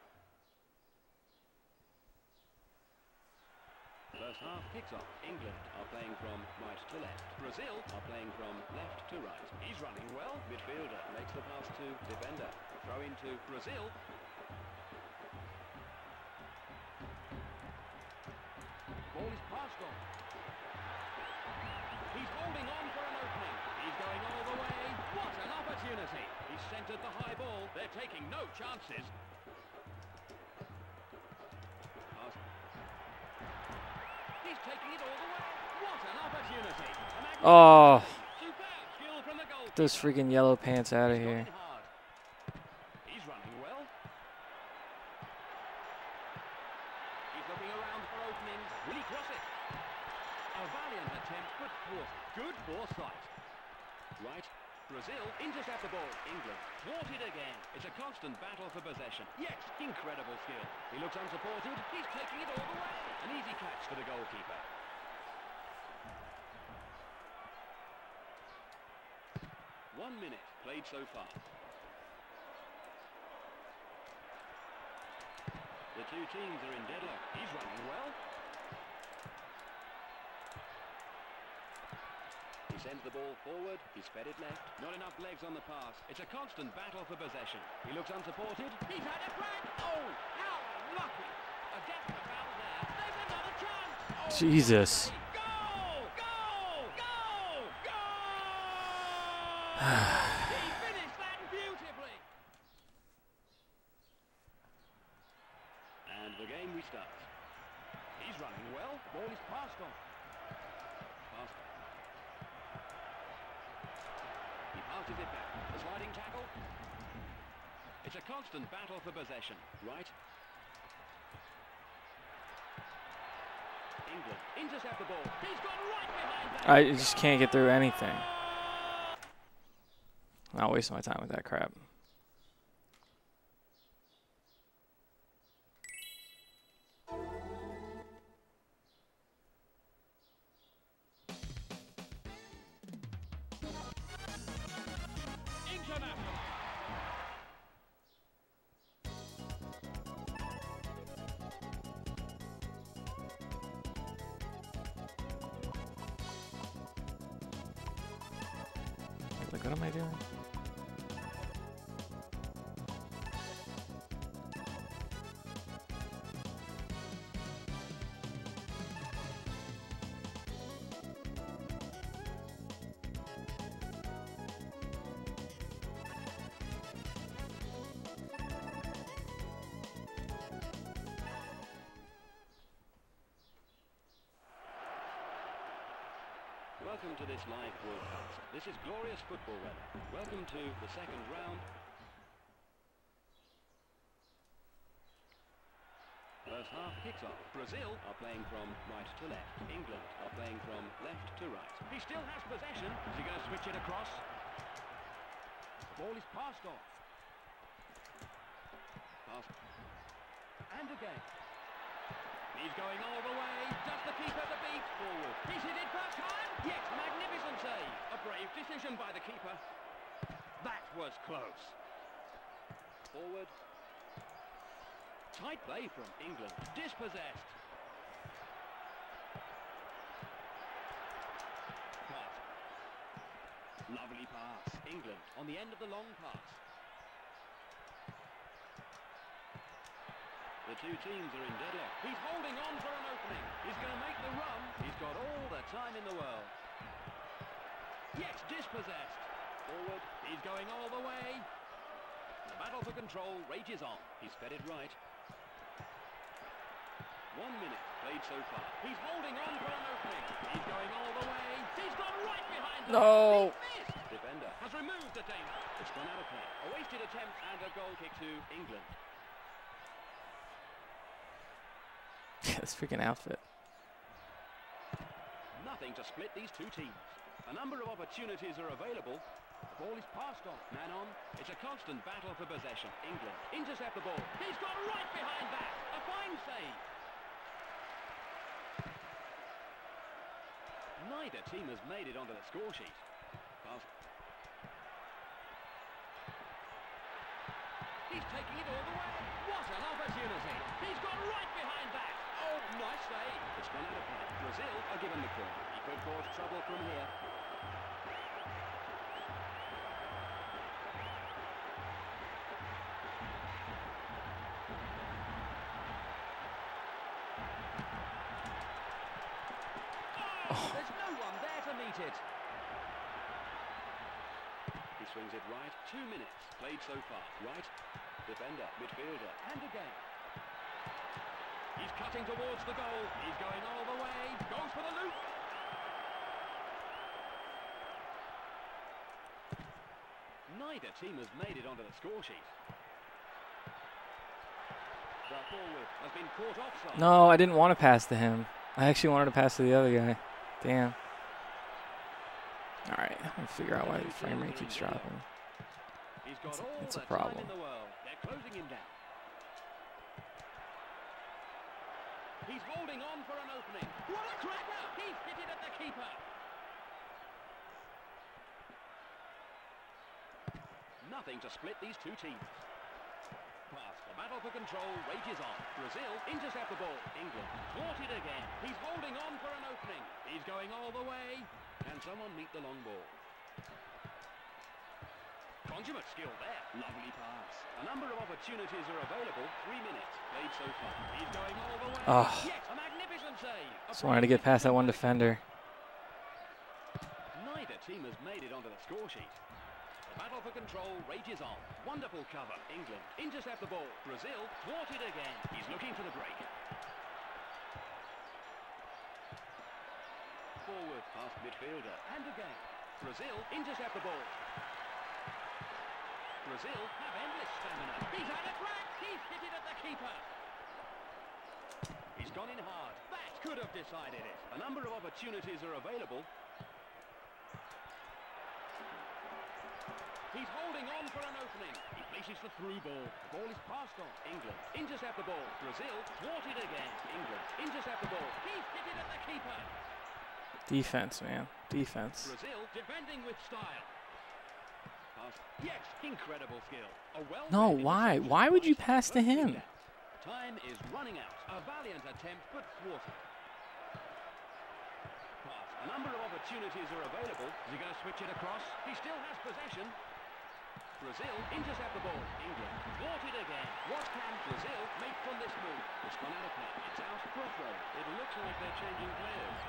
First half kicks off. England are playing from right to left. Brazil are playing from left to right. He's running well. Midfielder makes the pass to defender. Throw into Brazil. Ball is passed on. He's holding on for an opening. He's going all the way. What an opportunity. He's centered the high ball. They're taking no chances. Pass. He's taking it all the way. What an opportunity. Oh, Superb skill from the goal. those freaking yellow pants out of He's here. going hard. He's running well. He's looking around for openings. Will he cross it? A valiant attempt, but thwarted. Good foresight. Right. Brazil intercept the ball. England thwarted again. It's a constant battle for possession. Yes, incredible skill. He looks unsupported. He's taking it all the way. An easy catch for the goalkeeper. One minute played so far. The two teams are in deadlock. He's running well. He sends the ball forward. He's fed it left. Not enough legs on the pass. It's a constant battle for possession. He looks unsupported. He's had a crack. Oh, how unlucky. A definite foul there. There's another chance. Oh, Jesus. goal! Goal! Goal! Goal! He finished that beautifully. And the game restarts. He's running well. Ball is passed on. Passed. He passes it back. The sliding tackle. It's a constant battle for possession. Right. England intercept the ball. He's gone right behind that. I just can't get through anything. I'm not wasting my time with that crap. International. Like, what am I doing? Welcome to this live broadcast. This is glorious football weather. Welcome to the second round. First half kicks off. Brazil are playing from right to left. England are playing from left to right. He still has possession. Is he going to switch it across? The ball is passed on. Pass. And again. He's going all the way. Just the keeper to beat. Forward. He's hit it first time. Yes, magnificent save. A brave decision by the keeper. That was close. Forward. Tight play from England. Dispossessed. Pass. Lovely pass. England on the end of the long pass. The two teams are in deadlock. He's holding on for an opening. He's going to make the run. He's got all the time in the world. Yes, dispossessed. Forward. He's going all the way. The battle for control rages on. He's fed it right. 1 minute played so far. He's holding on for an opening. He's going all the way. He's gone right behind him. No. He missed. Defender has removed the danger. It's gone out of play. A wasted attempt and a goal kick to England. This freaking outfit. Nothing to split these two teams. A number of opportunities are available. The ball is passed on. Man on. It's a constant battle for possession. England intercept the ball. He's got right behind that. A fine save. Neither team has made it onto the score sheet. Pass. He's taking it all the way. What an opportunity. He's got right behind that. Oh, nice save. It's gone out of play. Brazil are given the corner. He could cause trouble from here. There's no one there to meet it. He swings it right. 2 minutes played so far. Right. Defender, midfielder, and again. He's cutting towards the goal. He's going all the way. Goes for the loop. Neither team has made it onto the score sheet. The forward has been caught offside. No, I didn't want to pass to him. I actually wanted to pass to the other guy. Damn. All right, I'm going to figure out why the frame rate keeps dropping. It's a problem. They're closing him down. He's holding on for an opening. What a cracker! He's hit it at the keeper. Nothing to split these two teams. Pass. The battle for control rages on. Brazil intercept the ball. England thwarted again. He's holding on for an opening. He's going all the way. Can someone meet the long ball? Consummate skill there. Lovely pass. A number of opportunities are available. 3 minutes played so far. He's going all the way. Oh. Yes, a magnificent save. Just wanted to get past that one defender. Neither team has made it onto the score sheet. The battle for control rages on. Wonderful cover. England intercept the ball. Brazil thwarted again. He's looking for the break. Forward past midfielder. And again. Brazil intercept the ball. Brazil have endless stamina. He's had a crack. He's hit it at the keeper. He's gone in hard. That could have decided it. A number of opportunities are available. He's holding on for an opening. He places the through ball. The ball is passed on. England intercept the ball. Brazil thwarted again. England intercept the ball. He's hit it at the keeper. Defense, man. Defense. Brazil defending with style. Yes, incredible skill. No, why? Why would you pass to him? Time is running out. A valiant attempt, but thwarted. Pass. A number of opportunities are available. Is he going to switch it across? He still has possession. Brazil intercept the ball. England thwarted again. What can Brazil make from this move? It's gone out of play. It's out for a throw. It looks like they're changing players.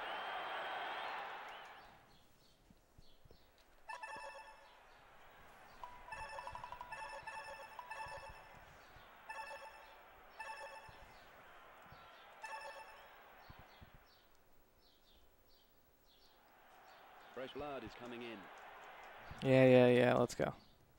Fresh blood is coming in. Yeah. Let's go.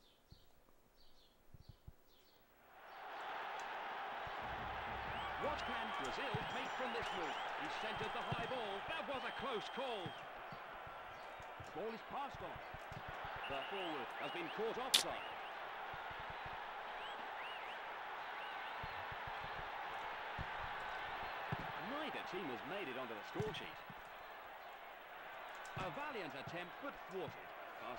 What can Brazil make from this move? He centered the high ball. That was a close call. The ball is passed on. The forward has been caught offside. Neither team has made it onto the score sheet. A valiant attempt, but thwarted. Pass.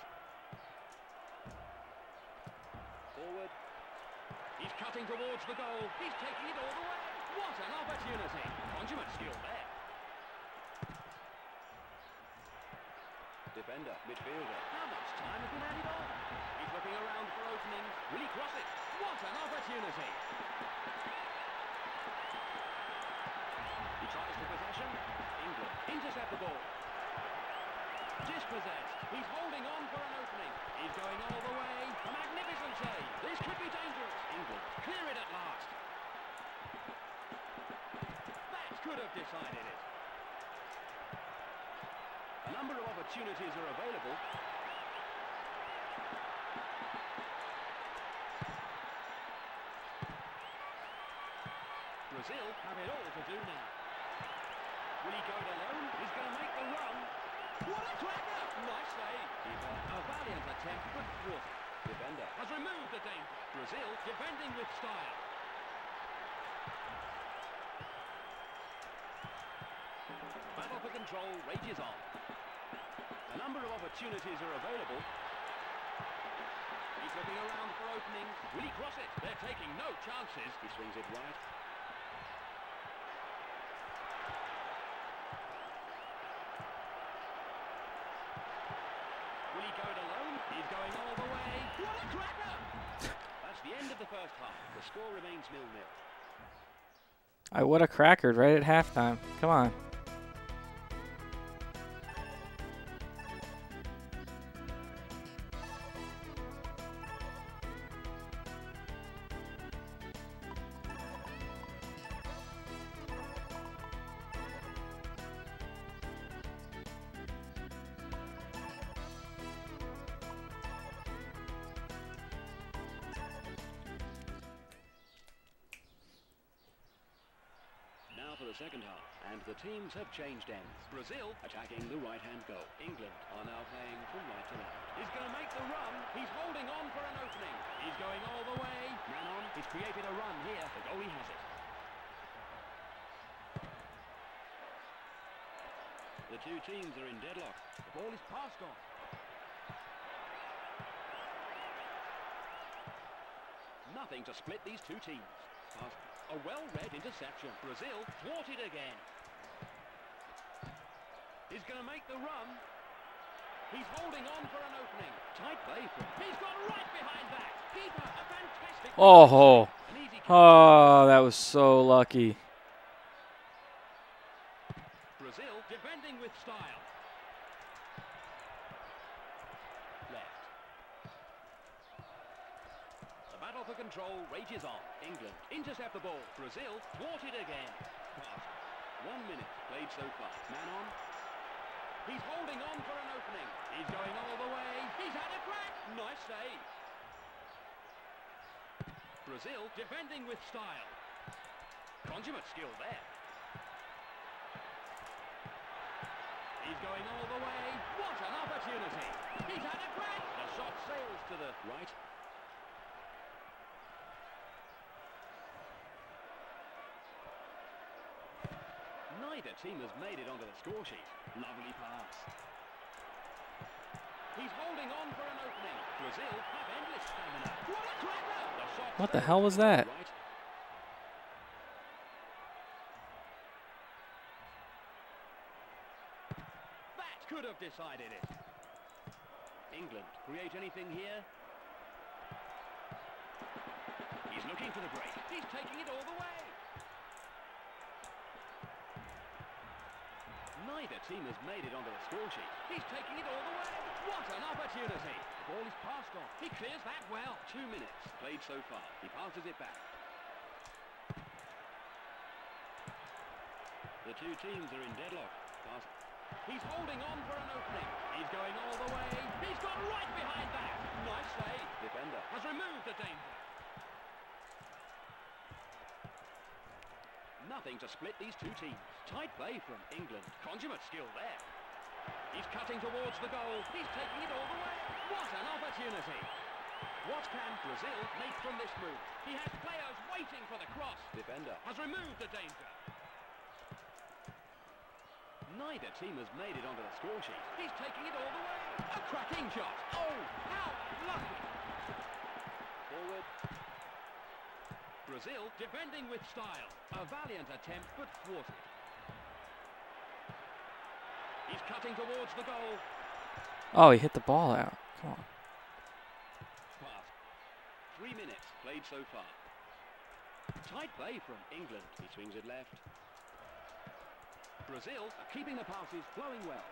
Forward. He's cutting towards the goal. He's taking it all the way. What an opportunity. Consummate skill there. Defender, midfielder. How much time has been added on? He's looking around for openings. Will he cross it? What an opportunity. He tries for possession. England intercept the ball. Dispossessed. He's holding on for an opening. He's going all the way. A magnificent save. This could be dangerous. England clear it at last. That could have decided it. A number of opportunities are available. Brazil have it all to do now. Will he go it alone? He's going to make the run. What a cracker! Nice save. A valiant attempt, but thwarted. Defender has removed the danger. Brazil defending with style. Battle for control rages on. A number of opportunities are available. He's looking around for openings. Will he cross it? They're taking no chances. He swings it right. Will he go it alone? He's going all the way. What a cracker! That's the end of the first half. The score remains 0-0. I would have crackered right at halftime. Come on. For the second half, and the teams have changed ends. Brazil attacking the right-hand goal. England are now playing from right to left. He's going to make the run. He's holding on for an opening. He's going all the way. Man on. He's created a run here. The goalie has it. The two teams are in deadlock. The ball is passed on. Nothing to split these two teams. Pass. A well-read interception. Brazil thwarted again. He's going to make the run. He's holding on for an opening. Tight play. He's got right behind that. Keeper, a fantastic... Oh, oh, that was so lucky. Brazil defending with style. Left. The battle for control rages on. England intercept the ball. Brazil thwarted again. Pass. 1 minute played so far. Man on. He's holding on for an opening. He's going all the way. He's had a crack. Nice save. Brazil defending with style. Consummate skill there. He's going all the way. What an opportunity. He's had a crack. The shot sails to the right. Neither team has made it onto the score sheet. Lovely pass. He's holding on for an opening. Brazil have endless stamina. What a cracker! The shot What the hell was that? right. That could have decided it. England create anything here? He's looking for the break. He's taking it all the way. Neither team has made it onto the score sheet. He's taking it all the way. What an opportunity. The ball is passed on. He clears that well. 2 minutes played so far. He passes it back. The two teams are in deadlock. Pass. He's holding on for an opening. He's going all the way. He's got right behind that. Nice save. Defender has removed the danger. Nothing to split these two teams. Tight play from England. Consummate skill there. He's cutting towards the goal. He's taking it all the way. What an opportunity. What can Brazil make from this move? He has players waiting for the cross. Defender has removed the danger. Neither team has made it onto the score sheet. He's taking it all the way. A cracking shot. Oh, how lucky. Forward. Brazil defending with style. A valiant attempt, but thwarted. He's cutting towards the goal. Oh, he hit the ball out. Come on. Pass. 3 minutes played so far. Tight play from England. He swings it left. Brazil are keeping the passes flowing well.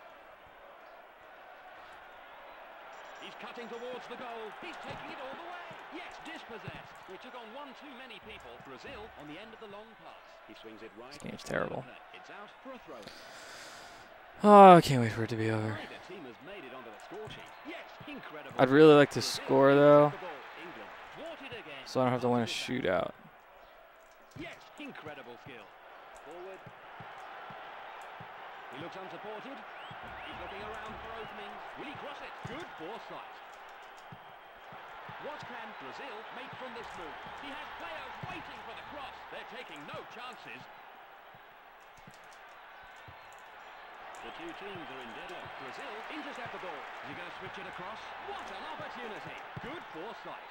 He's cutting towards the goal. He's taking it all the way. Yes, dispossessed. We took on one too many people. Brazil on the end of the long pass. He swings it right. This game's terrible. It's out for a throw. Oh, I can't wait for it to be over. Neither team has made it onto the score sheet. Yes, incredible. I'd really like to score, though, England thwarted again. so I don't have to win a shootout. Yes, incredible skill. Forward. He looks unsupported. He's looking around for openings. Will he cross it? Good foresight. What can Brazil make from this move? He has players waiting for the cross. They're taking no chances. The two teams are in deadlock. Brazil intercept the ball. Is he going to switch it across? What an opportunity. Good foresight.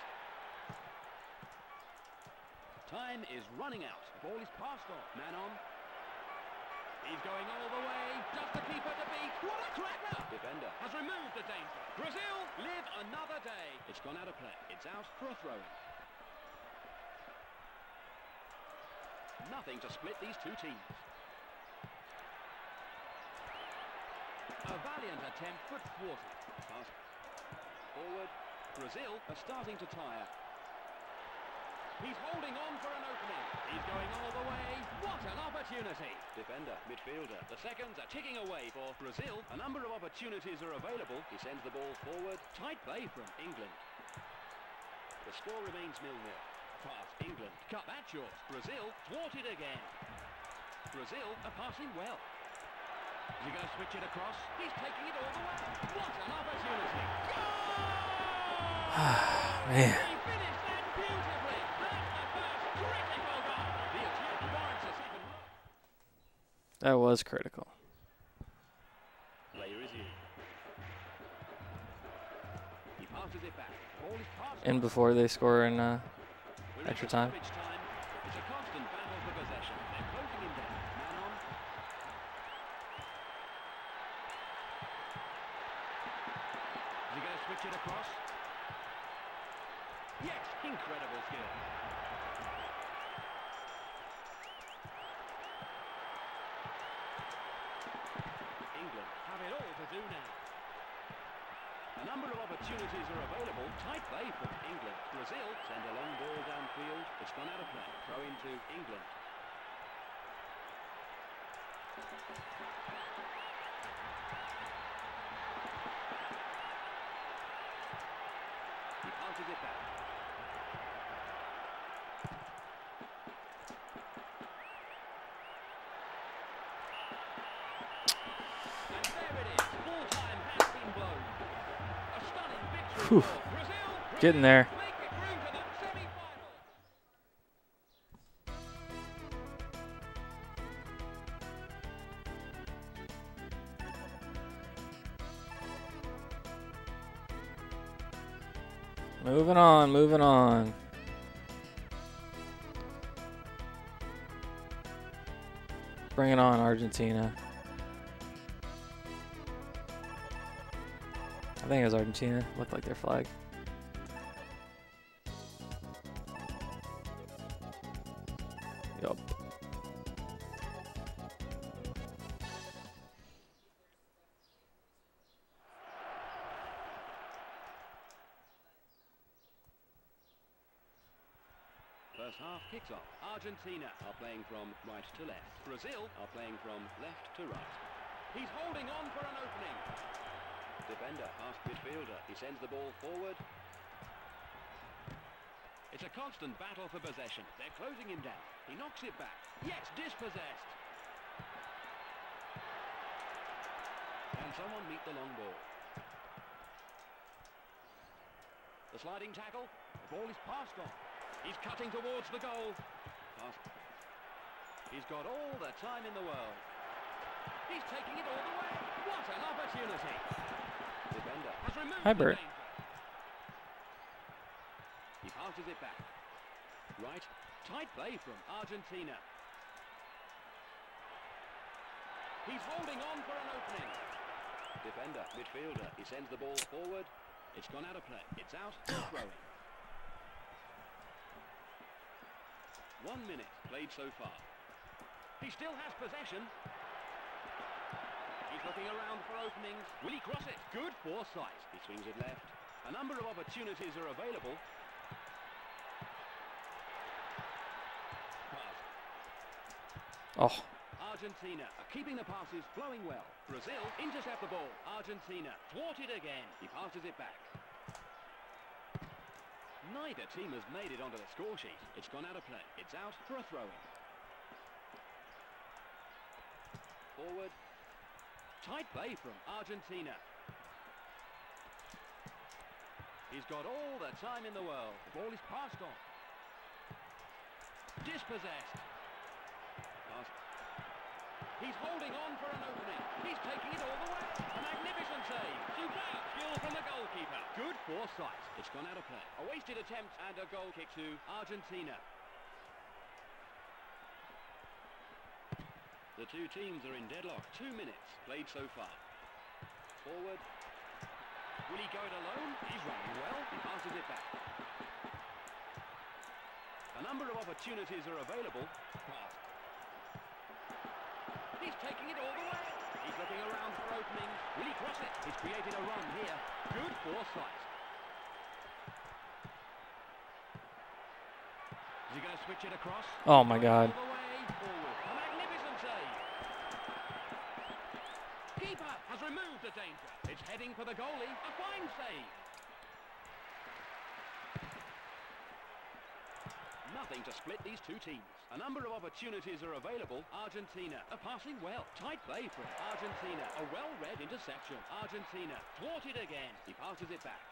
Time is running out. Ball is passed on. Man on. He's going all the way. Just the keeper to beat. What a cracker! Defender has removed the danger. Brazil live another day. It's gone out of play. It's out for a throw-in. Nothing to split these two teams. A valiant attempt, but thwarted. Pass forward. Brazil are starting to tire. He's holding on for an opening. He's going all the way. What an opportunity. Defender, midfielder. The seconds are ticking away for Brazil. A number of opportunities are available. He sends the ball forward. Tight play from England. The score remains 0-0. Pass England. Cut that short. Brazil thwarted again. Brazil are passing well. Is he going to switch it across? He's taking it all the way. What an opportunity. Goal! Man. He finished that beautifully. That's the first critical goal. The attack warrants us even more. That was critical. Player is in. He passes it back. Ball is passed. And before they score in We're extra into time. stoppage time. It's a constant battle for possession. They're closing him down. Man on. Is he going to switch it across? Yes, incredible skill. England have it all to do now. A number of opportunities are available. Tight play from England. Brazil send a long ball downfield. It's gone out of play. Throw into England. He passes it back. And there it is. Full time has been blown. A stunning victory Whew. for Brazil. Getting there. Make it through to the semi-final. Moving on, moving on. Bring it on, Argentina. I think it was Argentina. Looked like their flag. Yup. First half kicks off. Argentina are playing from right to left. Brazil are playing from left to right. He's holding on for an opening. Defender past midfielder. He sends the ball forward. It's a constant battle for possession. They're closing him down. He knocks it back. Yes, dispossessed. Can someone meet the long ball? The sliding tackle. The ball is passed on. He's cutting towards the goal. Pass. He's got all the time in the world. He's taking it all the way. What an opportunity. Defender has removed Hi, the Bert. danger. He passes it back. Right. Tight play from Argentina. He's holding on for an opening. Defender, midfielder. He sends the ball forward. It's gone out of play. It's out. Throwing. 1 minute played so far. He still has possession. He's looking around for openings. Will he cross it? Good foresight. He swings it left. A number of opportunities are available. Pass. Oh, Argentina are keeping the passes flowing well. Brazil intercept the ball. Argentina thwarted again. He passes it back. Neither team has made it onto the score sheet. It's gone out of play. It's out for a throw-in. Forward. Tight play from Argentina. He's got all the time in the world. The ball is passed on. Dispossessed. Pass. He's holding on for an opening. He's taking it all the way. A magnificent save. Superb skill from the goalkeeper. Good foresight. It's gone out of play. A wasted attempt and a goal kick to Argentina. The two teams are in deadlock. 2 minutes played so far. Forward. Will he go it alone? He's running well. He passes it back. A number of opportunities are available. Pass. He's taking it all the way. He's looking around for openings. Will he cross it? He's created a run here. Good foresight. Is he going to switch it across? oh my God. All the way forward. A magnificent save. Keeper has removed the danger. It's heading for the goalie. A fine save. Nothing to split these two teams. A number of opportunities are available. Argentina are passing well. Tight play from Argentina. A well-read interception. Argentina thwarted again. He passes it back.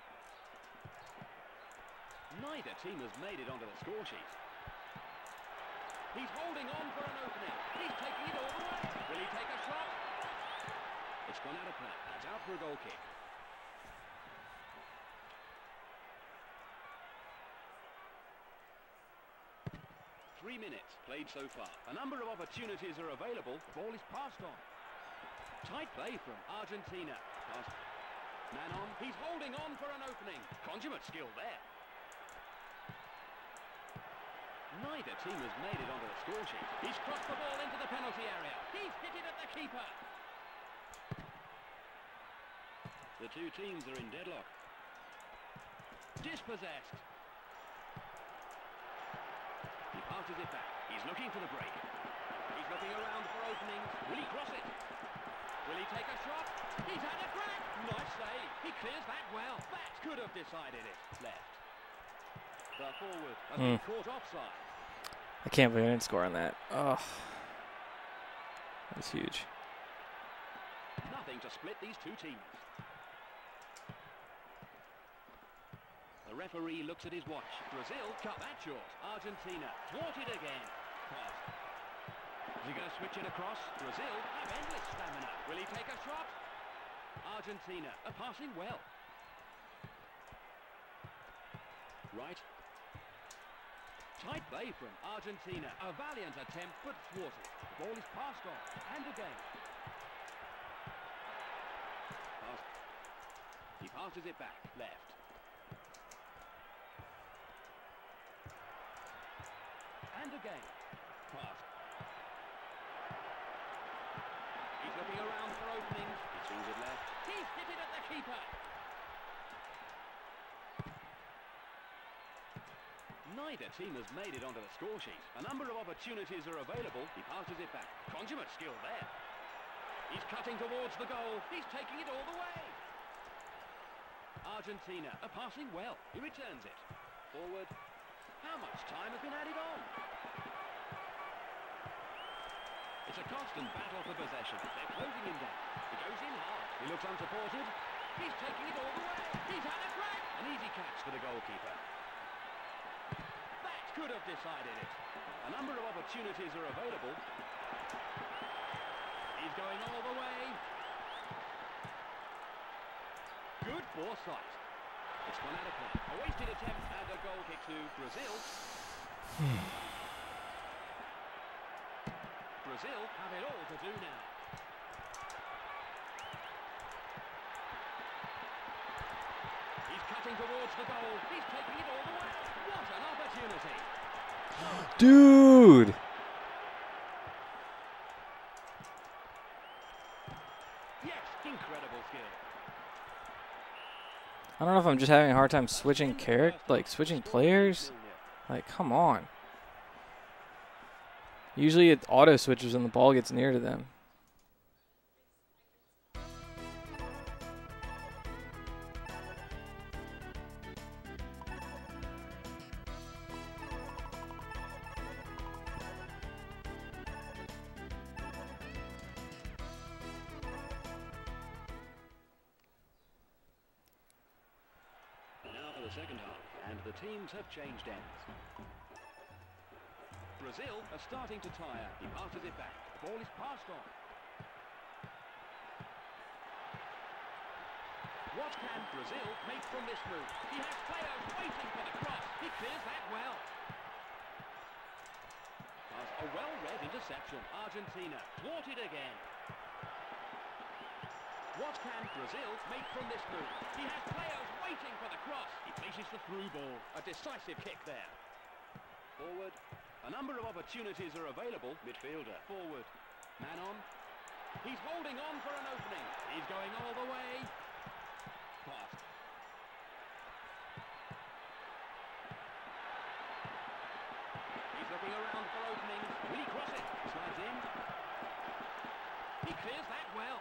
Neither team has made it onto the score sheet. He's holding on for an opening. He's taking it all the way. Will he take a shot? It's gone out of play. It's out for a goal kick. Three minutes played so far. A number of opportunities are available. The ball is passed on. Tight play from Argentina. Pass. Man on. He's holding on for an opening. Consummate skill there. Neither team has made it onto the score sheet. He's crossed the ball into the penalty area. He's hit it at the keeper. The two teams are in deadlock. Dispossessed. He passes it back. He's looking for the break. He's looking around for openings. Will he cross it? Will he take a shot? He's had a crack. Nice save. He clears that well. That could have decided it. Left. The forward has been caught offside. I can't believe I didn't score on that. Oh, that was huge. Nothing to split these two teams. The referee looks at his watch. Brazil cut that short. Argentina thwarted again. Pass. Is he going to switch it across? Brazil have endless stamina. Will he take a shot? Argentina are passing well. Right. Tight play from Argentina. A valiant attempt, but thwarted. The ball is passed on. And again. Pass. He passes it back. Left. And again. Pass. He's looking around for openings. He swings it left. He's hit it at the keeper. Neither team has made it onto the score sheet. A number of opportunities are available. He passes it back. Consummate skill there. He's cutting towards the goal. He's taking it all the way. Argentina are passing well. He returns it. Forward. How much time has been added on? It's a constant battle for possession. They're closing him down. He goes in hard. He looks unsupported. He's taking it all the way. He's had a crack. An easy catch for the goalkeeper. That could have decided it. A number of opportunities are available. He He's going all the way. Good foresight. It's gone out of play. A wasted attempt and a goal kick to Brazil. Brazil have it all to do now. He's cutting towards the goal. He's taking it all the way. What an opportunity. Dude. Yes, incredible skill. I don't know if I'm just having a hard time switching switching players. Like, come on. Usually it auto switches when the ball gets near to them. Second half, and the teams have changed ends. Brazil are starting to tire. He passes it back. The ball is passed on. What can Brazil make from this move? He has players waiting for the cross. He clears that well. Pass, a well-read interception. Argentina thwarted again. What can Brazil make from this move? He has players waiting for the cross. He faces the through ball. A decisive kick there. Forward. A number of opportunities are available. Midfielder. Forward. Man on. He's holding on for an opening. He's going all the way. Pass. He's looking around for openings. Will he cross it? Slides in. He clears that well.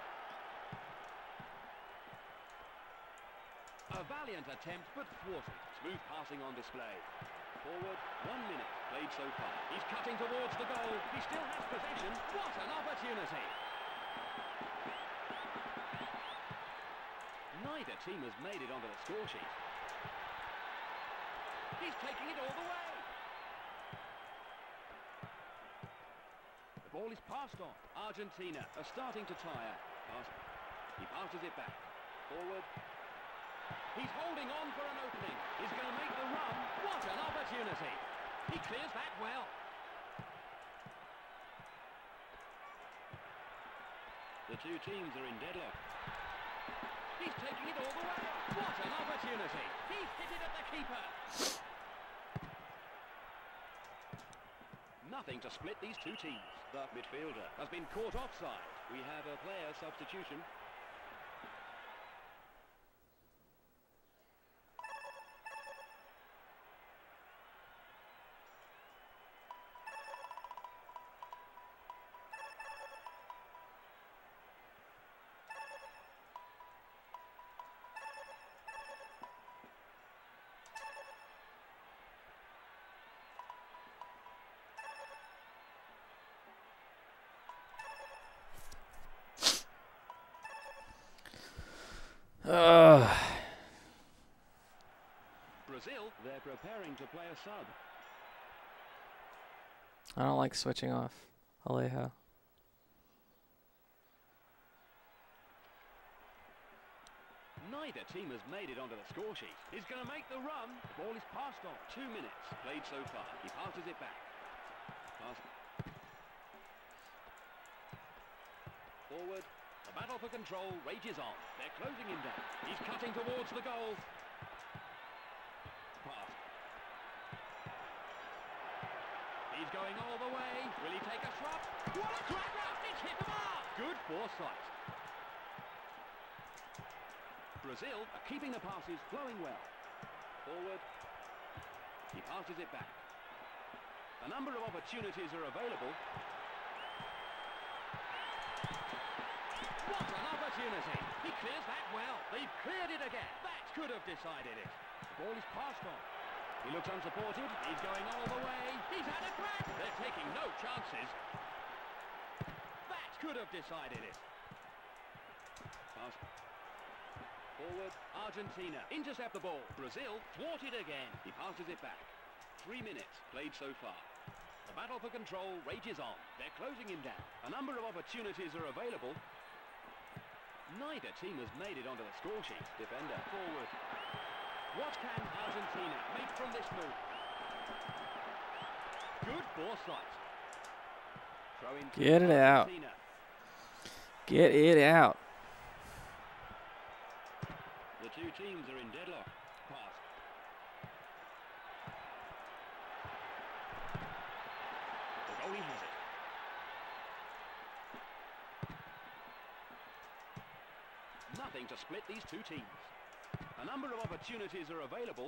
A valiant attempt, but thwarted. Smooth passing on display. Forward, 1 minute played so far. He's cutting towards the goal. He still has possession. What an opportunity! Neither team has made it onto the score sheet. He's taking it all the way. The ball is passed on. Argentina are starting to tire. He passes it back. Forward. He's holding on for an opening. He's going to make the run. What an opportunity. He clears that well. The two teams are in deadlock. He's taking it all the way. What an opportunity. He hit it at the keeper. Nothing to split these two teams. The midfielder has been caught offside. We have a player substitution. Brazil, they're preparing to play a sub. I don't like switching off Alejo. Neither team has made it onto the score sheet. He's going to make the run. The ball is passed on. 2 minutes played so far. He passes it back. Pass. Forward. The battle for control rages on. They're closing him down. He's cutting towards the goal. Pass. He's going all the way. Will he take a shot? What a cracker! It's hit the mark! Good foresight. Brazil are keeping the passes flowing well. Forward. He passes it back. A number of opportunities are available. What an opportunity! He clears that well. They've cleared it again. That could have decided it. The ball is passed on. He looks unsupported. He's going all the way. He's had a crack. They're taking no chances. That could have decided it. Pass. Forward. Argentina intercept the ball. Brazil thwarted again. He passes it back. 3 minutes played so far. The The battle for control rages on. They're closing him down. A number of opportunities are available. Neither team has made it onto the score sheet. Defender forward. What can Argentina make from this move? Good foresight. Throw in. Get it out. Get it out. The two teams are in deadlock. Pass. The goalie has it. Nothing to split these two teams. A number of opportunities are available.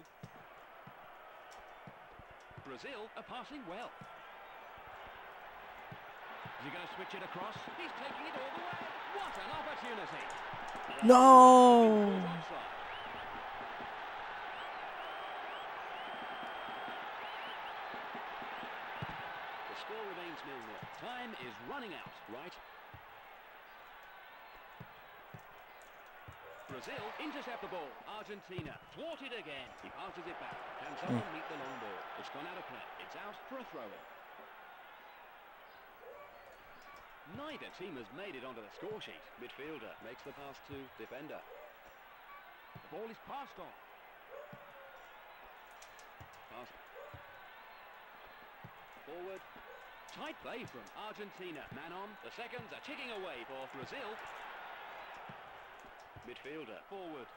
Brazil are passing well. Is he going to switch it across? He's taking it all the way. What an opportunity. No. The score remains 0-0. Time is running out, right? Brazil intercept the ball. Argentina thwarted again. He passes it back. Can someone meet the long ball? It's gone out of play. It's out for a throw-in. Neither team has made it onto the score sheet. Midfielder makes the pass to defender. The ball is passed on. Pass. Forward. Tight play from Argentina. Man on. The seconds are ticking away for Brazil. Midfielder forward.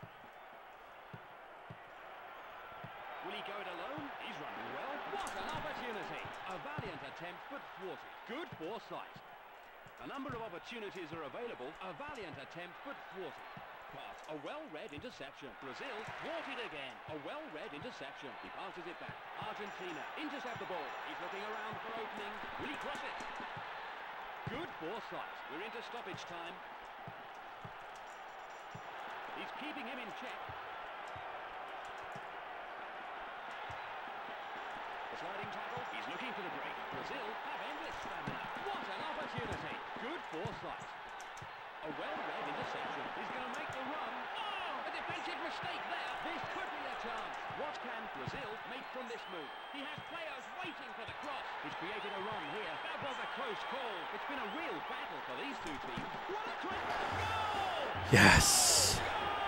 Will he go it alone? He's running well. What an opportunity! A valiant attempt but thwarted. Good foresight. A number of opportunities are available. A valiant attempt but thwarted. Pass. A well-read interception. Brazil thwarted again. A well-read interception. He passes it back. Argentina intercept the ball. He's looking around for opening. Will he cross it? Good foresight. We're into stoppage time. He's keeping him in check. The sliding tackle. He's looking for the break. Brazil have endless stamina. What an opportunity. Good foresight. A well-read interception. He's going to make the run. Oh, a defensive mistake there. This could be a chance. What can Brazil make from this move? He has players waiting for the cross. He's created a run here. That was a close call. It's been a real battle for these two teams. What a critical goal! Yes.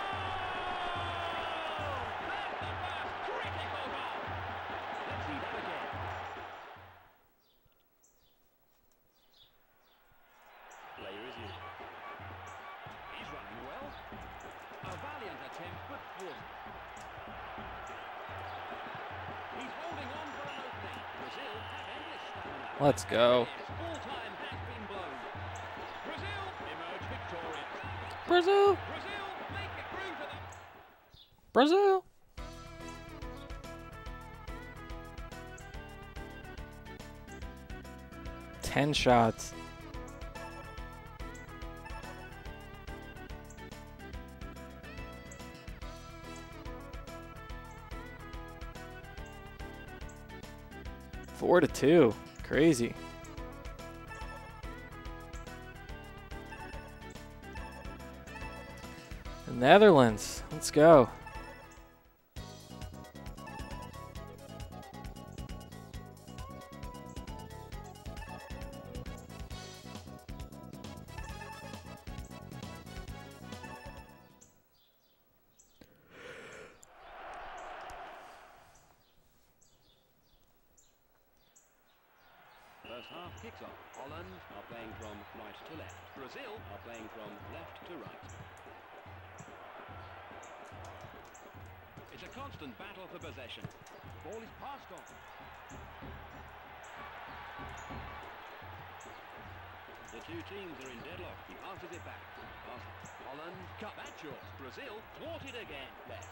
Let's go. Brazil. Brazil. Ten shots. Four to 2. Crazy. The Netherlands. Let's go. First half kicks off. Holland are playing from right to left. Brazil are playing from left to right. It's a constant battle for possession. Ball is passed on. The two teams are in deadlock. He passes it back. Holland cut that short. Brazil thwarted again. Left.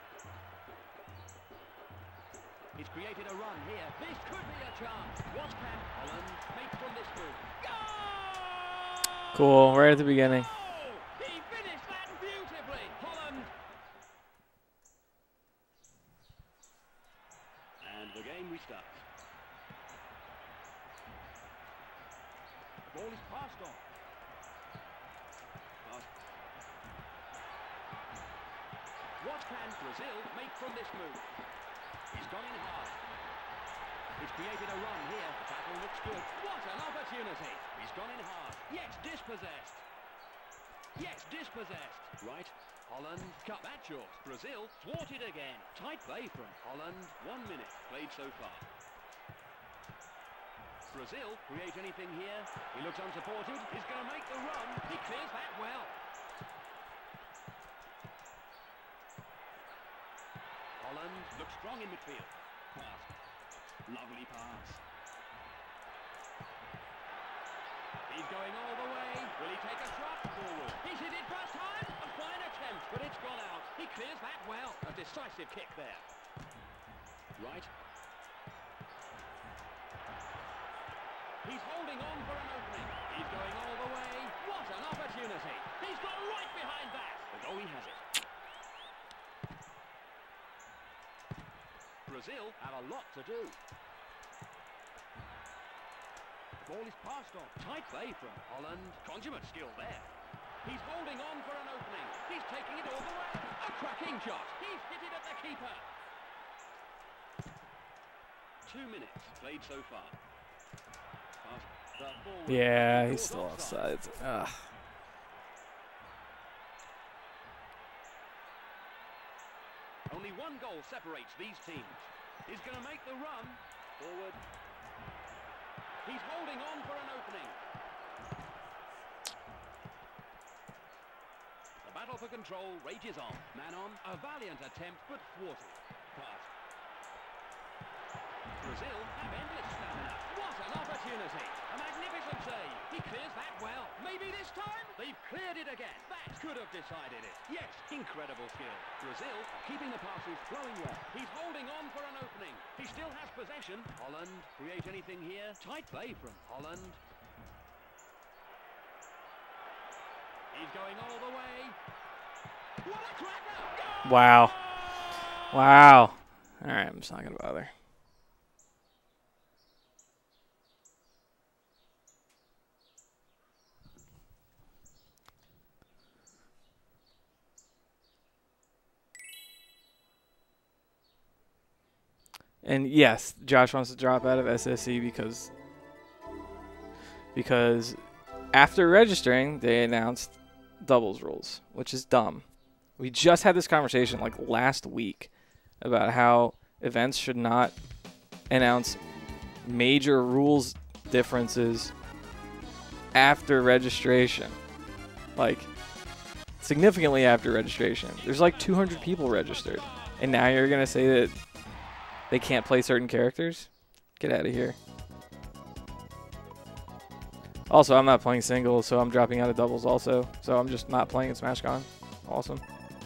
He's created a run here. This could be a chance. What can Holland make from this move? Goal! Cool, right at the beginning. He finished that beautifully. Holland. And the game restarts. The ball is passed on. What can Brazil make from this move? He's gone in hard. He's created a run here. Tackle the dispossessed. Yes, dispossessed. Right. Holland cut that short. Brazil thwarted again. Tight play from Holland. 1 minute played so far. Brazil create anything here. He looks unsupported. He's going to make the run. He clears that well. Holland looks strong in midfield. Pass. Lovely pass. He's going all the way. Will he take a shot? Forward. He's hit it first time. A fine attempt, but it's gone out. He clears that well. A decisive kick there. Right. He's holding on for an opening. He's going all the way. What an opportunity. He's gone right behind that. The goalie has it. Brazil have a lot to do. Ball is passed on. Tight play from Holland. Consummate skill there. He's holding on for an opening. He's taking it all the way. A cracking shot. He's hit it at the keeper. 2 minutes played so far. Yeah, he's still offside. Ugh. Only 1 goal separates these teams. He's going to make the run. Forward. He's holding on for an opening. The battle for control rages on. Man on. A valiant attempt, but thwarted. Pass. Brazil have endless stamina. What an opportunity. A magnificent save. He clears that well. Maybe this time they've cleared it again. That could have decided it. Yes, incredible skill. Brazil are keeping the passes flowing well. He's holding on for an opening. He still has possession. Holland create anything here. Tight play from Holland. He's going all the way. What a cracker! Goal! Wow. Wow. All right, I'm just not going to bother. And yes, Josh wants to drop out of SSE because after registering, they announced doubles rules, which is dumb. We just had this conversation like last week about how events should not announce major rules differences after registration. Like, significantly after registration. There's like 200 people registered. And now you're going to say that they can't play certain characters? Get out of here. Also, I'm not playing singles, so I'm dropping out of doubles also. So I'm just not playing in SmashCon. Awesome.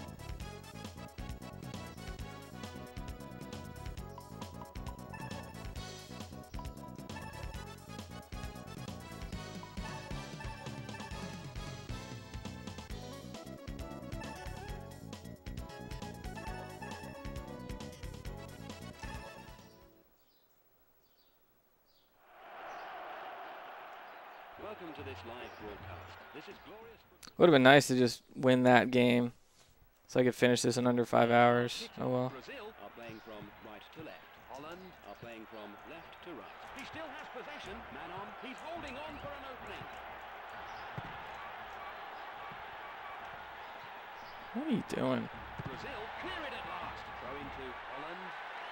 Welcome to this live broadcast. This is glorious. Would have been nice to just win that game so I could finish this in under 5 hours. Oh well. Brazil are playing from right to left. Holland are playing from left to right. He still has possession. Man on. He's holding on for an opening. What are you doing? Brazil clear it at last. Throw into Holland.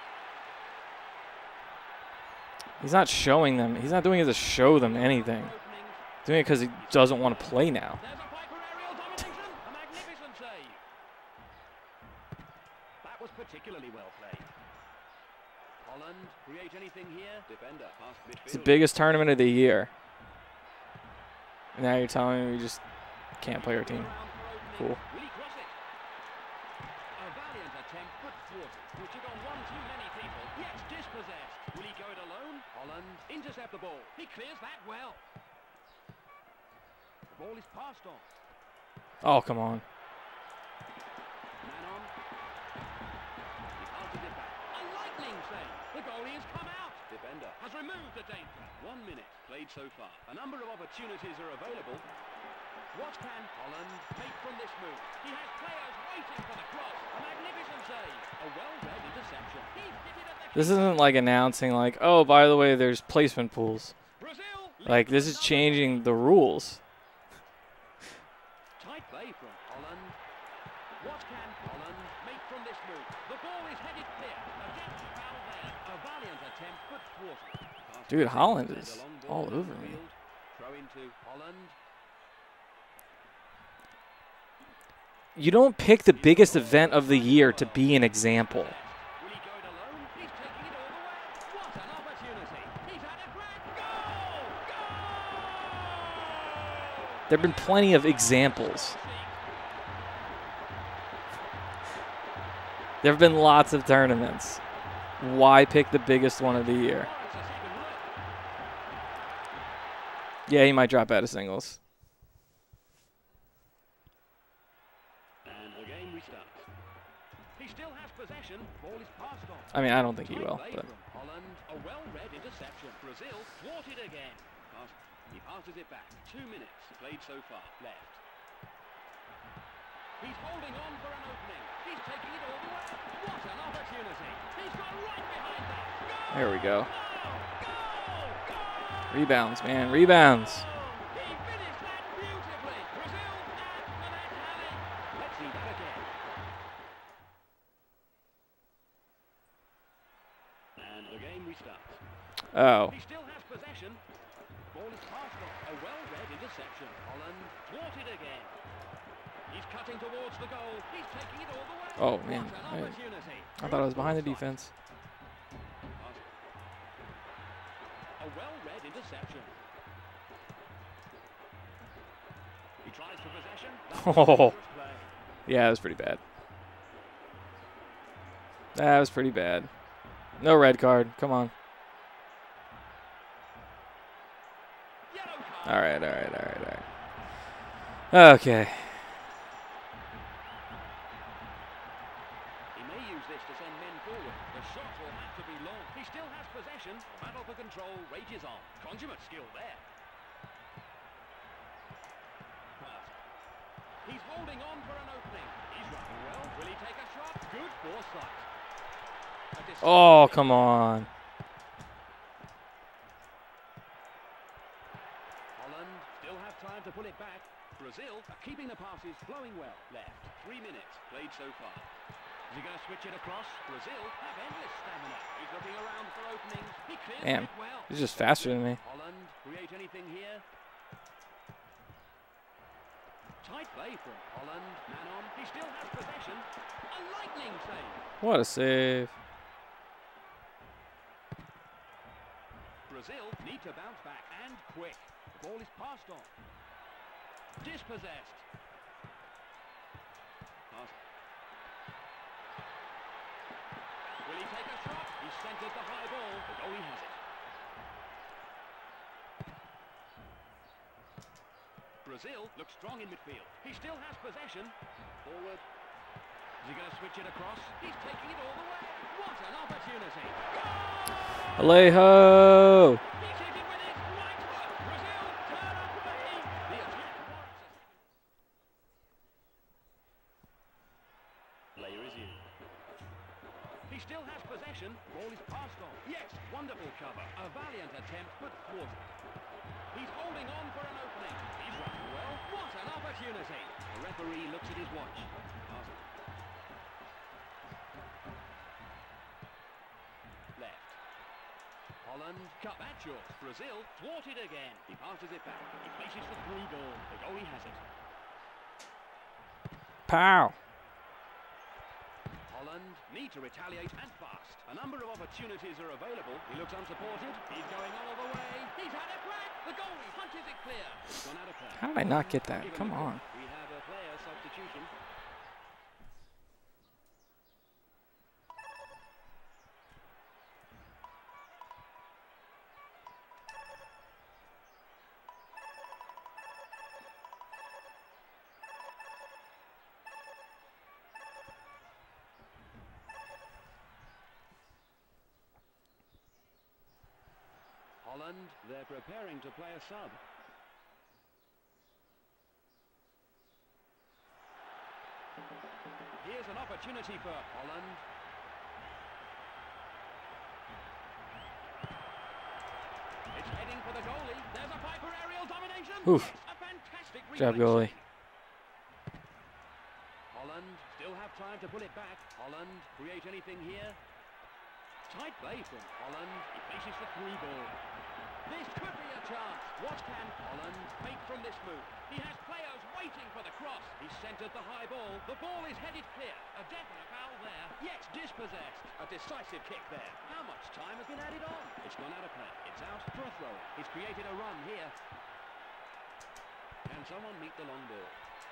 He's not showing them. He's not doing it to show them anything. Doing it because he doesn't want to play now. There's a Piper aerial domination. A magnificent save. That was particularly well played. Holland create anything here. Defender past midfield. It's the biggest tournament of the year. And now you're telling me we just can't play our team. Cool. Will he cross it? A valiant attempt, but thwarted. He took on one too many people. Yes, dispossessed. Will he go it alone? Holland intercept the ball. He clears that well. The ball is passed on. Oh, come on. Man on. He passes it back. A lightning save. The goalie has come out. Defender has removed the danger. 1 minute played so far. A number of opportunities are available. What can Holland make from this move? He has players waiting for the cross. A magnificent save. A well-read interception. He's hit it at the This isn't like announcing like, oh, by the way, there's placement pools. Brazil. Like, this is changing the rules. play from Holland. What can Holland make from this move? The ball is headed clear. Against the foul there. A valiant attempt, but thwarted. Dude, Holland is all over me. Throw into Holland. You don't pick the biggest event of the year to be an example. Will he go it alone? He's taking it all the way. What an opportunity. He's had a great goal! Goal! There have been plenty of examples. There have been lots of tournaments. Why pick the biggest one of the year? Yeah, he might drop out of singles. And the game restarts. He still has possession. Ball is passed on. I mean, I don't think he will, but Holland, a well-read interception. Brazil thwarted again. He passes it back. 2 minutes played so far. Left. He's holding on for an opening. He's taking it all the way. What an opportunity. He's gone right behind that. Goal! there we go. Goal! Goal! Rebounds, man, rebounds. He finished that beautifully. Brazil and Mehmet Ali. Let's see that again. And the game restarts. Oh, He still has possession. Ball is passed on. A well-read interception. Holland thwarted again. He's cutting towards the goal. He's taking it all the way. oh man, What an opportunity. I thought I was behind the defense. A well-read interception. He tries for possession. Oh, yeah, that was pretty bad. That was pretty bad. No red card. Come on. Yellow card. All right, all right, all right, all right. Okay. He may use this to send men forward. The shot will have to be long. He still has possession. The battle for control rages on. Consummate skill there. Pass. He's holding on for an opening. He's running well. Will he take a shot? Good foresight. A decisive Oh, hit. come on. Holland still have time to pull it back. Brazil are keeping the passes flowing well. Left. 3 minutes played so far. Is he going to switch it across? Brazil have endless stamina. He's looking around for openings. He clears Damn. it well. He's just faster than me. Holland create anything here? Tight play from Holland. Man on. He still has possession. A lightning save. What a save. Brazil need to bounce back and quick. The ball is passed on. Dispossessed. Pass. Will he take a shot? He centered the high ball. The goalie has it. Brazil looks strong in midfield. He still has possession. Forward. Is he going to switch it across? He's taking it all the way. What an opportunity. Alejo. He's hit it with his right foot. Brazil turn up away. The attack warrants a second. Player is in. He still has possession. Ball is passed on. Yes, wonderful cover. A valiant attempt, but thwarted. He's holding on for an opening. He's running well. What an opportunity. The referee looks at his watch. Pass. Left. Holland cut that short. Brazil thwarted again. He passes it back. He places the through ball. The goalie has it. Pow. Holland need to retaliate and fast. A number of opportunities are available. He looks unsupported. He's going all the way. He's had a crack. The goalie punches it clear. It's gone out of play. How did I not get that? Come on. We have a player substitution. Holland, they're preparing to play a sub. Here's an opportunity for Holland. It's heading for the goalie. There's a Piper aerial domination. Oof. Yes, a fantastic Job, reflex goalie. save. tried to pull it back. Holland create anything here? Tight play from Holland. He faces the through ball. This could be a chance. What can Holland make from this move? He has players waiting for the cross. He's centred the high ball. The ball is headed clear. A definite foul there. Yes, dispossessed. A decisive kick there. How much time has been added on? It's gone out of play. It's out for a throw. He's created a run here. Can someone meet the long ball?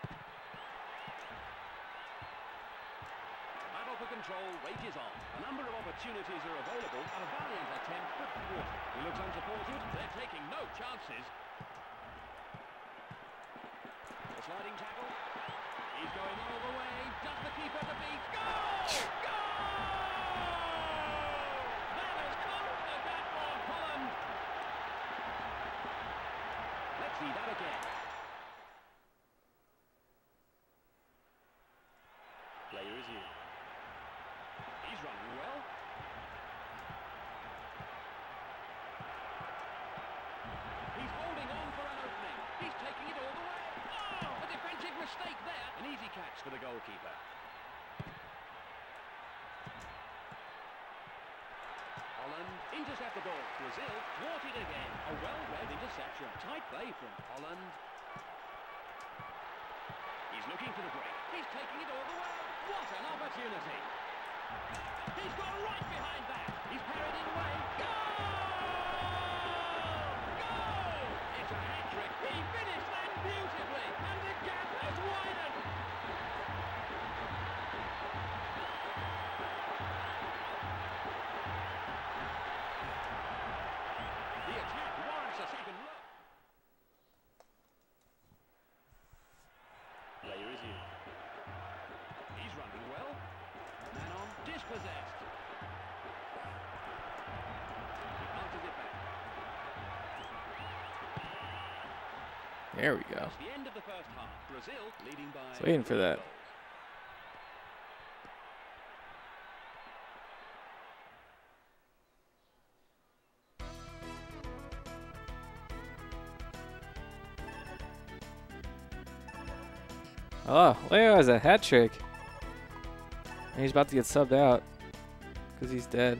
The battle for control rages on. A number of opportunities are available. A valiant attempt but thwarted. He looks unsupported. They're taking no chances. A sliding tackle. He's going all the way. Does the keeper defeat? Goal! Goal! That has closed the gap for Holland. Let's see that again. Player is here. He's running well. He's holding on for an opening. He's taking it all the way. Oh, a defensive mistake there. An easy catch for the goalkeeper. Holland intercept the ball. Brazil thwarted again. A well-read interception. Tight play from Holland. He's looking for the break. He's taking it all the way. What an opportunity. He's got right behind that. He's parried it away. Goal! Goal! It's a hat-trick. He finished that beautifully. And the gap has widened. The attack warrants a second look. Player is here. He's running well. Man on, dispossessed. He bounces it back. There we go. It's the end of the first half. Brazil leading by. Just waiting for that. goals. Oh, Leo has a hat trick. And he's about to get subbed out because he's dead.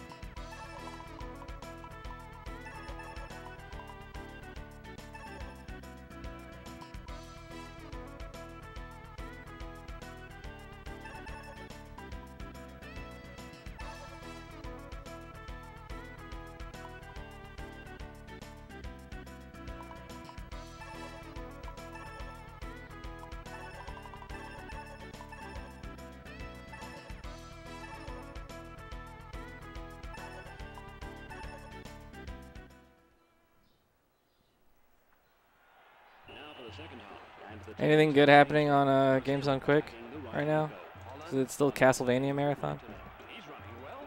Anything good happening on Games on Quick right now? Is it still Castlevania Marathon? He's running well.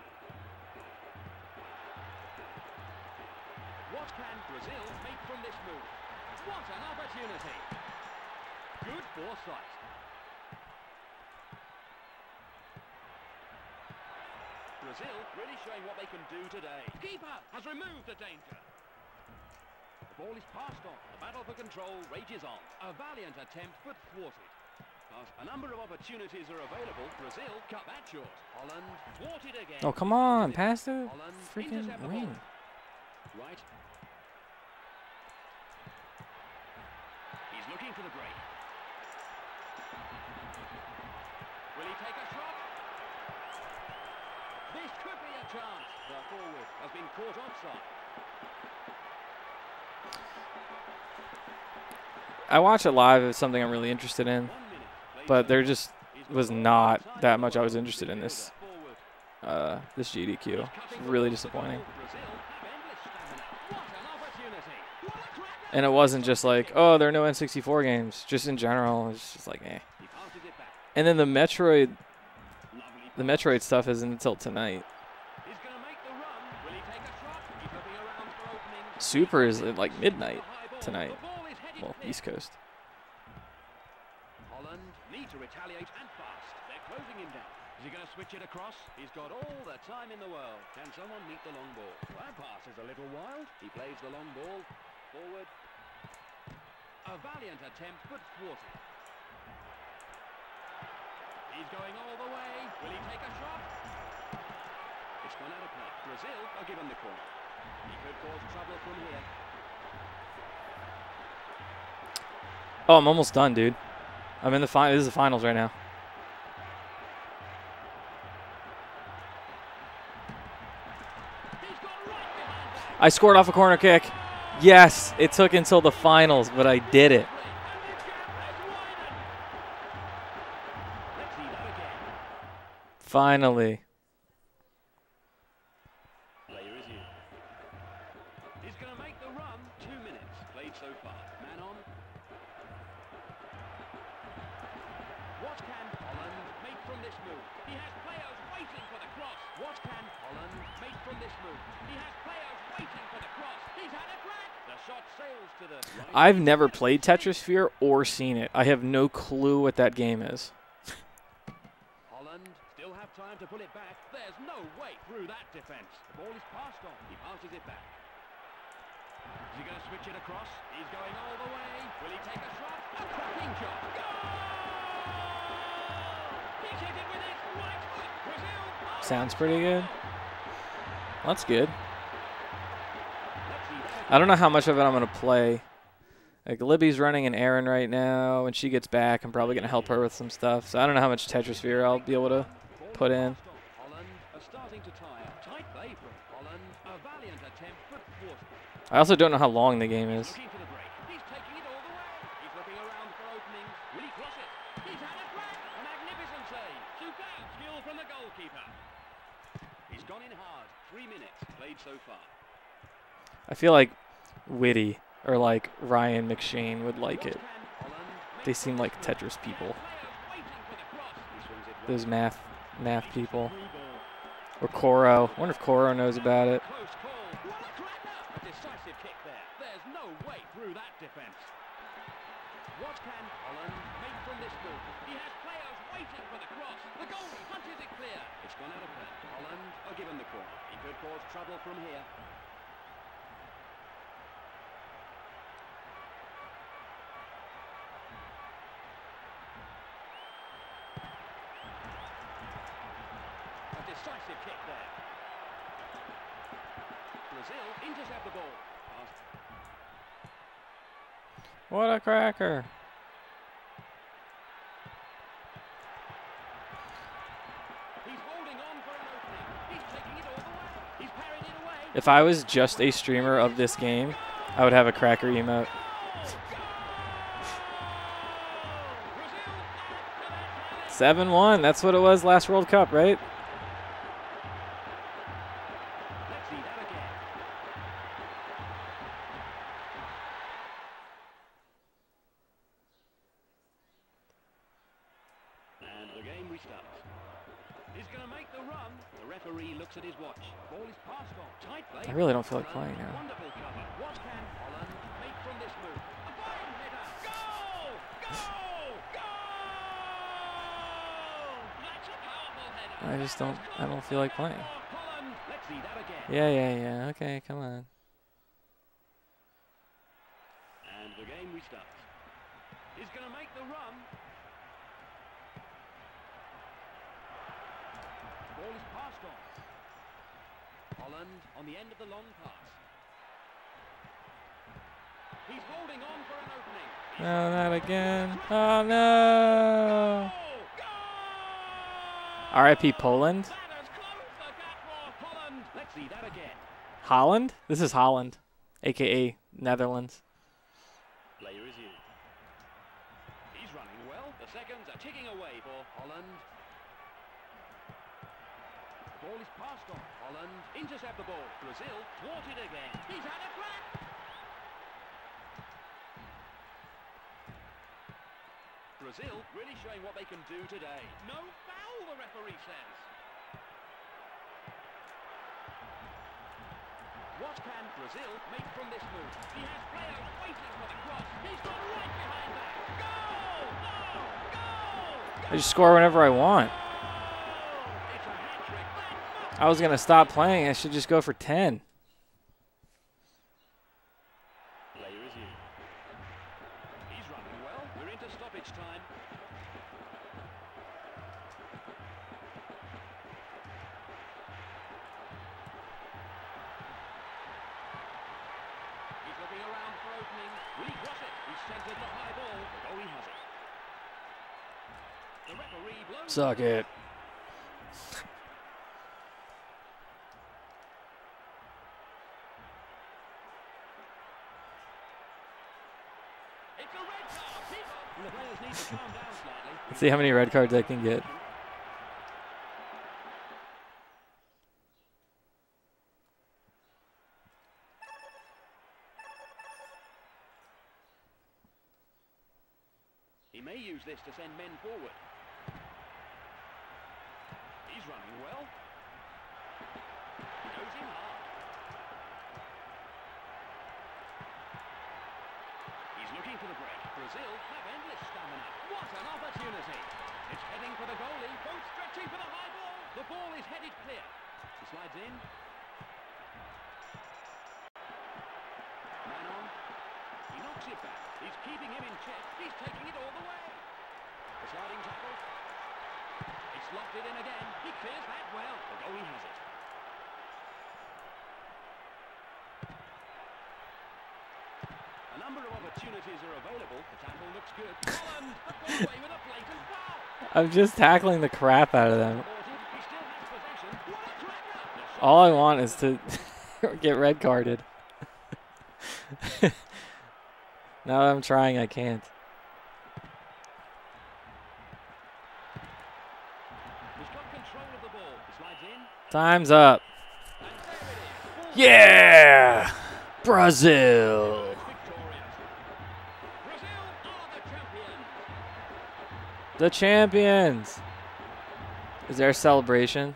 What can Brazil make from this move? What an opportunity. Good foresight. Brazil really showing what they can do today. Keeper has removed the danger. The ball is passed on. The battle for control rages on. A valiant attempt but thwarted. But a number of opportunities are available. Brazil cut that short. Holland thwarted again. Oh, come on. Pass the Holland freaking intercept the ring. ball. Right. He's looking for the break. Will he take a shot? This could be a chance. The forward has been caught offside. I watch it live if it's something I'm really interested in, 1 minute. but there just was not that much I was interested in this this GDQ. It's really disappointing. And it wasn't just like, oh, there are no N64 games. Just in general, it's just like, eh. And then the Metroid stuff isn't until tonight. Super is at like midnight tonight. Well, East Coast. Holland need to retaliate and fast. They're closing him down. Is he going to switch it across? He's got all the time in the world. Can someone meet the long ball? That pass is a little wild. He plays the long ball. Forward. A valiant attempt, but thwarted. He's going all the way. Will he take a shot? It's gone out of play. Brazil are given the corner. He could cause trouble from here. Oh, I'm almost done, dude. I'm in the final. This is the finals right now. He's got right behind that. I scored off a corner kick. Yes, it took until the finals, but I did it. And the gap has widened. Let's see that again. Finally. Player is in. He's going to make the run. 2 minutes played so far. Man on. What can Holland make from this move? He has players waiting for the cross. What can Holland make from this move? He has players waiting for the cross. He's had a crack. The shot sails to the right. I've never played Tetrisphere or seen it. I have no clue what that game is. Holland still have time to pull it back. There's no way through that defense. The ball is passed on. He passes it back. Is he going to switch it across? He's going all the way. Will he take a shot? A cracking shot. Goal! He's hit it with his right foot. Brazil. Sounds pretty good. That's good. Let's see that I don't know how much of it I'm going to play. Like, Libby's running an errand right now. When she gets back, I'm probably going to help her with some stuff. So I don't know how much Tetrisphere I'll be able to put in. Holland are starting to tire. Tight play from Holland. A valiant attempt, but thwarted. I also don't know how long the game is. Looking for the break. He's taking it all the way. He's looking around for openings. Will he cross it? He's had a crack. A magnificent save. Superb skill from the goalkeeper. He's gone in hard. 3 minutes played so far. I feel like Whitty or like Ryan McShane would like it. They seem like Tetris people. Those math people. Or Koro. I wonder if Koro knows about it. Close call. What a cracker! A decisive kick there. There's no way through that defense. What can Holland make from this move? He has players waiting for the cross. The goalie punches it clear. It's gone out of play. Holland are given the corner. He could cause trouble from here. A decisive kick there. Brazil intercept the ball. Pass. What a cracker. He's holding on for an opening. He's taking it all the way. He's parried it away. If I was just a streamer of this game, I would have a cracker emote. Brazil 7-1. That's what it was last World Cup, right? Let's see that again. And the game restarts. He's going to make the run. The referee looks at his watch. Ball is passed on. Tight play. I really don't feel like playing now. Wonderful cover. What can Holland make from this move? A fine header. Goal! Goal! Goal! That's a powerful header. I don't feel like playing. Holland. Let's see that again. Yeah. Okay, come on. And the game restarts. He's going to make the run. Ball is passed on. Holland on the end of the long pass. He's holding on for an opening. No, not again. Oh, no. Goal! R.I.P. Poland. That has closed the gap for Holland. Let's see that again. Holland? This is Holland, a.k.a. Netherlands. Player is in. He's running well. The seconds are ticking away for Holland. Ball is passed on. Holland intercept the ball. Brazil thwarted again. He's had a crack. Brazil really showing what they can do today. No foul, the referee says. What can Brazil make from this move? He has players waiting for the cross. He's got right behind that. Goal! Goal! Goal! I just score whenever I want. It's a hat-trick. That must I was going to stop playing. I should just go for 10. Player is in. He's running well. We're into stoppage time. around for opening. Will he cross it? He's centered the high ball. The goalie has it. The referee blows. Suck it. It's a red card. The players need to calm down slightly. Let's see how many red cards I can get. He may use this to send men forward. He's running well. He goes in hard. He's looking for the break. Brazil have endless stamina. What an opportunity! It's heading for the goalie. Both stretching for the high ball. The ball is headed clear. He slides in. Man on. He knocks it back. He's keeping him in check. He's taking it all the way. The sliding tackle. It's locked it in again. He clears that well. The goalie has it. A number of opportunities are available. The tackle looks good. Holland, the ball away with a blatant foul. I'm just tackling the crap out of them. He still has possession. What a cracker! All I want is to get red carded. Now that I'm trying, I can't. He's got control of the ball. He slides in. Time's up. And there it is. Yeah! Brazil! Victorious. Brazil are the champions. The champions! Is there a celebration?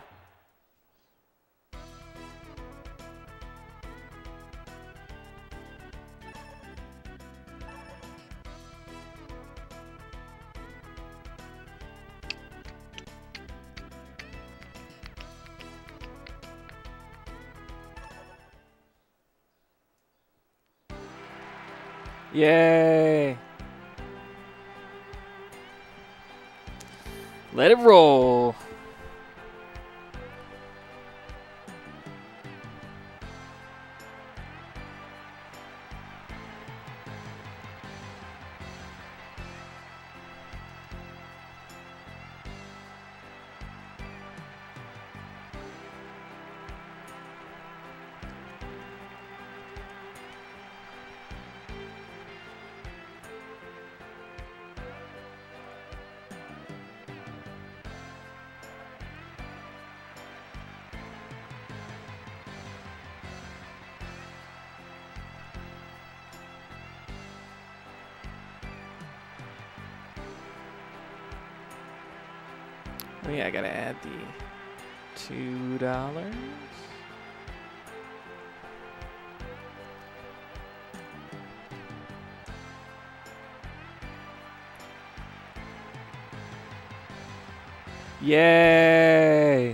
Yay! Let it roll. Oh yeah, I gotta add the $2. Yay!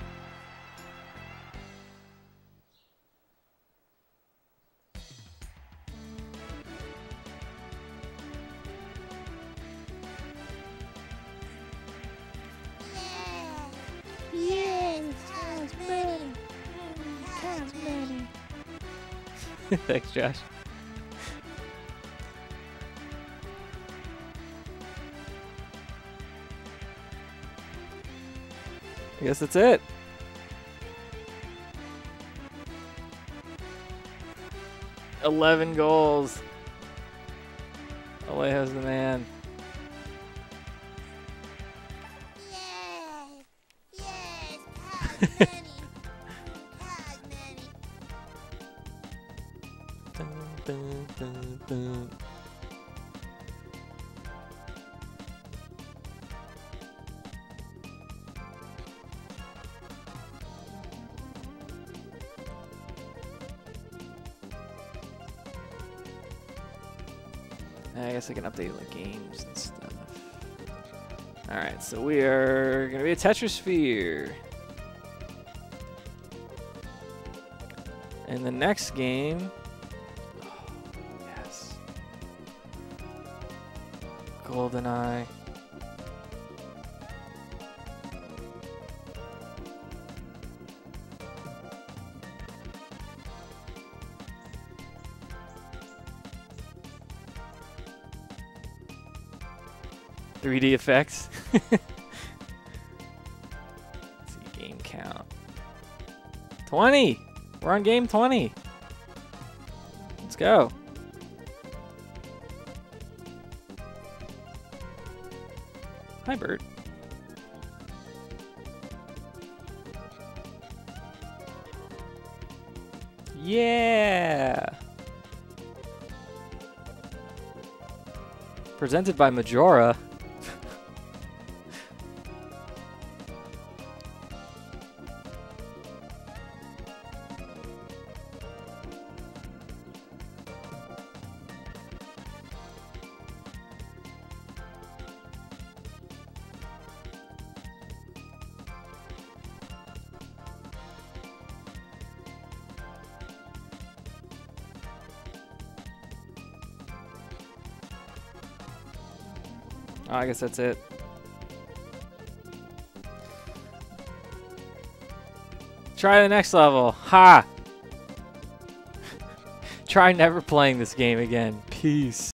Thanks, Josh. I guess that's it. $11 goals. Alejo's the man. Dun, dun, dun. I guess I can update like games and stuff. Alright, so we are going to be a Tetrasphere. And the next game... Oh, yes. GoldenEye. 3D effects. Let's see, game count. 20! We're on game 20. Let's go. Hi, Bert. Yeah! Presented by Majora. Oh, I guess that's it. Try the next level. Ha! Try never playing this game again. Peace.